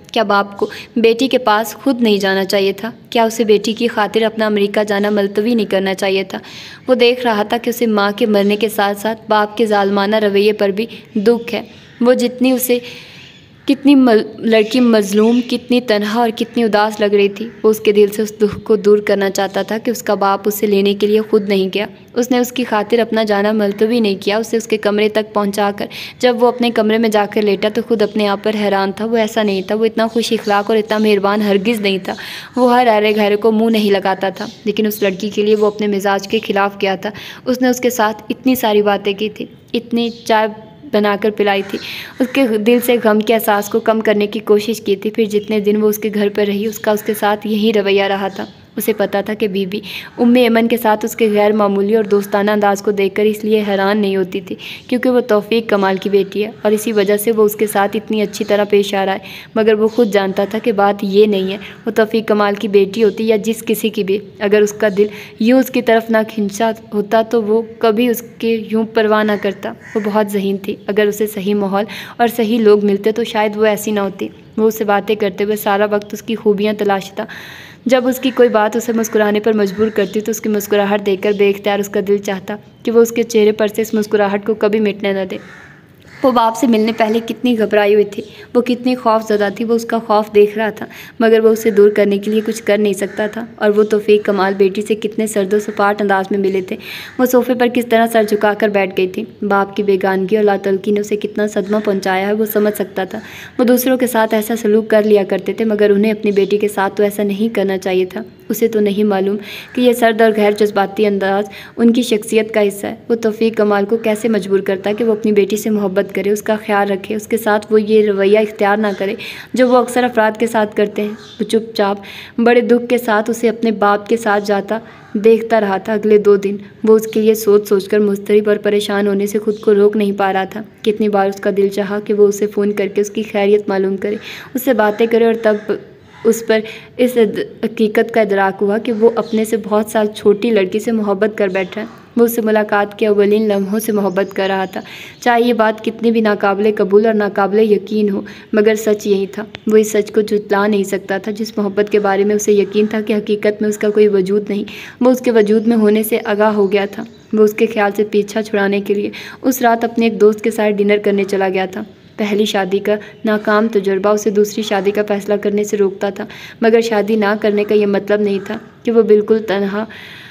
क्या बाप को बेटी के पास खुद नहीं जाना चाहिए था? क्या उसे बेटी की खातिर अपना अमेरिका जाना मुलतवी नहीं करना चाहिए था? वो देख रहा था कि उसे माँ के मरने के साथ साथ बाप के जालमाना रवैये पर भी दुख है। वो जितनी उसे कितनी मल, लड़की मजलूम, कितनी तन्हा और कितनी उदास लग रही थी। वो उसके दिल से उस दुख को दूर करना चाहता था कि उसका बाप उसे लेने के लिए खुद नहीं गया। उसने उसकी खातिर अपना जाना मुलतवी नहीं किया। उसे उसके कमरे तक पहुंचाकर जब वो अपने कमरे में जाकर लेटा तो खुद अपने आप पर हैरान था। वो ऐसा नहीं था, वो इतना खुश इखलाक और इतना मेहरबान हरगिज़ नहीं था। वो हर अरे घरे को मुँह नहीं लगाता था, लेकिन उस लड़की के लिए वो अपने मिजाज के ख़िलाफ़ गया था। उसने उसके साथ इतनी सारी बातें की थी, इतनी चाय बनाकर पिलाई थी, उसके दिल से गम के एहसास को कम करने की कोशिश की थी। फिर जितने दिन वो उसके घर पर रही, उसका उसके साथ यही रवैया रहा था। उसे पता था कि बीबी उम्मे ऐमन के साथ उसके गैर मामूली और दोस्ताना अंदाज को देखकर इसलिए हैरान नहीं होती थी क्योंकि वो तौफीक कमाल की बेटी है और इसी वजह से वो उसके साथ इतनी अच्छी तरह पेश आ रहा है। मगर वो खुद जानता था कि बात ये नहीं है। वो तौफीक कमाल की बेटी होती या जिस किसी की भी, अगर उसका दिल यूँ उसकी तरफ ना खिंचा होता तो वो कभी उसके यूँ परवाह ना करता। वो बहुत ज़हीन थी। अगर उसे सही माहौल और सही लोग मिलते तो शायद वो ऐसी ना होती। वो उससे बातें करते हुए सारा वक्त उसकी खूबियाँ तलाशता। जब उसकी कोई बात उसे मुस्कुराने पर मजबूर करती तो उसकी मुस्कुराहट देखकर बेख्तियार उसका दिल चाहता कि वो उसके चेहरे पर से इस मुस्कुराहट को कभी मिटने न दे। वो बाप से मिलने पहले कितनी घबराई हुई थी, वो कितनी खौफज़दा थी। वो उसका खौफ देख रहा था मगर वो उसे दूर करने के लिए कुछ कर नहीं सकता था। और वो तौफीक कमाल बेटी से कितने सर्दो सपाट अंदाज में मिले थे। वो सोफ़े पर किस तरह सर झुकाकर बैठ गई थी। बाप की बेगानगी और लातलकी ने उसे कितना सदमा पहुंचाया है वो समझ सकता था। वो दूसरों के साथ ऐसा सलूक कर लिया करते थे मगर उन्हें अपनी बेटी के साथ तो ऐसा नहीं करना चाहिए था। उसे तो नहीं मालूम कि यह सर्द और गैर जज्बाती अंदाज उनकी शख्सियत का हिस्सा है। वो तौफीक कमाल को कैसे मजबूर करता कि वो अपनी बेटी से मोहब्बत करे, उसका ख्याल रखे, उसके साथ वो ये रवैया इख्तियार ना करे जो वो अक्सर अफराद के साथ करते हैं। वो चुपचाप बड़े दुख के साथ उसे अपने बाप के साथ जाता देखता रहा था। अगले दो दिन वो उसके लिए सोच सोचकर मुस्तरिब और परेशान होने से खुद को रोक नहीं पा रहा था। कितनी बार उसका दिल चाहा कि वो उसे फ़ोन करके उसकी खैरियत मालूम करे, उससे बातें करे और तब उस पर इस हकीकत का इदराक हुआ कि वो अपने से बहुत साल छोटी लड़की से मोहब्बत कर बैठा है। वो उससे मुलाकात के अवलिन लम्हों से मोहब्बत कर रहा था। चाहे ये बात कितनी भी नाकाबिले कबूल और नाकाबिले यकीन हो, मगर सच यही था। वो इस सच को जुटला नहीं सकता था जिस मोहब्बत के बारे में उसे यकीन था कि हकीकत में उसका कोई वजूद नहीं, वो उसके वजूद में होने से आगाह हो गया था। वो उसके ख्याल से पीछा छुड़ाने के लिए उस रात अपने एक दोस्त के साथ डिनर करने चला गया था। पहली शादी का नाकाम तजुर्बा उसे दूसरी शादी का फ़ैसला करने से रोकता था, मगर शादी ना करने का ये मतलब नहीं था कि वो बिल्कुल तन्हा,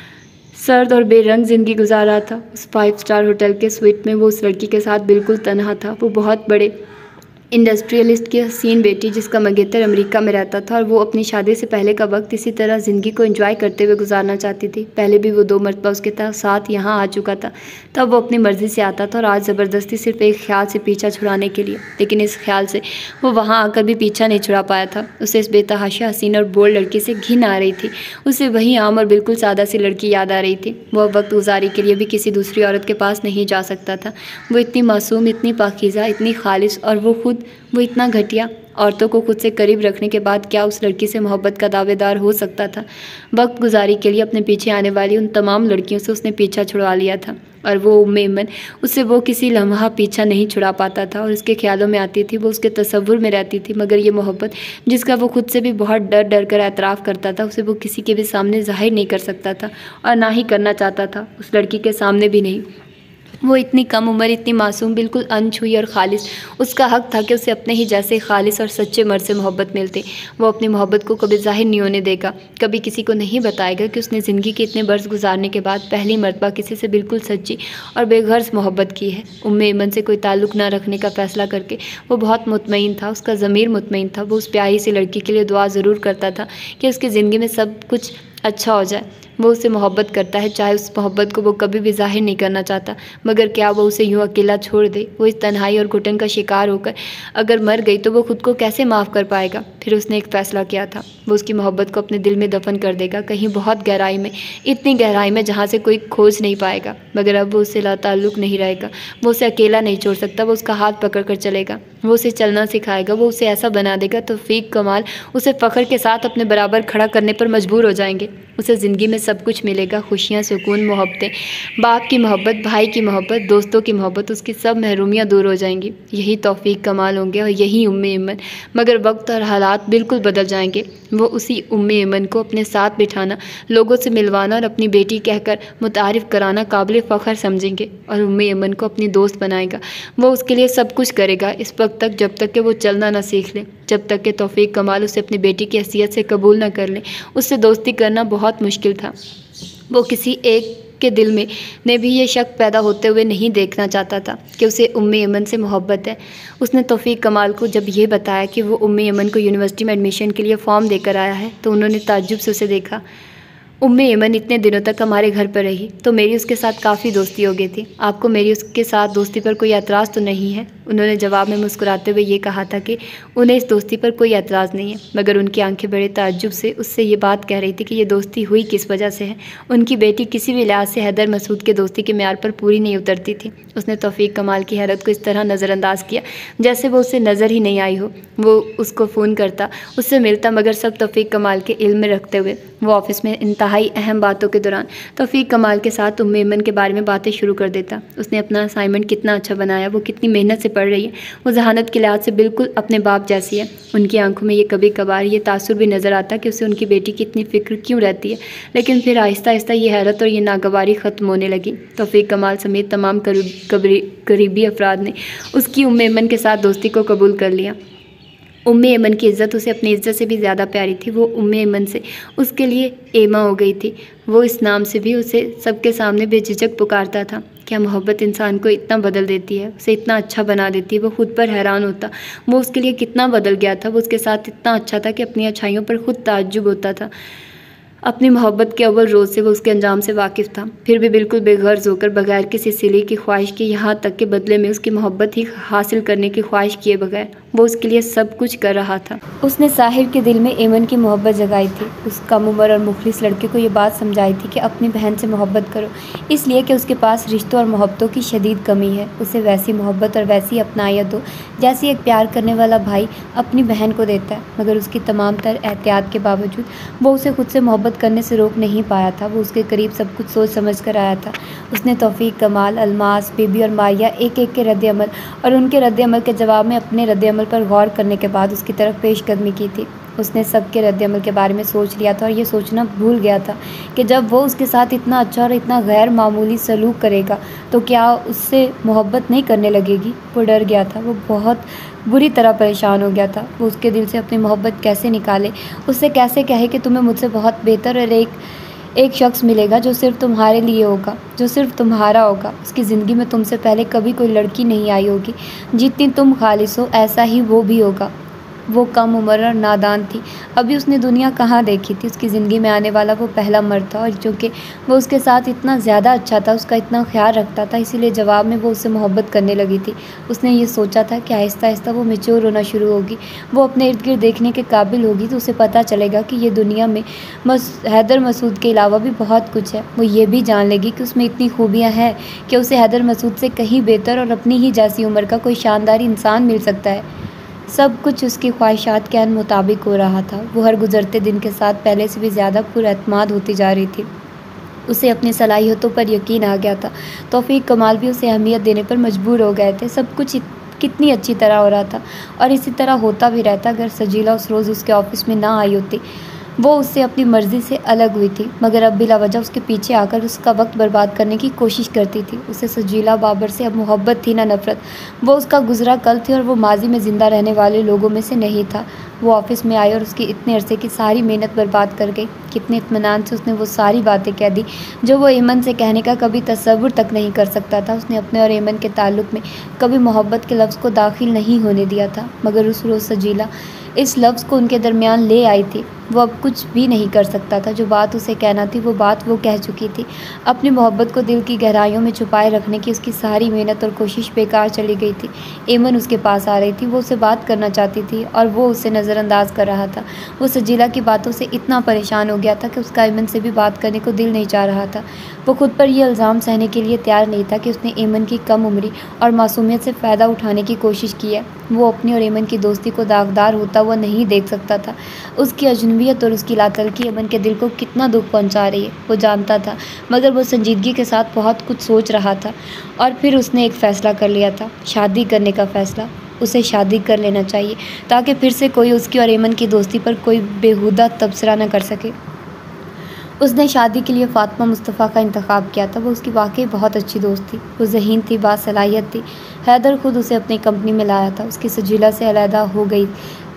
सर्द और बेरंग ज़िंदगी गुजार रहा था। उस फाइव स्टार होटल के स्वीट में वो उस लड़की के साथ बिल्कुल तन्हा था। वो बहुत बड़े इंडस्ट्रियलिस्ट की हसीन बेटी जिसका मंगेतर अमेरिका में रहता था और वो अपनी शादी से पहले का वक्त इसी तरह ज़िंदगी को एंजॉय करते हुए गुजारना चाहती थी। पहले भी वो दो मरतबा उसके साथ यहाँ आ चुका था, तब वो अपनी मर्ज़ी से आता था और आज ज़बरदस्ती सिर्फ एक ख्याल से पीछा छुड़ाने के लिए। लेकिन इस ख्याल से वो वहाँ आकर भी पीछा नहीं छुड़ा पाया था। उसे इस बेतहाशा हसीन और बोल्ड लड़की से घिन आ रही थी। उसे वही आम और बिल्कुल सादा सी लड़की याद आ रही थी। वो अब वक्त गुजारी के लिए भी किसी दूसरी औरत के पास नहीं जा सकता था। वो इतनी मासूम, इतनी पाकीज़ा, इतनी खालिश, और वो खुद वो इतना घटिया। औरतों को खुद से करीब रखने के बाद क्या उस लड़की से मोहब्बत का दावेदार हो सकता था? वक्त गुजारी के लिए अपने पीछे आने वाली उन तमाम लड़कियों से उसने पीछा छुड़वा लिया था और वो उम्मे ऐमन उससे वो किसी लम्हा पीछा नहीं छुड़ा पाता था और उसके ख्यालों में आती थी, वो उसके तसव्वुर में रहती थी। मगर ये मोहब्बत जिसका वो खुद से भी बहुत डर डर कर एतराफ़ करता था, उसे वो किसी के भी सामने जाहिर नहीं कर सकता था और ना ही करना चाहता था, उस लड़की के सामने भी नहीं। वो इतनी कम उम्र, इतनी मासूम, बिल्कुल अनछुई और खालिस। उसका हक था कि उसे अपने ही जैसे खालिस और सच्चे मर्द से मोहब्बत मिलती। वो अपनी मोहब्बत को कभी जाहिर नहीं होने देगा, कभी किसी को नहीं बताएगा कि उसने ज़िंदगी के इतने बरस गुजारने के बाद पहली मरतबा किसी से बिल्कुल सच्ची और बेगर्ज मोहब्बत की है। उम्मे ऐमन से कोई ताल्लुक़ ना रखने का फ़ैसला करके वो बहुत मुतमईन था, उसका ज़मीर मुतमईन था। वो उस प्यारी सी लड़की के लिए दुआ ज़रूर करता था कि उसकी ज़िंदगी में सब कुछ अच्छा हो जाए। वो उससे मोहब्बत करता है, चाहे उस मोहब्बत को वो कभी भी जाहिर नहीं करना चाहता, मगर क्या वो उसे यूँ अकेला छोड़ दे? वो इस तन्हाई और घुटन का शिकार होकर अगर मर गई तो वो खुद को कैसे माफ़ कर पाएगा? फिर उसने एक फ़ैसला किया था, वो उसकी मोहब्बत को अपने दिल में दफन कर देगा, कहीं बहुत गहराई में, इतनी गहराई में जहाँ से कोई खोज नहीं पाएगा। मगर अब वो उससे लाताल्लुक़ नहीं रहेगा, वो उसे अकेला नहीं छोड़ सकता। वो उसका हाथ पकड़ कर चलेगा, वो उसे चलना सिखाएगा, वो उसे ऐसा बना देगा तौफीक कमाल उसे फ़ख्र के साथ अपने बराबर खड़ा करने पर मजबूर हो जाएंगे। उसे ज़िंदगी में सब कुछ मिलेगा, खुशियाँ, सुकून, मोहब्बतें, बाप की मोहब्बत, भाई की मोहब्बत, दोस्तों की मोहब्बत, उसकी सब महरूमियाँ दूर हो जाएंगी। यही तौफीक कमाल होंगे और यही उम्मे ऐमन। मगर वक्त और हालात बिल्कुल बदल जाएंगे। वो उसी उम्मे ऐमन को अपने साथ बिठाना, लोगों से मिलवाना और अपनी बेटी कहकर मुतारिफ़ कराना काबिल फ़ख्र समझेंगे और उम्मे ऐमन को अपनी दोस्त बनाएगा। वो उसके लिए सब कुछ करेगा इस वक्त तक, जब तक कि वो चलना ना सीख ले, जब तक कि तौफीक कमाल उसे अपनी बेटी की हैसियत से कबूल ना कर ले। उससे दोस्ती करना बहुत मुश्किल था। वो किसी एक के दिल में ने भी ये शक पैदा होते हुए नहीं देखना चाहता था कि उसे उम्मे ऐमन से मोहब्बत है। उसने तौफीक कमाल को जब ये बताया कि वो उम्मे ऐमन को यूनिवर्सिटी में एडमिशन के लिए फ़ॉर्म देकर आया है, तो उन्होंने ताज्जुब से उसे देखा। उम्मे ऐमन इतने दिनों तक हमारे घर पर रही तो मेरी उसके साथ काफ़ी दोस्ती हो गई थी। आपको मेरी उसके साथ दोस्ती पर कोई एतराज़ तो नहीं है? उन्होंने जवाब में मुस्कुराते हुए ये कहा था कि उन्हें इस दोस्ती पर कोई एतराज़ नहीं है, मगर उनकी आंखें बड़े ताज्जुब से उससे ये बात कह रही थी कि ये दोस्ती हुई किस वजह से है। उनकी बेटी किसी भी लिहाज से हैदर मसूद के दोस्ती के म्यार पर पूरी नहीं उतरती थी। उसने तौफीक कमाल की हैरत को इस तरह नज़रअंदाज किया जैसे वो उससे नज़र ही नहीं आई हो। वो उसको फ़ोन करता, उससे मिलता, मगर सब तौफीक कमाल के इल्म में रखते हुए। वो ऑफिस में इंतहाई अहम बातों के दौरान तौफीक कमाल के साथ उम्मे ऐमन के बारे में बातें शुरू कर देता। उसने अपना असाइनमेंट कितना अच्छा बनाया, वो कितनी मेहनत से पढ़ रही है, वो जहानत के लिहाज से बिल्कुल अपने बाप जैसी है। उनकी आंखों में ये कभी कभार ये तासुर भी नज़र आता कि उसे उनकी बेटी की इतनी फ़िक्र क्यों रहती है। लेकिन फिर आहिस्ता आहिस्ता ये हैरत और ये नागवारी ख़त्म होने लगी। तौफीक कमाल समेत तमाम करीबी अफराद ने उसकी उम्मे ऐमन के साथ दोस्ती को कबूल कर लिया। उम्मे ऐमन की इज़्ज़त उसे अपनी इज़्ज़त से भी ज़्यादा प्यारी थी। वो उम्मे ऐमन से उसके लिए एमा हो गई थी। वो इस नाम से भी उसे सबके सामने बेझिझक पुकारता था। क्या मोहब्बत इंसान को इतना बदल देती है, उसे इतना अच्छा बना देती है। वो खुद पर हैरान होता, वो उसके लिए कितना बदल गया था। वो उसके साथ इतना अच्छा था कि अपनी अच्छाइयों पर खुद ताज्जुब होता था। अपनी मोहब्बत के अव्वल रोज़ से वो उसके अंजाम से वाकिफ़ था, फिर भी बिल्कुल बेगर्ज होकर, बगैर किसी सिले की ख्वाहिश के, यहाँ तक के बदले में उसकी मोहब्बत ही हासिल करने की ख्वाहिश किए बगैर वो उसके लिए सब कुछ कर रहा था। उसने साहिर के दिल में ऐमन की मोहब्बत जगाई थी। उस कम उम्र और मुखलिस लड़के को ये बात समझाई थी कि अपनी बहन से मोहब्बत करो, इसलिए कि उसके पास रिश्तों और मोहब्बतों की शदीद कमी है। उसे वैसी मोहब्बत और वैसी अपनायत दो जैसी एक प्यार करने वाला भाई अपनी बहन को देता है। मगर उसकी तमाम तर एहतियात के बावजूद वो उसे खुद से मोहब्बत करने से रोक नहीं पाया था। वो उसके करीब सब कुछ सोच समझ कर आया था। उसने तौफीक कमाल, अलमास, बेबी और मारिया एक एक के रद्द-ए-अमल और उनके रद्द-ए-अमल के जवाब में अपने रद्द-ए-अमल पर गौर करने के बाद उसकी तरफ पेशकदमी की थी। उसने सबके रद्द-ए-अमल के बारे में सोच लिया था और ये सोचना भूल गया था कि जब वो उसके साथ इतना अच्छा और इतना गैर मामूली सलूक करेगा तो क्या उससे मोहब्बत नहीं करने लगेगी। वो डर गया था, वो बहुत बुरी तरह परेशान हो गया था। वो उसके दिल से अपनी मोहब्बत कैसे निकाले, उससे कैसे कहे कि तुम्हें मुझसे बहुत बेहतर और एक एक शख्स मिलेगा जो सिर्फ़ तुम्हारे लिए होगा, जो सिर्फ़ तुम्हारा होगा। उसकी ज़िंदगी में तुमसे पहले कभी कोई लड़की नहीं आई होगी, जितनी तुम खालिस हो ऐसा ही वो भी होगा। वो कम उम्र और नादान थी, अभी उसने दुनिया कहाँ देखी थी। उसकी ज़िंदगी में आने वाला वो पहला मर्द था और चूँकि वो उसके साथ इतना ज़्यादा अच्छा था, उसका इतना ख्याल रखता था, इसीलिए जवाब में वो उससे मोहब्बत करने लगी थी। उसने ये सोचा था कि आहिस्ता आहिस्ता वो मैच्योर होना शुरू होगी, वो अपने इर्द गिर्द देखने के काबिल होगी, तो उसे पता चलेगा कि ये दुनिया में मस हैदर मसूद के अलावा भी बहुत कुछ है। वो ये भी जान लेगी कि उसमें इतनी खूबियाँ हैं कि उसे हैदर मसूद से कहीं बेहतर और अपनी ही जैसी उम्र का कोई शानदार इंसान मिल सकता है। सब कुछ उसकी ख्वाहिशात के अन मुताबिक हो रहा था। वो हर गुज़रते दिन के साथ पहले से भी ज़्यादा पुरअतमाद होती जा रही थी। उसे अपनी सलाहियतों पर यकीन आ गया था। तौफीक कमाल भी उसे अहमियत देने पर मजबूर हो गए थे। सब कुछ कितनी अच्छी तरह हो रहा था और इसी तरह होता भी रहता अगर सजीला उस रोज़ उसके ऑफिस में ना आई होती। वो उससे अपनी मर्ज़ी से अलग हुई थी, मगर अब बिला वजह उसके पीछे आकर उसका वक्त बर्बाद करने की कोशिश करती थी। उसे सजीला बाबर से अब मोहब्बत थी ना नफ़रत। वो उसका गुज़रा कल थी और वो माजी में ज़िंदा रहने वाले लोगों में से नहीं था। वो ऑफ़िस में आई और उसकी इतने अरसे की सारी मेहनत बर्बाद कर गई। कितने इत्मीनान से उसने वो सारी बातें कह दी जो वो ऐमन से कहने का कभी तसव्वुर तक नहीं कर सकता था। उसने अपने और ऐमन के ताल्लुक़ में कभी मोहब्बत के लफ्ज़ को दाखिल नहीं होने दिया था, मगर उस रोज़ सजीला इस लफ्ज़ को उनके दरमियान ले आई थी। वो अब कुछ भी नहीं कर सकता था। जो बात उसे कहना थी वो बात वो कह चुकी थी। अपनी मोहब्बत को दिल की गहराइयों में छुपाए रखने की उसकी सारी मेहनत और कोशिश बेकार चली गई थी। ऐमन उसके पास आ रही थी, वो उससे बात करना चाहती थी और वो उसे नज़रअंदाज कर रहा था। वो सजीला की बातों से इतना परेशान हो गया था कि उसका ऐमन से भी बात करने को दिल नहीं चाह रहा था। वो खुद पर यह इल्ज़ाम सहने के लिए तैयार नहीं था कि उसने ऐमन की कम उम्री और मासूमियत से फ़ायदा उठाने की कोशिश की है। वो अपनी और ऐमन की दोस्ती को दागदार होता वो नहीं देख सकता था। उसकी अजनबियत और उसकी लातलकी अमन के दिल को कितना दुख पहुंचा रही है वो जानता था, मगर वो संजीदगी के साथ बहुत कुछ सोच रहा था। और फिर उसने एक फ़ैसला कर लिया था, शादी करने का फ़ैसला। उसे शादी कर लेना चाहिए ताकि फिर से कोई उसकी और एमन की दोस्ती पर कोई बेहुदा तबसरा न कर सके। उसने शादी के लिए फ़ातिमा मुस्तफ़ा का इंतखाब किया था। वो उसकी वाकई बहुत अच्छी दोस्त थी। वो ज़हीन थी, बासलाहियत थी। हैदर खुद उसे अपनी कंपनी में लाया था। उसकी सजीला से अलहदा हो गई।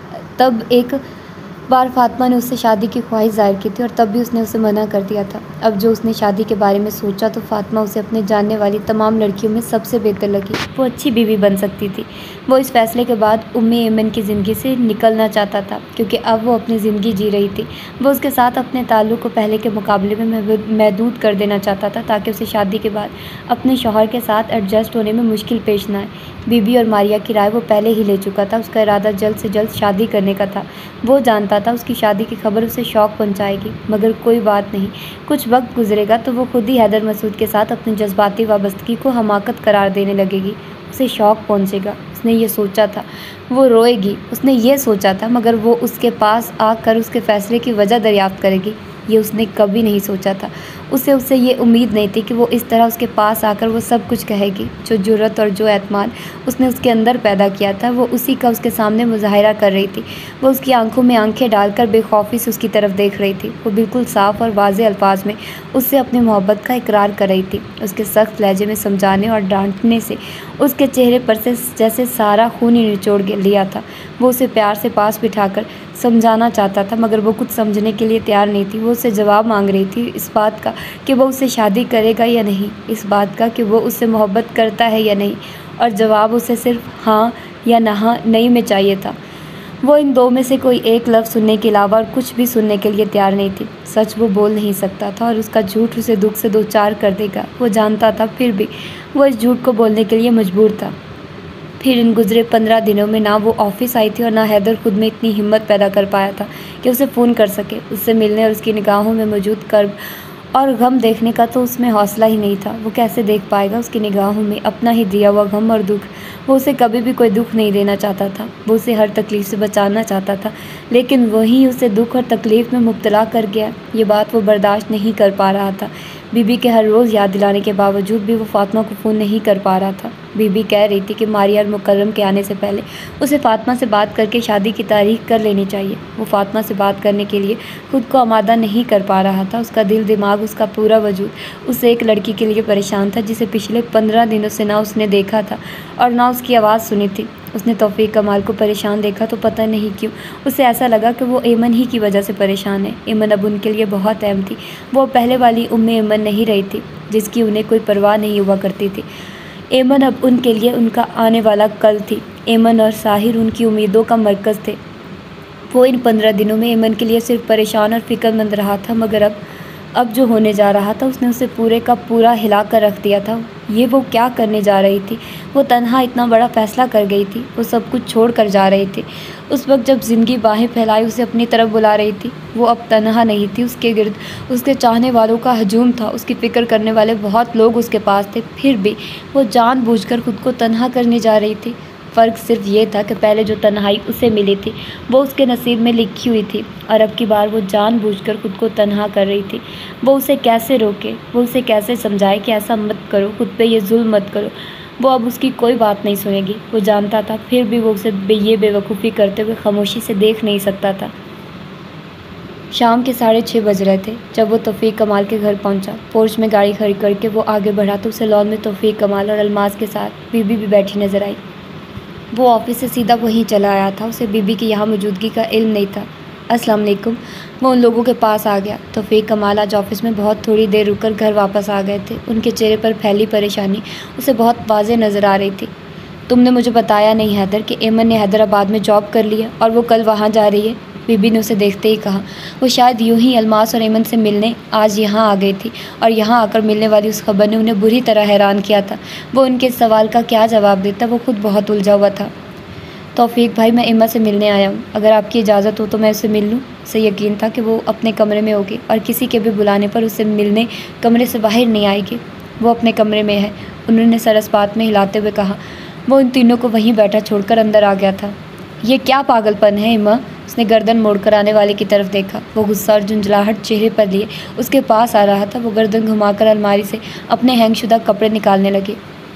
तब एक बार फ़ातिमा ने उससे शादी की ख्वाहिश ज़ाहिर की थी और तब भी उसने उसे मना कर दिया था। अब जो उसने शादी के बारे में सोचा तो फ़ातिमा उसे अपने जानने वाली तमाम लड़कियों में सबसे बेहतर लगी। वो अच्छी बीवी बन सकती थी। वो इस फैसले के बाद उम्मे एमन की ज़िंदगी से निकलना चाहता था क्योंकि अब वो अपनी ज़िंदगी जी रही थी। वो उसके साथ अपने ताल्लुक़ को पहले के मुकाबले में महदूद कर देना चाहता था ताकि उसे शादी के बाद अपने शौहर के साथ एडजस्ट होने में मुश्किल पेश न आए। बीबी और मारिया की राय वो पहले ही ले चुका था। उसका इरादा जल्द से जल्द शादी करने का था। वो जानता था उसकी शादी की खबर उसे शौक पहुंचाएगी, मगर कोई बात नहीं, कुछ वक्त गुजरेगा तो वो खुद ही हैदर मसूद के साथ अपनी जज्बाती वाबस्तगी को हमाकत करार देने लगेगी। उसे शौक पहुंचेगा। उसने ये सोचा था। वो रोएगी, उसने ये सोचा था, मगर वो उसके पास आकर उसके फ़ैसले की वजह दरियाफ्त करेगी, ये उसने कभी नहीं सोचा था। उसे उससे ये उम्मीद नहीं थी कि वो इस तरह उसके पास आकर वो सब कुछ कहेगी। जो जुर्रत और जो एतमाद उसने उसके अंदर पैदा किया था वो उसी का उसके सामने मुज़ाहिरा कर रही थी। वो उसकी आंखों में आंखें डालकर बेखौफी से उसकी तरफ देख रही थी। वो बिल्कुल साफ़ और वाज़ेह अल्फाज में उससे अपनी मोहब्बत का इकरार कर रही थी। उसके सख्त लहजे में समझाने और डांटने से उसके चेहरे पर से जैसे सारा खून ही निचोड़ लिया था। वो उसे प्यार से पास बिठाकर समझाना चाहता था, मगर वो कुछ समझने के लिए तैयार नहीं थी। वो उससे जवाब मांग रही थी इस बात का कि वो उससे शादी करेगा या नहीं, इस बात का कि वो उससे मोहब्बत करता है या नहीं, और जवाब उसे सिर्फ हाँ या ना नहीं में चाहिए था। वो इन दो में से कोई एक लफ्ज़ सुनने के अलावा और कुछ भी सुनने के लिए तैयार नहीं थी। सच वो बोल नहीं सकता था और उसका झूठ उसे दुख से दो चार कर देगा। वो जानता था, फिर भी वो इस झूठ को बोलने के लिए मजबूर था। फिर इन गुज़रे पंद्रह दिनों में ना वो ऑफ़िस आई थी और ना हैदर खुद में इतनी हिम्मत पैदा कर पाया था कि उसे फ़ोन कर सके। उससे मिलने और उसकी निगाहों में मौजूद कर्ब और गम देखने का तो उसमें हौसला ही नहीं था। वो कैसे देख पाएगा उसकी निगाहों में अपना ही दिया हुआ गम और दुख। वो उसे कभी भी कोई दुख नहीं देना चाहता था। वो उसे हर तकलीफ़ से बचाना चाहता था, लेकिन वही उसे दुख और तकलीफ़ में मुब्तला कर गया। ये बात वो बर्दाश्त नहीं कर पा रहा था। बीबी के हर रोज़ याद दिलाने के बावजूद भी वो फ़ातिमा को फ़ोन नहीं कर पा रहा था। बीबी कह रही थी कि मारिया और मुकर्रम के आने से पहले उसे फ़ातिमा से बात करके शादी की तारीख कर लेनी चाहिए। वो फ़ातिमा से बात करने के लिए खुद को आमादा नहीं कर पा रहा था। उसका दिल, दिमाग, उसका पूरा वजूद उस एक लड़की के लिए परेशान था जिसे पिछले पंद्रह दिनों से ना उसने देखा था और ना उसकी आवाज़ सुनी थी। उसने तौफीक कमाल को परेशान देखा तो पता नहीं क्यों उसे ऐसा लगा कि वो एमन ही की वजह से परेशान है। एमन अब उनके लिए बहुत अहम थी। वो पहले वाली उम्मे एमन नहीं रही थी जिसकी उन्हें कोई परवाह नहीं हुआ करती थी। एमन अब उनके लिए उनका आने वाला कल थी। एमन और साहिर उनकी उम्मीदों का मरकज़ थे। वो इन पंद्रह दिनों में एमन के लिए सिर्फ परेशान और फ़िक्रमंद रहा था, मगर अब अब जो होने जा रहा था उसने उसे पूरे का पूरा हिला कर रख दिया था। ये वो क्या करने जा रही थी? वो तन्हा इतना बड़ा फ़ैसला कर गई थी। वो सब कुछ छोड़ कर जा रही थी। उस वक्त जब ज़िंदगी बाहें फैलाई उसे अपनी तरफ बुला रही थी, वो अब तन्हा नहीं थी। उसके गिर्द उसके चाहने वालों का हजूम था। उसकी फ़िक्र करने वाले बहुत लोग उसके पास थे। फिर भी वो जानबूझकर खुद को तन्हा करने जा रही थी। फ़र्क सिर्फ ये था कि पहले जो तन्हाई उसे मिली थी वो उसके नसीब में लिखी हुई थी और अब की बार वो जानबूझकर खुद को तन्हा कर रही थी। वो उसे कैसे रोके, वो उसे कैसे समझाए कि ऐसा मत करो, खुद पे ये जुल्म मत करो। वो अब उसकी कोई बात नहीं सुनेगी। वो जानता था, फिर भी वो उसे बे ये बेवकूफ़ी करते हुए खामोशी से देख नहीं सकता था। शाम के साढ़े छः बज रहे थे जब वो तौफीक कमाल के घर पहुंचा। पोर्च में गाड़ी खड़ी करके वो आगे बढ़ा तो उसे लॉन में तौफीक कमाल और अलमास के साथ बीबी भी बैठी नजर आई। वो ऑफिस से सीधा वहीं चला आया था। उसे बीबी की यहाँ मौजूदगी का इल्म नहीं था। अस्सलाम वालेकुम। वो उन लोगों के पास आ गया। तौफीक कमाल आज ऑफिस में बहुत थोड़ी देर रुककर घर वापस आ गए थे। उनके चेहरे पर फैली परेशानी उसे बहुत वाज़ेह नज़र आ रही थी। तुमने मुझे बताया नहीं हैदर कि एमन ने हैदराबाद में जॉब कर ली है और वो कल वहाँ जा रही है, बीबी ने उसे देखते ही कहा। वो शायद यूं ही अलमास और एमन से मिलने आज यहाँ आ गई थी और यहाँ आकर मिलने वाली उस खबर ने उन्हें बुरी तरह हैरान किया था। वो उनके सवाल का क्या जवाब देता, वो खुद बहुत उलझा हुआ था। तौफीक भाई, मैं एमा से मिलने आया हूँ, अगर आपकी इजाज़त हो तो मैं उससे मिल लूँ। उसे यकीन था कि वो अपने कमरे में होगी और किसी के भी बुलाने पर उससे मिलने कमरे से बाहर नहीं आएगी। वो अपने कमरे में है, उन्होंने सर इस बात में हिलाते हुए कहा। वो उन तीनों को वहीं बैठा छोड़कर अंदर आ गया था। ये क्या पागलपन है एम्मा? उसने गर्दन मोड़कर आने वाले की तरफ देखा। वो गुस्सा और झुंझलाहट चेहरे पर लिए उसके पास आ रहा था। वो गर्दन घुमाकर अलमारी से अपने हैंगशुदा कपड़े निकालने लगे।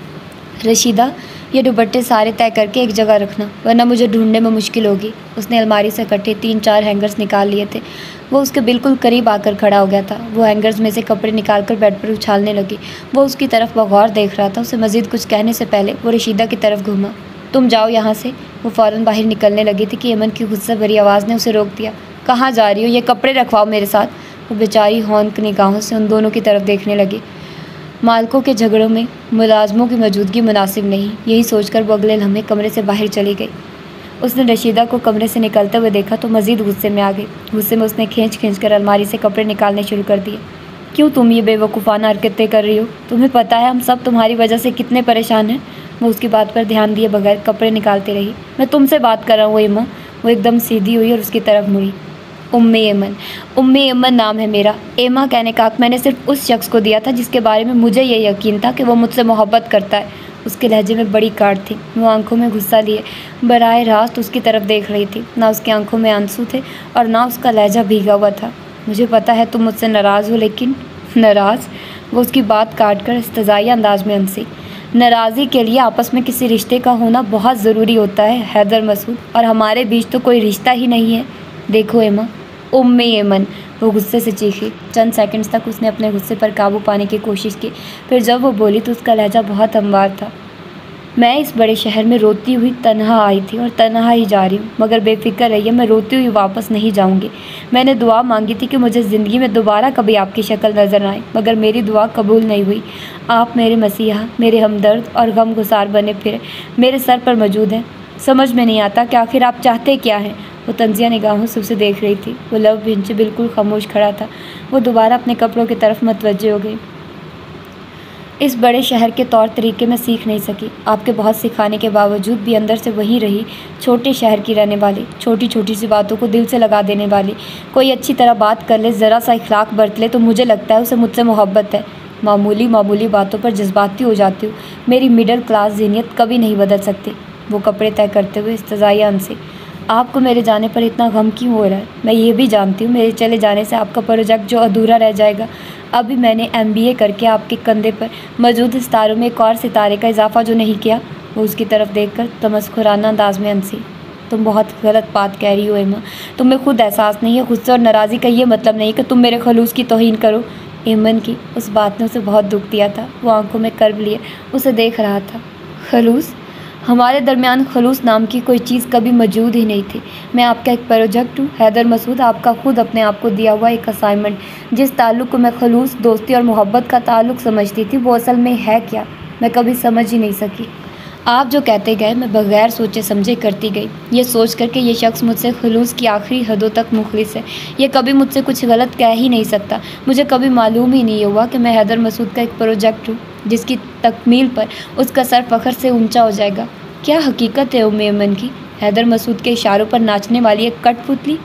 रशीदा, ये दुपट्टे सारे तय करके एक जगह रखना, वरना मुझे ढूंढने में मुश्किल होगी। उसने अलमारी से इकट्ठे तीन चार हैंगर्स निकाल लिए थे। वो उसके बिल्कुल करीब आकर खड़ा हो गया था। वो हैंगर्स में से कपड़े निकालकर बेड पर उछालने लगी। वो उसकी तरफ बगौर देख रहा था। उसे मज़ीद कुछ कहने से पहले वो रशीदा की तरफ घूमा। तुम जाओ यहाँ से। वो फ़ौरन बाहर निकलने लगी थी कि एमन की गुस्सा भरी आवाज़ ने उसे रोक दिया। कहाँ जा रही हो? ये कपड़े रखवाओ मेरे साथ। वो बेचारी हौंक निगाहों से उन दोनों की तरफ देखने लगी। मालकों के झगड़ों में मुलाजमों की मौजूदगी मुनासिब नहीं, यही सोचकर वो अगले लम्हे कमरे से बाहर चली गई। उसने रशीदा को कमरे से निकलते हुए देखा तो मज़ीद गुस्से में आ गई। गुस्से में उसने खींच खींच कर अलमारी से कपड़े निकालने शुरू कर दिए। क्यों तुम ये बेवकूफ़ाना हरकतें कर रही हो? तुम्हें पता है हम सब तुम्हारी वजह से कितने परेशान हैं। वो उसकी बात पर ध्यान दिए बगैर कपड़े निकालती रही। मैं तुमसे बात कर रहा हूँ एमा। वो एकदम सीधी हुई और उसकी तरफ मुड़ी। उम्मे एमन, उम्मे एमन नाम है मेरा। एमा कहने का हक मैंने सिर्फ उस शख्स को दिया था जिसके बारे में मुझे ये यकीन था कि वो मुझसे मोहब्बत करता है। उसके लहजे में बड़ी काट थी। वो आंखों में गुस्सा लिए बराह रास्त उसकी तरफ देख रही थी। ना उसकी आंखों में आंसू थे और ना उसका लहजा भीगा हुआ था। मुझे पता है तुम मुझसे नाराज़ हो, लेकिन नाराज़? वो उसकी बात काट कर इस्तज़ाई अंदाज में हंसी। नाराज़ी के लिए आपस में किसी रिश्ते का होना बहुत ज़रूरी होता है हैदर मसूद, और हमारे बीच तो कोई रिश्ता ही नहीं है। देखो एमा, उम्मे एमन, वो गुस्से से चीखी। चंद सेकंड्स तक उसने अपने गुस्से पर काबू पाने की कोशिश की। फिर जब वो बोली तो उसका लहजा बहुत हमवार था। मैं इस बड़े शहर में रोती हुई तन्हा आई थी और तन्हा ही जा रही हूँ, मगर बेफिक्र रहिए, मैं रोती हुई वापस नहीं जाऊँगी। मैंने दुआ मांगी थी कि मुझे ज़िंदगी में दोबारा कभी आपकी शक्ल नज़र आए, मगर मेरी दुआ कबूल नहीं हुई। आप मेरे मसीहा, मेरे हमदर्द और गमगुसार बने फिरे मेरे सर पर मौजूद हैं। समझ में नहीं आता कि आखिर आप चाहते क्या हैं। वो तंजिया निगाहों से उसे देख रही थी। वो लव भिंच बिल्कुल खामोश खड़ा था। वो दोबारा अपने कपड़ों की तरफ मतवज्जे हो गई। इस बड़े शहर के तौर तरीके में सीख नहीं सकी। आपके बहुत सिखाने के बावजूद भी अंदर से वही रही, छोटे शहर की रहने वाली, छोटी छोटी सी बातों को दिल से लगा देने वाली। कोई अच्छी तरह बात कर ले, ज़रा सा इखलाक बरत ले तो मुझे लगता है उसे मुझसे मोहब्बत है। मामूली मामूली बातों पर जज्बाती हो जाती हूँ। मेरी मिडिल क्लास ज़हनियत कभी नहीं बदल सकती। वो कपड़े तय करते हुए इस्तज़ाइया हंसी। आपको मेरे जाने पर इतना गम क्यों हो रहा है? मैं ये भी जानती हूँ मेरे चले जाने से आपका प्रोजेक्ट जो अधूरा रह जाएगा। अभी मैंने एमबीए करके आपके कंधे पर मौजूद सितारों में एक और सितारे का इजाफा जो नहीं किया। वो उसकी तरफ देखकर तमस्खुराना अंदाज में हंसी। तुम बहुत गलत बात कह रही हो एमा। तुम्हें खुद एहसास नहीं है। गुस्से और नाराज़ी का ये मतलब नहीं कि तुम मेरे खलूस की तौहीन करो। एमन की उस बात ने उसे बहुत दुख दिया था। वो आंखों में कर्व लिए उसे देख रहा था। खलूस? हमारे दरमियान खलूस नाम की कोई चीज़ कभी मौजूद ही नहीं थी। मैं आपका एक प्रोजेक्ट हूँ हैदर मसूद, आपका खुद अपने आप को दिया हुआ एक असाइनमेंट। जिस ताल्लुक़ को मैं खलूस, दोस्ती और मोहब्बत का ताल्लुक़ समझती थी वो असल में है क्या, मैं कभी समझ ही नहीं सकी। आप जो कहते गए मैं बग़ैर सोचे समझे करती गई, ये सोच कर के ये शख्स मुझसे खलूस की आखिरी हदों तक मुखलिस है। ये कभी मुझसे कुछ गलत कह ही नहीं सकता। मुझे कभी मालूम ही नहीं हुआ कि मैं हैदर मसूद का एक प्रोजेक्ट हूँ जिसकी तकमील पर उसका सर फ़ख्र से ऊंचा हो जाएगा। क्या हकीकत है उम्मे एमन की? हैदर मसूद के इशारों पर नाचने वाली एक कठपुतली?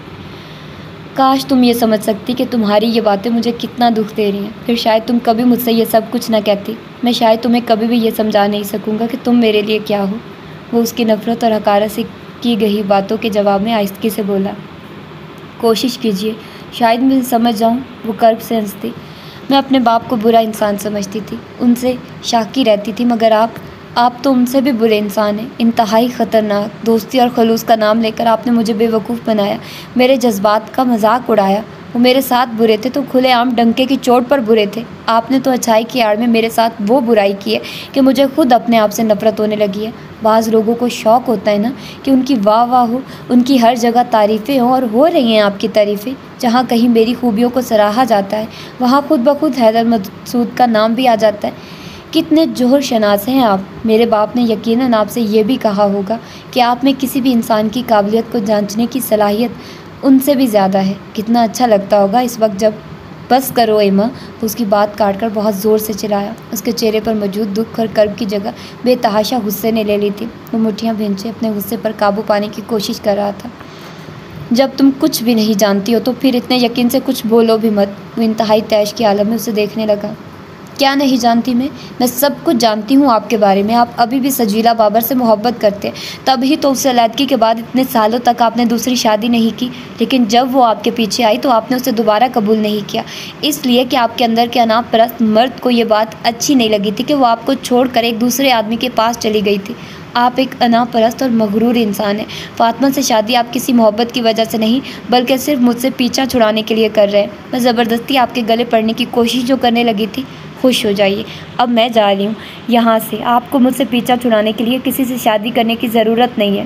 काश तुम ये समझ सकती कि तुम्हारी ये बातें मुझे कितना दुख दे रही हैं, फिर शायद तुम कभी मुझसे ये सब कुछ ना कहती। मैं शायद तुम्हें कभी भी ये समझा नहीं सकूँगा कि तुम मेरे लिए क्या हो। वो उसकी नफ़रत और हकारत से की गई बातों के जवाब में आहिस्तगी से बोला। कोशिश कीजिए, शायद मैं समझ जाऊँ। वो कर्ब से हंसती। मैं अपने बाप को बुरा इंसान समझती थी, उनसे शाकी रहती थी, मगर आप आप तो उनसे भी बुरे इंसान हैं, इंतहाई ख़तरनाक। दोस्ती और खलूस का नाम लेकर आपने मुझे बेवकूफ़ बनाया, मेरे जज्बात का मजाक उड़ाया। वो मेरे साथ बुरे थे तो खुलेआम डंके की चोट पर बुरे थे। आपने तो अच्छाई की आड़ में मेरे साथ वो बुराई की है कि मुझे खुद अपने आप से नफ़रत होने लगी है। बाज़ लोगों को शौक़ होता है ना कि उनकी वाह वाह हो, उनकी हर जगह तारीफ़ें हों, और हो रही हैं आपकी तारीफ़ें। जहाँ कहीं मेरी खूबियों को सराहा जाता है वहाँ खुद ब खुद हैदर मसूद का नाम भी आ जाता है। कितने जोहर शनास हैं आप। मेरे बाप ने यकीनन आपसे ये भी कहा होगा कि आप में किसी भी इंसान की काबिलियत को जांचने की सलाहियत उनसे भी ज़्यादा है। कितना अच्छा लगता होगा इस वक्त जब। बस करो एमा। उसकी बात काटकर बहुत ज़ोर से चिल्लाया। उसके चेहरे पर मौजूद दुख और कर्ब की जगह बेतहाशा गुस्से ने ले ली थी। वो मुठ्ठियाँ भींचे अपने गुस्से पर काबू पाने की कोशिश कर रहा था। जब तुम कुछ भी नहीं जानती हो तो फिर इतने यकीन से कुछ बोलो भी मत। वो इंतहाई तैश की आलम में उसे देखने लगा। क्या नहीं जानती मैं मैं सब कुछ जानती हूँ आपके बारे में। आप अभी भी सजीला बाबर से मोहब्बत करते हैं, तभी तो उससे अलैदगी के बाद इतने सालों तक आपने दूसरी शादी नहीं की। लेकिन जब वो आपके पीछे आई तो आपने उसे दोबारा कबूल नहीं किया, इसलिए कि आपके अंदर के अनापरस्त मर्द को ये बात अच्छी नहीं लगी थी कि वो आपको छोड़कर एक दूसरे आदमी के पास चली गई थी। आप एक अनापरस्त और मगरूर इंसान हैं। फातिमा से शादी आप किसी मोहब्बत की वजह से नहीं, बल्कि सिर्फ मुझसे पीछा छुड़ाने के लिए कर रहे हैं। मैं ज़बरदस्ती आपके गले पड़ने की कोशिश जो करने लगी थी। खुश हो जाइए, अब मैं जा रही हूँ यहाँ से। आपको मुझसे पीछा छुड़ाने के लिए किसी से शादी करने की ज़रूरत नहीं है।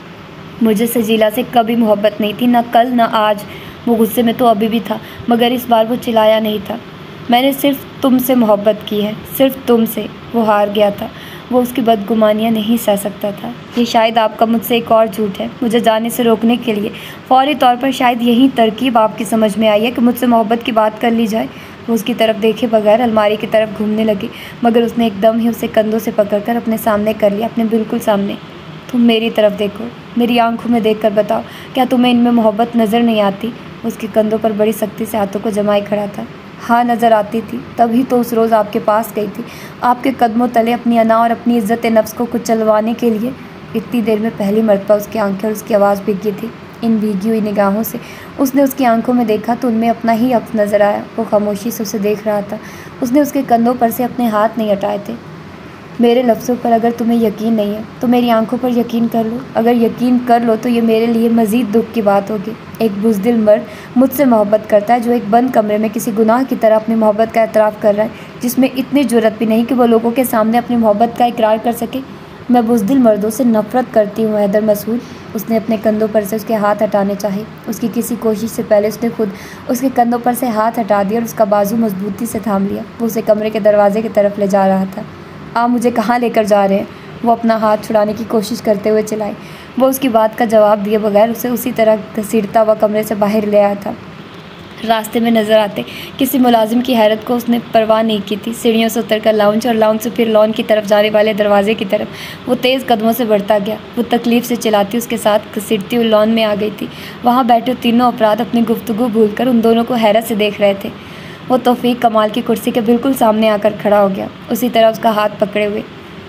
मुझे सजीला से कभी मोहब्बत नहीं थी, ना कल ना आज। वो गुस्से में तो अभी भी था, मगर इस बार वो चिल्लाया नहीं था। मैंने सिर्फ तुमसे मोहब्बत की है, सिर्फ तुमसे। वो हार गया था, वो उसकी बदगुमानियाँ नहीं सह सकता था। ये शायद आपका मुझसे एक और झूठ है, मुझे जाने से रोकने के लिए। फौरी तौर पर शायद यही तरकीब आपकी समझ में आई है कि मुझसे मोहब्बत की बात कर ली जाए। वो उसकी तरफ देखे बगैर अलमारी की तरफ घूमने लगी, मगर उसने एकदम ही उसे कंधों से पकड़कर अपने सामने कर लिया, अपने बिल्कुल सामने। तुम मेरी तरफ देखो, मेरी आंखों में देखकर बताओ, क्या तुम्हें इनमें मोहब्बत नज़र नहीं आती? उसके कंधों पर बड़ी सख्ती से हाथों को जमाए खड़ा था। हाँ, नज़र आती थी, तभी तो उस रोज़ आपके पास गई थी, आपके कदमों तले अपनी अना और अपनी इज़्ज़त नफ्स को कुचलवाने के लिए। इतनी देर में पहली मरतबा उसकी आंखें और उसकी आवाज़ भीगी थी। इन भीगी हुई निगाहों से उसने उसकी आंखों में देखा तो उनमें अपना ही अक्स नज़र आया। वो खामोशी से उसे देख रहा था। उसने उसके कंधों पर से अपने हाथ नहीं हटाए थे। मेरे लफ्ज़ों पर अगर तुम्हें यकीन नहीं है तो मेरी आंखों पर यकीन कर लो। अगर यकीन कर लो तो ये मेरे लिए मज़ीद दुख की बात होगी। एक बुज़दिल मर्द मुझसे मोहब्बत करता है, जो एक बंद कमरे में किसी गुनाह की तरह अपनी मोहब्बत का एतराफ़ कर रहा है, जिसमें इतनी जुर्रत भी नहीं कि वो लोगों के सामने अपनी मोहब्बत का इकरार कर सके। मैं बुज़दिल मर्दों से नफ़रत करती हूँ हैदर मसूद। उसने अपने कंधों पर से उसके हाथ हटाने चाहे। उसकी किसी कोशिश से पहले उसने खुद उसके कंधों पर से हाथ हटा दिया और उसका बाजू मजबूती से थाम लिया। वो उसे कमरे के दरवाजे की तरफ ले जा रहा था। आप मुझे कहाँ लेकर जा रहे हैं? वो अपना हाथ छुड़ाने की कोशिश करते हुए चिल्लाई। वो उसकी बात का जवाब दिए बगैर उसे उसी तरह घसीटता हुआ कमरे से बाहर ले आया था। रास्ते में नज़र आते किसी मुलाजिम की हैरत को उसने परवाह नहीं की थी। सीढ़ियों से उतरकर लाउंज और लाउंज से फिर लॉन की तरफ जाने वाले दरवाजे की तरफ वो तेज़ कदमों से बढ़ता गया। वो तकलीफ़ से चिल्लाती उसके साथ घसीटती हुई लॉन में आ गई थी। वहाँ बैठे तीनों अपराध अपनी गुफ्तगू भूलकर उन दोनों को हैरत से देख रहे थे। वो तौफीक कमाल की कुर्सी के बिल्कुल सामने आकर खड़ा हो गया, उसी तरह उसका हाथ पकड़े हुए।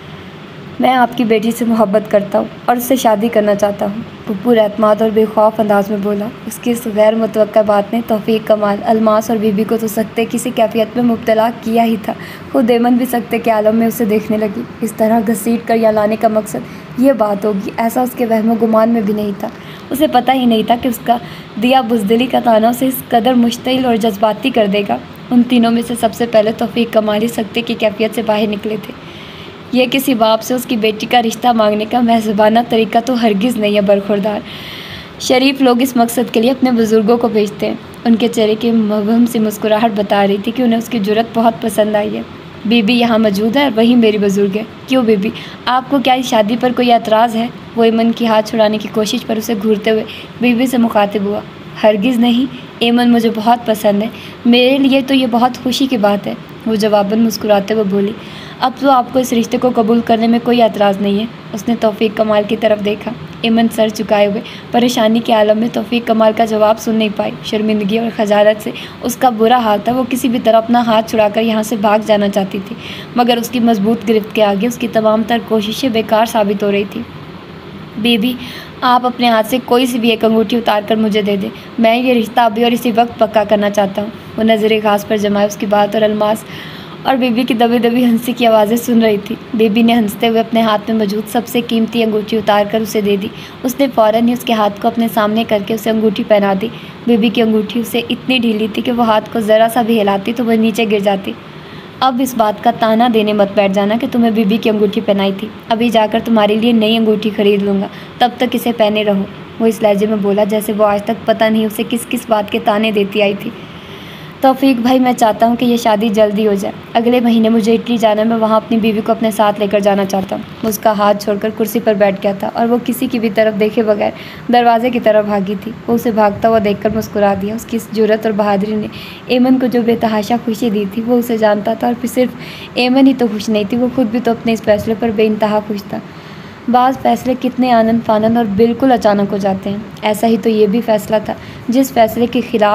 मैं आपकी बेटी से मोहब्बत करता हूँ और उससे शादी करना चाहता हूँ, वो पूरे एतमाद और बेखौफ अंदाज में बोला। उसकी इस गैर मुतवक्का बात ने तौफीक कमाल, अलमास और बीबी को तो सख्ते किसी कैफियत में मुब्तला किया ही था। खुद एमन भी सख्ते के आलम में उसे देखने लगी। इस तरह घसीट कर यहाँ लाने का मकसद ये बात होगी, ऐसा उसके वहमो गुमान में भी नहीं था। उसे पता ही नहीं था कि उसका दिया बुज़दिली का ताना उसे इस कदर मुश्तिल और जज्बाती कर देगा। उन तीनों में से सबसे पहले तौफीक कमाल ही सख्ते की कैफियत से बाहर निकले थे। यह किसी बाप से उसकी बेटी का रिश्ता मांगने का महज़बाना तरीका तो हरगिज़ नहीं है बरखुरदार। शरीफ लोग इस मकसद के लिए अपने बुज़ुर्गों को भेजते हैं। उनके चेहरे की मबहम सी मुस्कुराहट बता रही थी कि उन्हें उसकी जुर्रत बहुत पसंद आई है। बीबी यहाँ मौजूद है और वही मेरी बुज़ुर्ग है। क्यों बीबी, आपको क्या इस शादी पर कोई एतराज़ है? वो एमन की हाथ छुड़ाने की कोशिश पर उसे घूरते हुए बीबी से मुखातिब हुआ। हरगिज़ नहीं, एमन मुझे बहुत पसंद है, मेरे लिए तो ये बहुत खुशी की बात है। वो जवाबन मुस्कुराते हुए बोली। अब तो आपको इस रिश्ते को कबूल करने में कोई एतराज़ नहीं है। उसने तौफीक कमाल की तरफ देखा। एमन सर झुकाए हुए परेशानी के आलम में तौफीक कमाल का जवाब सुन नहीं पाई। शर्मिंदगी और खजालत से उसका बुरा हाल था। वो किसी भी तरह अपना हाथ छुड़ाकर यहाँ से भाग जाना चाहती थी, मगर उसकी मजबूत गिरफ्त के आगे उसकी तमाम तर कोशिशें बेकार साबित हो रही थी। बीबी, आप अपने हाथ से कोई सी भी एक अंगूठी उतार कर मुझे दे दे। मैं ये रिश्ता अभी और इसी वक्त पक्का करना चाहता हूँ। वो नज़र खास पर जमाए उसकी बात और अलमास और बीबी की दबी दबी हंसी की आवाज़ें सुन रही थी। बीबी ने हंसते हुए अपने हाथ में मौजूद सबसे कीमती अंगूठी उतार कर उसे दे दी। उसने फ़ौरन ही उसके हाथ को अपने सामने करके उसे अंगूठी पहना दी। बीबी की अंगूठी उसे इतनी ढीली थी कि वो हाथ को ज़रा सा भी हिलाती तो वह नीचे गिर जाती। अब इस बात का ताना देने मत बैठ जाना कि तुम्हें बीबी की अंगूठी पहनाई थी। अभी जाकर तुम्हारे लिए नई अंगूठी खरीद लूँगा, तब तक इसे पहने रहो। वो इस लहजे में बोला जैसे वो आज तक पता नहीं उसे किस किस बात के ताने देती आई थी। तौफीक भाई, मैं चाहता हूँ कि ये शादी जल्दी हो जाए। अगले महीने मुझे इटली जाना है, मैं वहाँ अपनी बीवी को अपने साथ लेकर जाना चाहता हूँ। उसका हाथ छोड़कर कुर्सी पर बैठ गया था और वो किसी की भी तरफ देखे बगैर दरवाजे की तरफ भागी थी। वो उसे भागता हुआ देखकर मुस्कुरा दिया। उसकी इस जुर्रत और बहादुरी ने एमन को जो बेतहाशा खुशी दी थी वो उसे जानता था। और फिर सिर्फ एमन ही तो खुश नहीं थी, वो खुद भी तो अपने इस फैसले पर बेइंतहा खुश था। बाज़ फैसले कितने आनंद फानंद और बिल्कुल अचानक हो जाते हैं। ऐसा ही तो ये भी फ़ैसला था जिस फैसले के ख़िलाफ़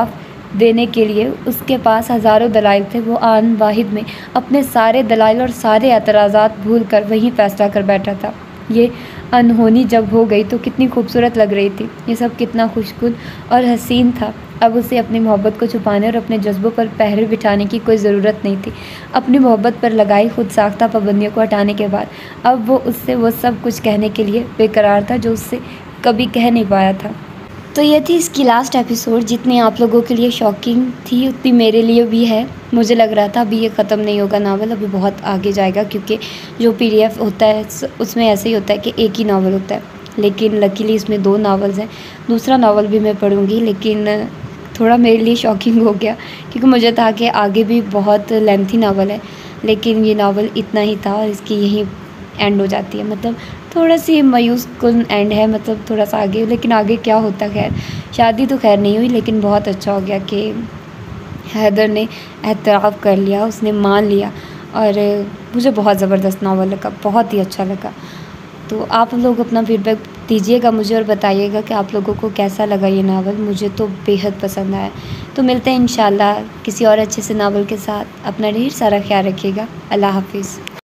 देने के लिए उसके पास हज़ारों दलाइल थे। वो आन वाहिद में अपने सारे दलाइल और सारे एतराज़ात भूल कर वहीं फ़ैसला कर बैठा था। ये अनहोनी जब हो गई तो कितनी खूबसूरत लग रही थी। ये सब कितना खुशकुन और हसीन था। अब उसे अपनी मोहब्बत को छुपाने और अपने जज्बों पर पहरे बिठाने की कोई ज़रूरत नहीं थी। अपनी मोहब्बत पर लगाई खुद साख्ता पाबंदियों को हटाने के बाद अब वो उससे वो सब कुछ कहने के लिए बेकरार था जो उससे कभी कह नहीं पाया था। तो ये थी इसकी लास्ट एपिसोड। जितनी आप लोगों के लिए शॉकिंग थी उतनी मेरे लिए भी है। मुझे लग रहा था अभी ये ख़त्म नहीं होगा नावल, अभी बहुत आगे जाएगा, क्योंकि जो पीडीएफ होता है उसमें ऐसे ही होता है कि एक ही नावल होता है, लेकिन लकीली इसमें दो नावल्स हैं। दूसरा नावल भी मैं पढ़ूँगी, लेकिन थोड़ा मेरे लिए शॉकिंग हो गया क्योंकि मुझे था कि आगे भी बहुत लेंथी नावल है, लेकिन ये नावल इतना ही था और इसकी यही एंड हो जाती है। मतलब थोड़ा सी मायूस कुन एंड है, मतलब थोड़ा सा आगे, लेकिन आगे क्या होता। खैर शादी तो खैर नहीं हुई, लेकिन बहुत अच्छा हो गया कि हैदर ने एतराफ़ कर लिया, उसने मान लिया, और मुझे बहुत ज़बरदस्त नावल लगा, बहुत ही अच्छा लगा। तो आप लोग अपना फीडबैक दीजिएगा मुझे और बताइएगा कि आप लोगों को कैसा लगा ये नावल। मुझे तो बेहद पसंद आया। तो मिलते हैं इंशाल्लाह किसी और अच्छे से नावल के साथ। अपना ढेर सारा ख्याल रखिएगा। अल्लाह हाफिज़।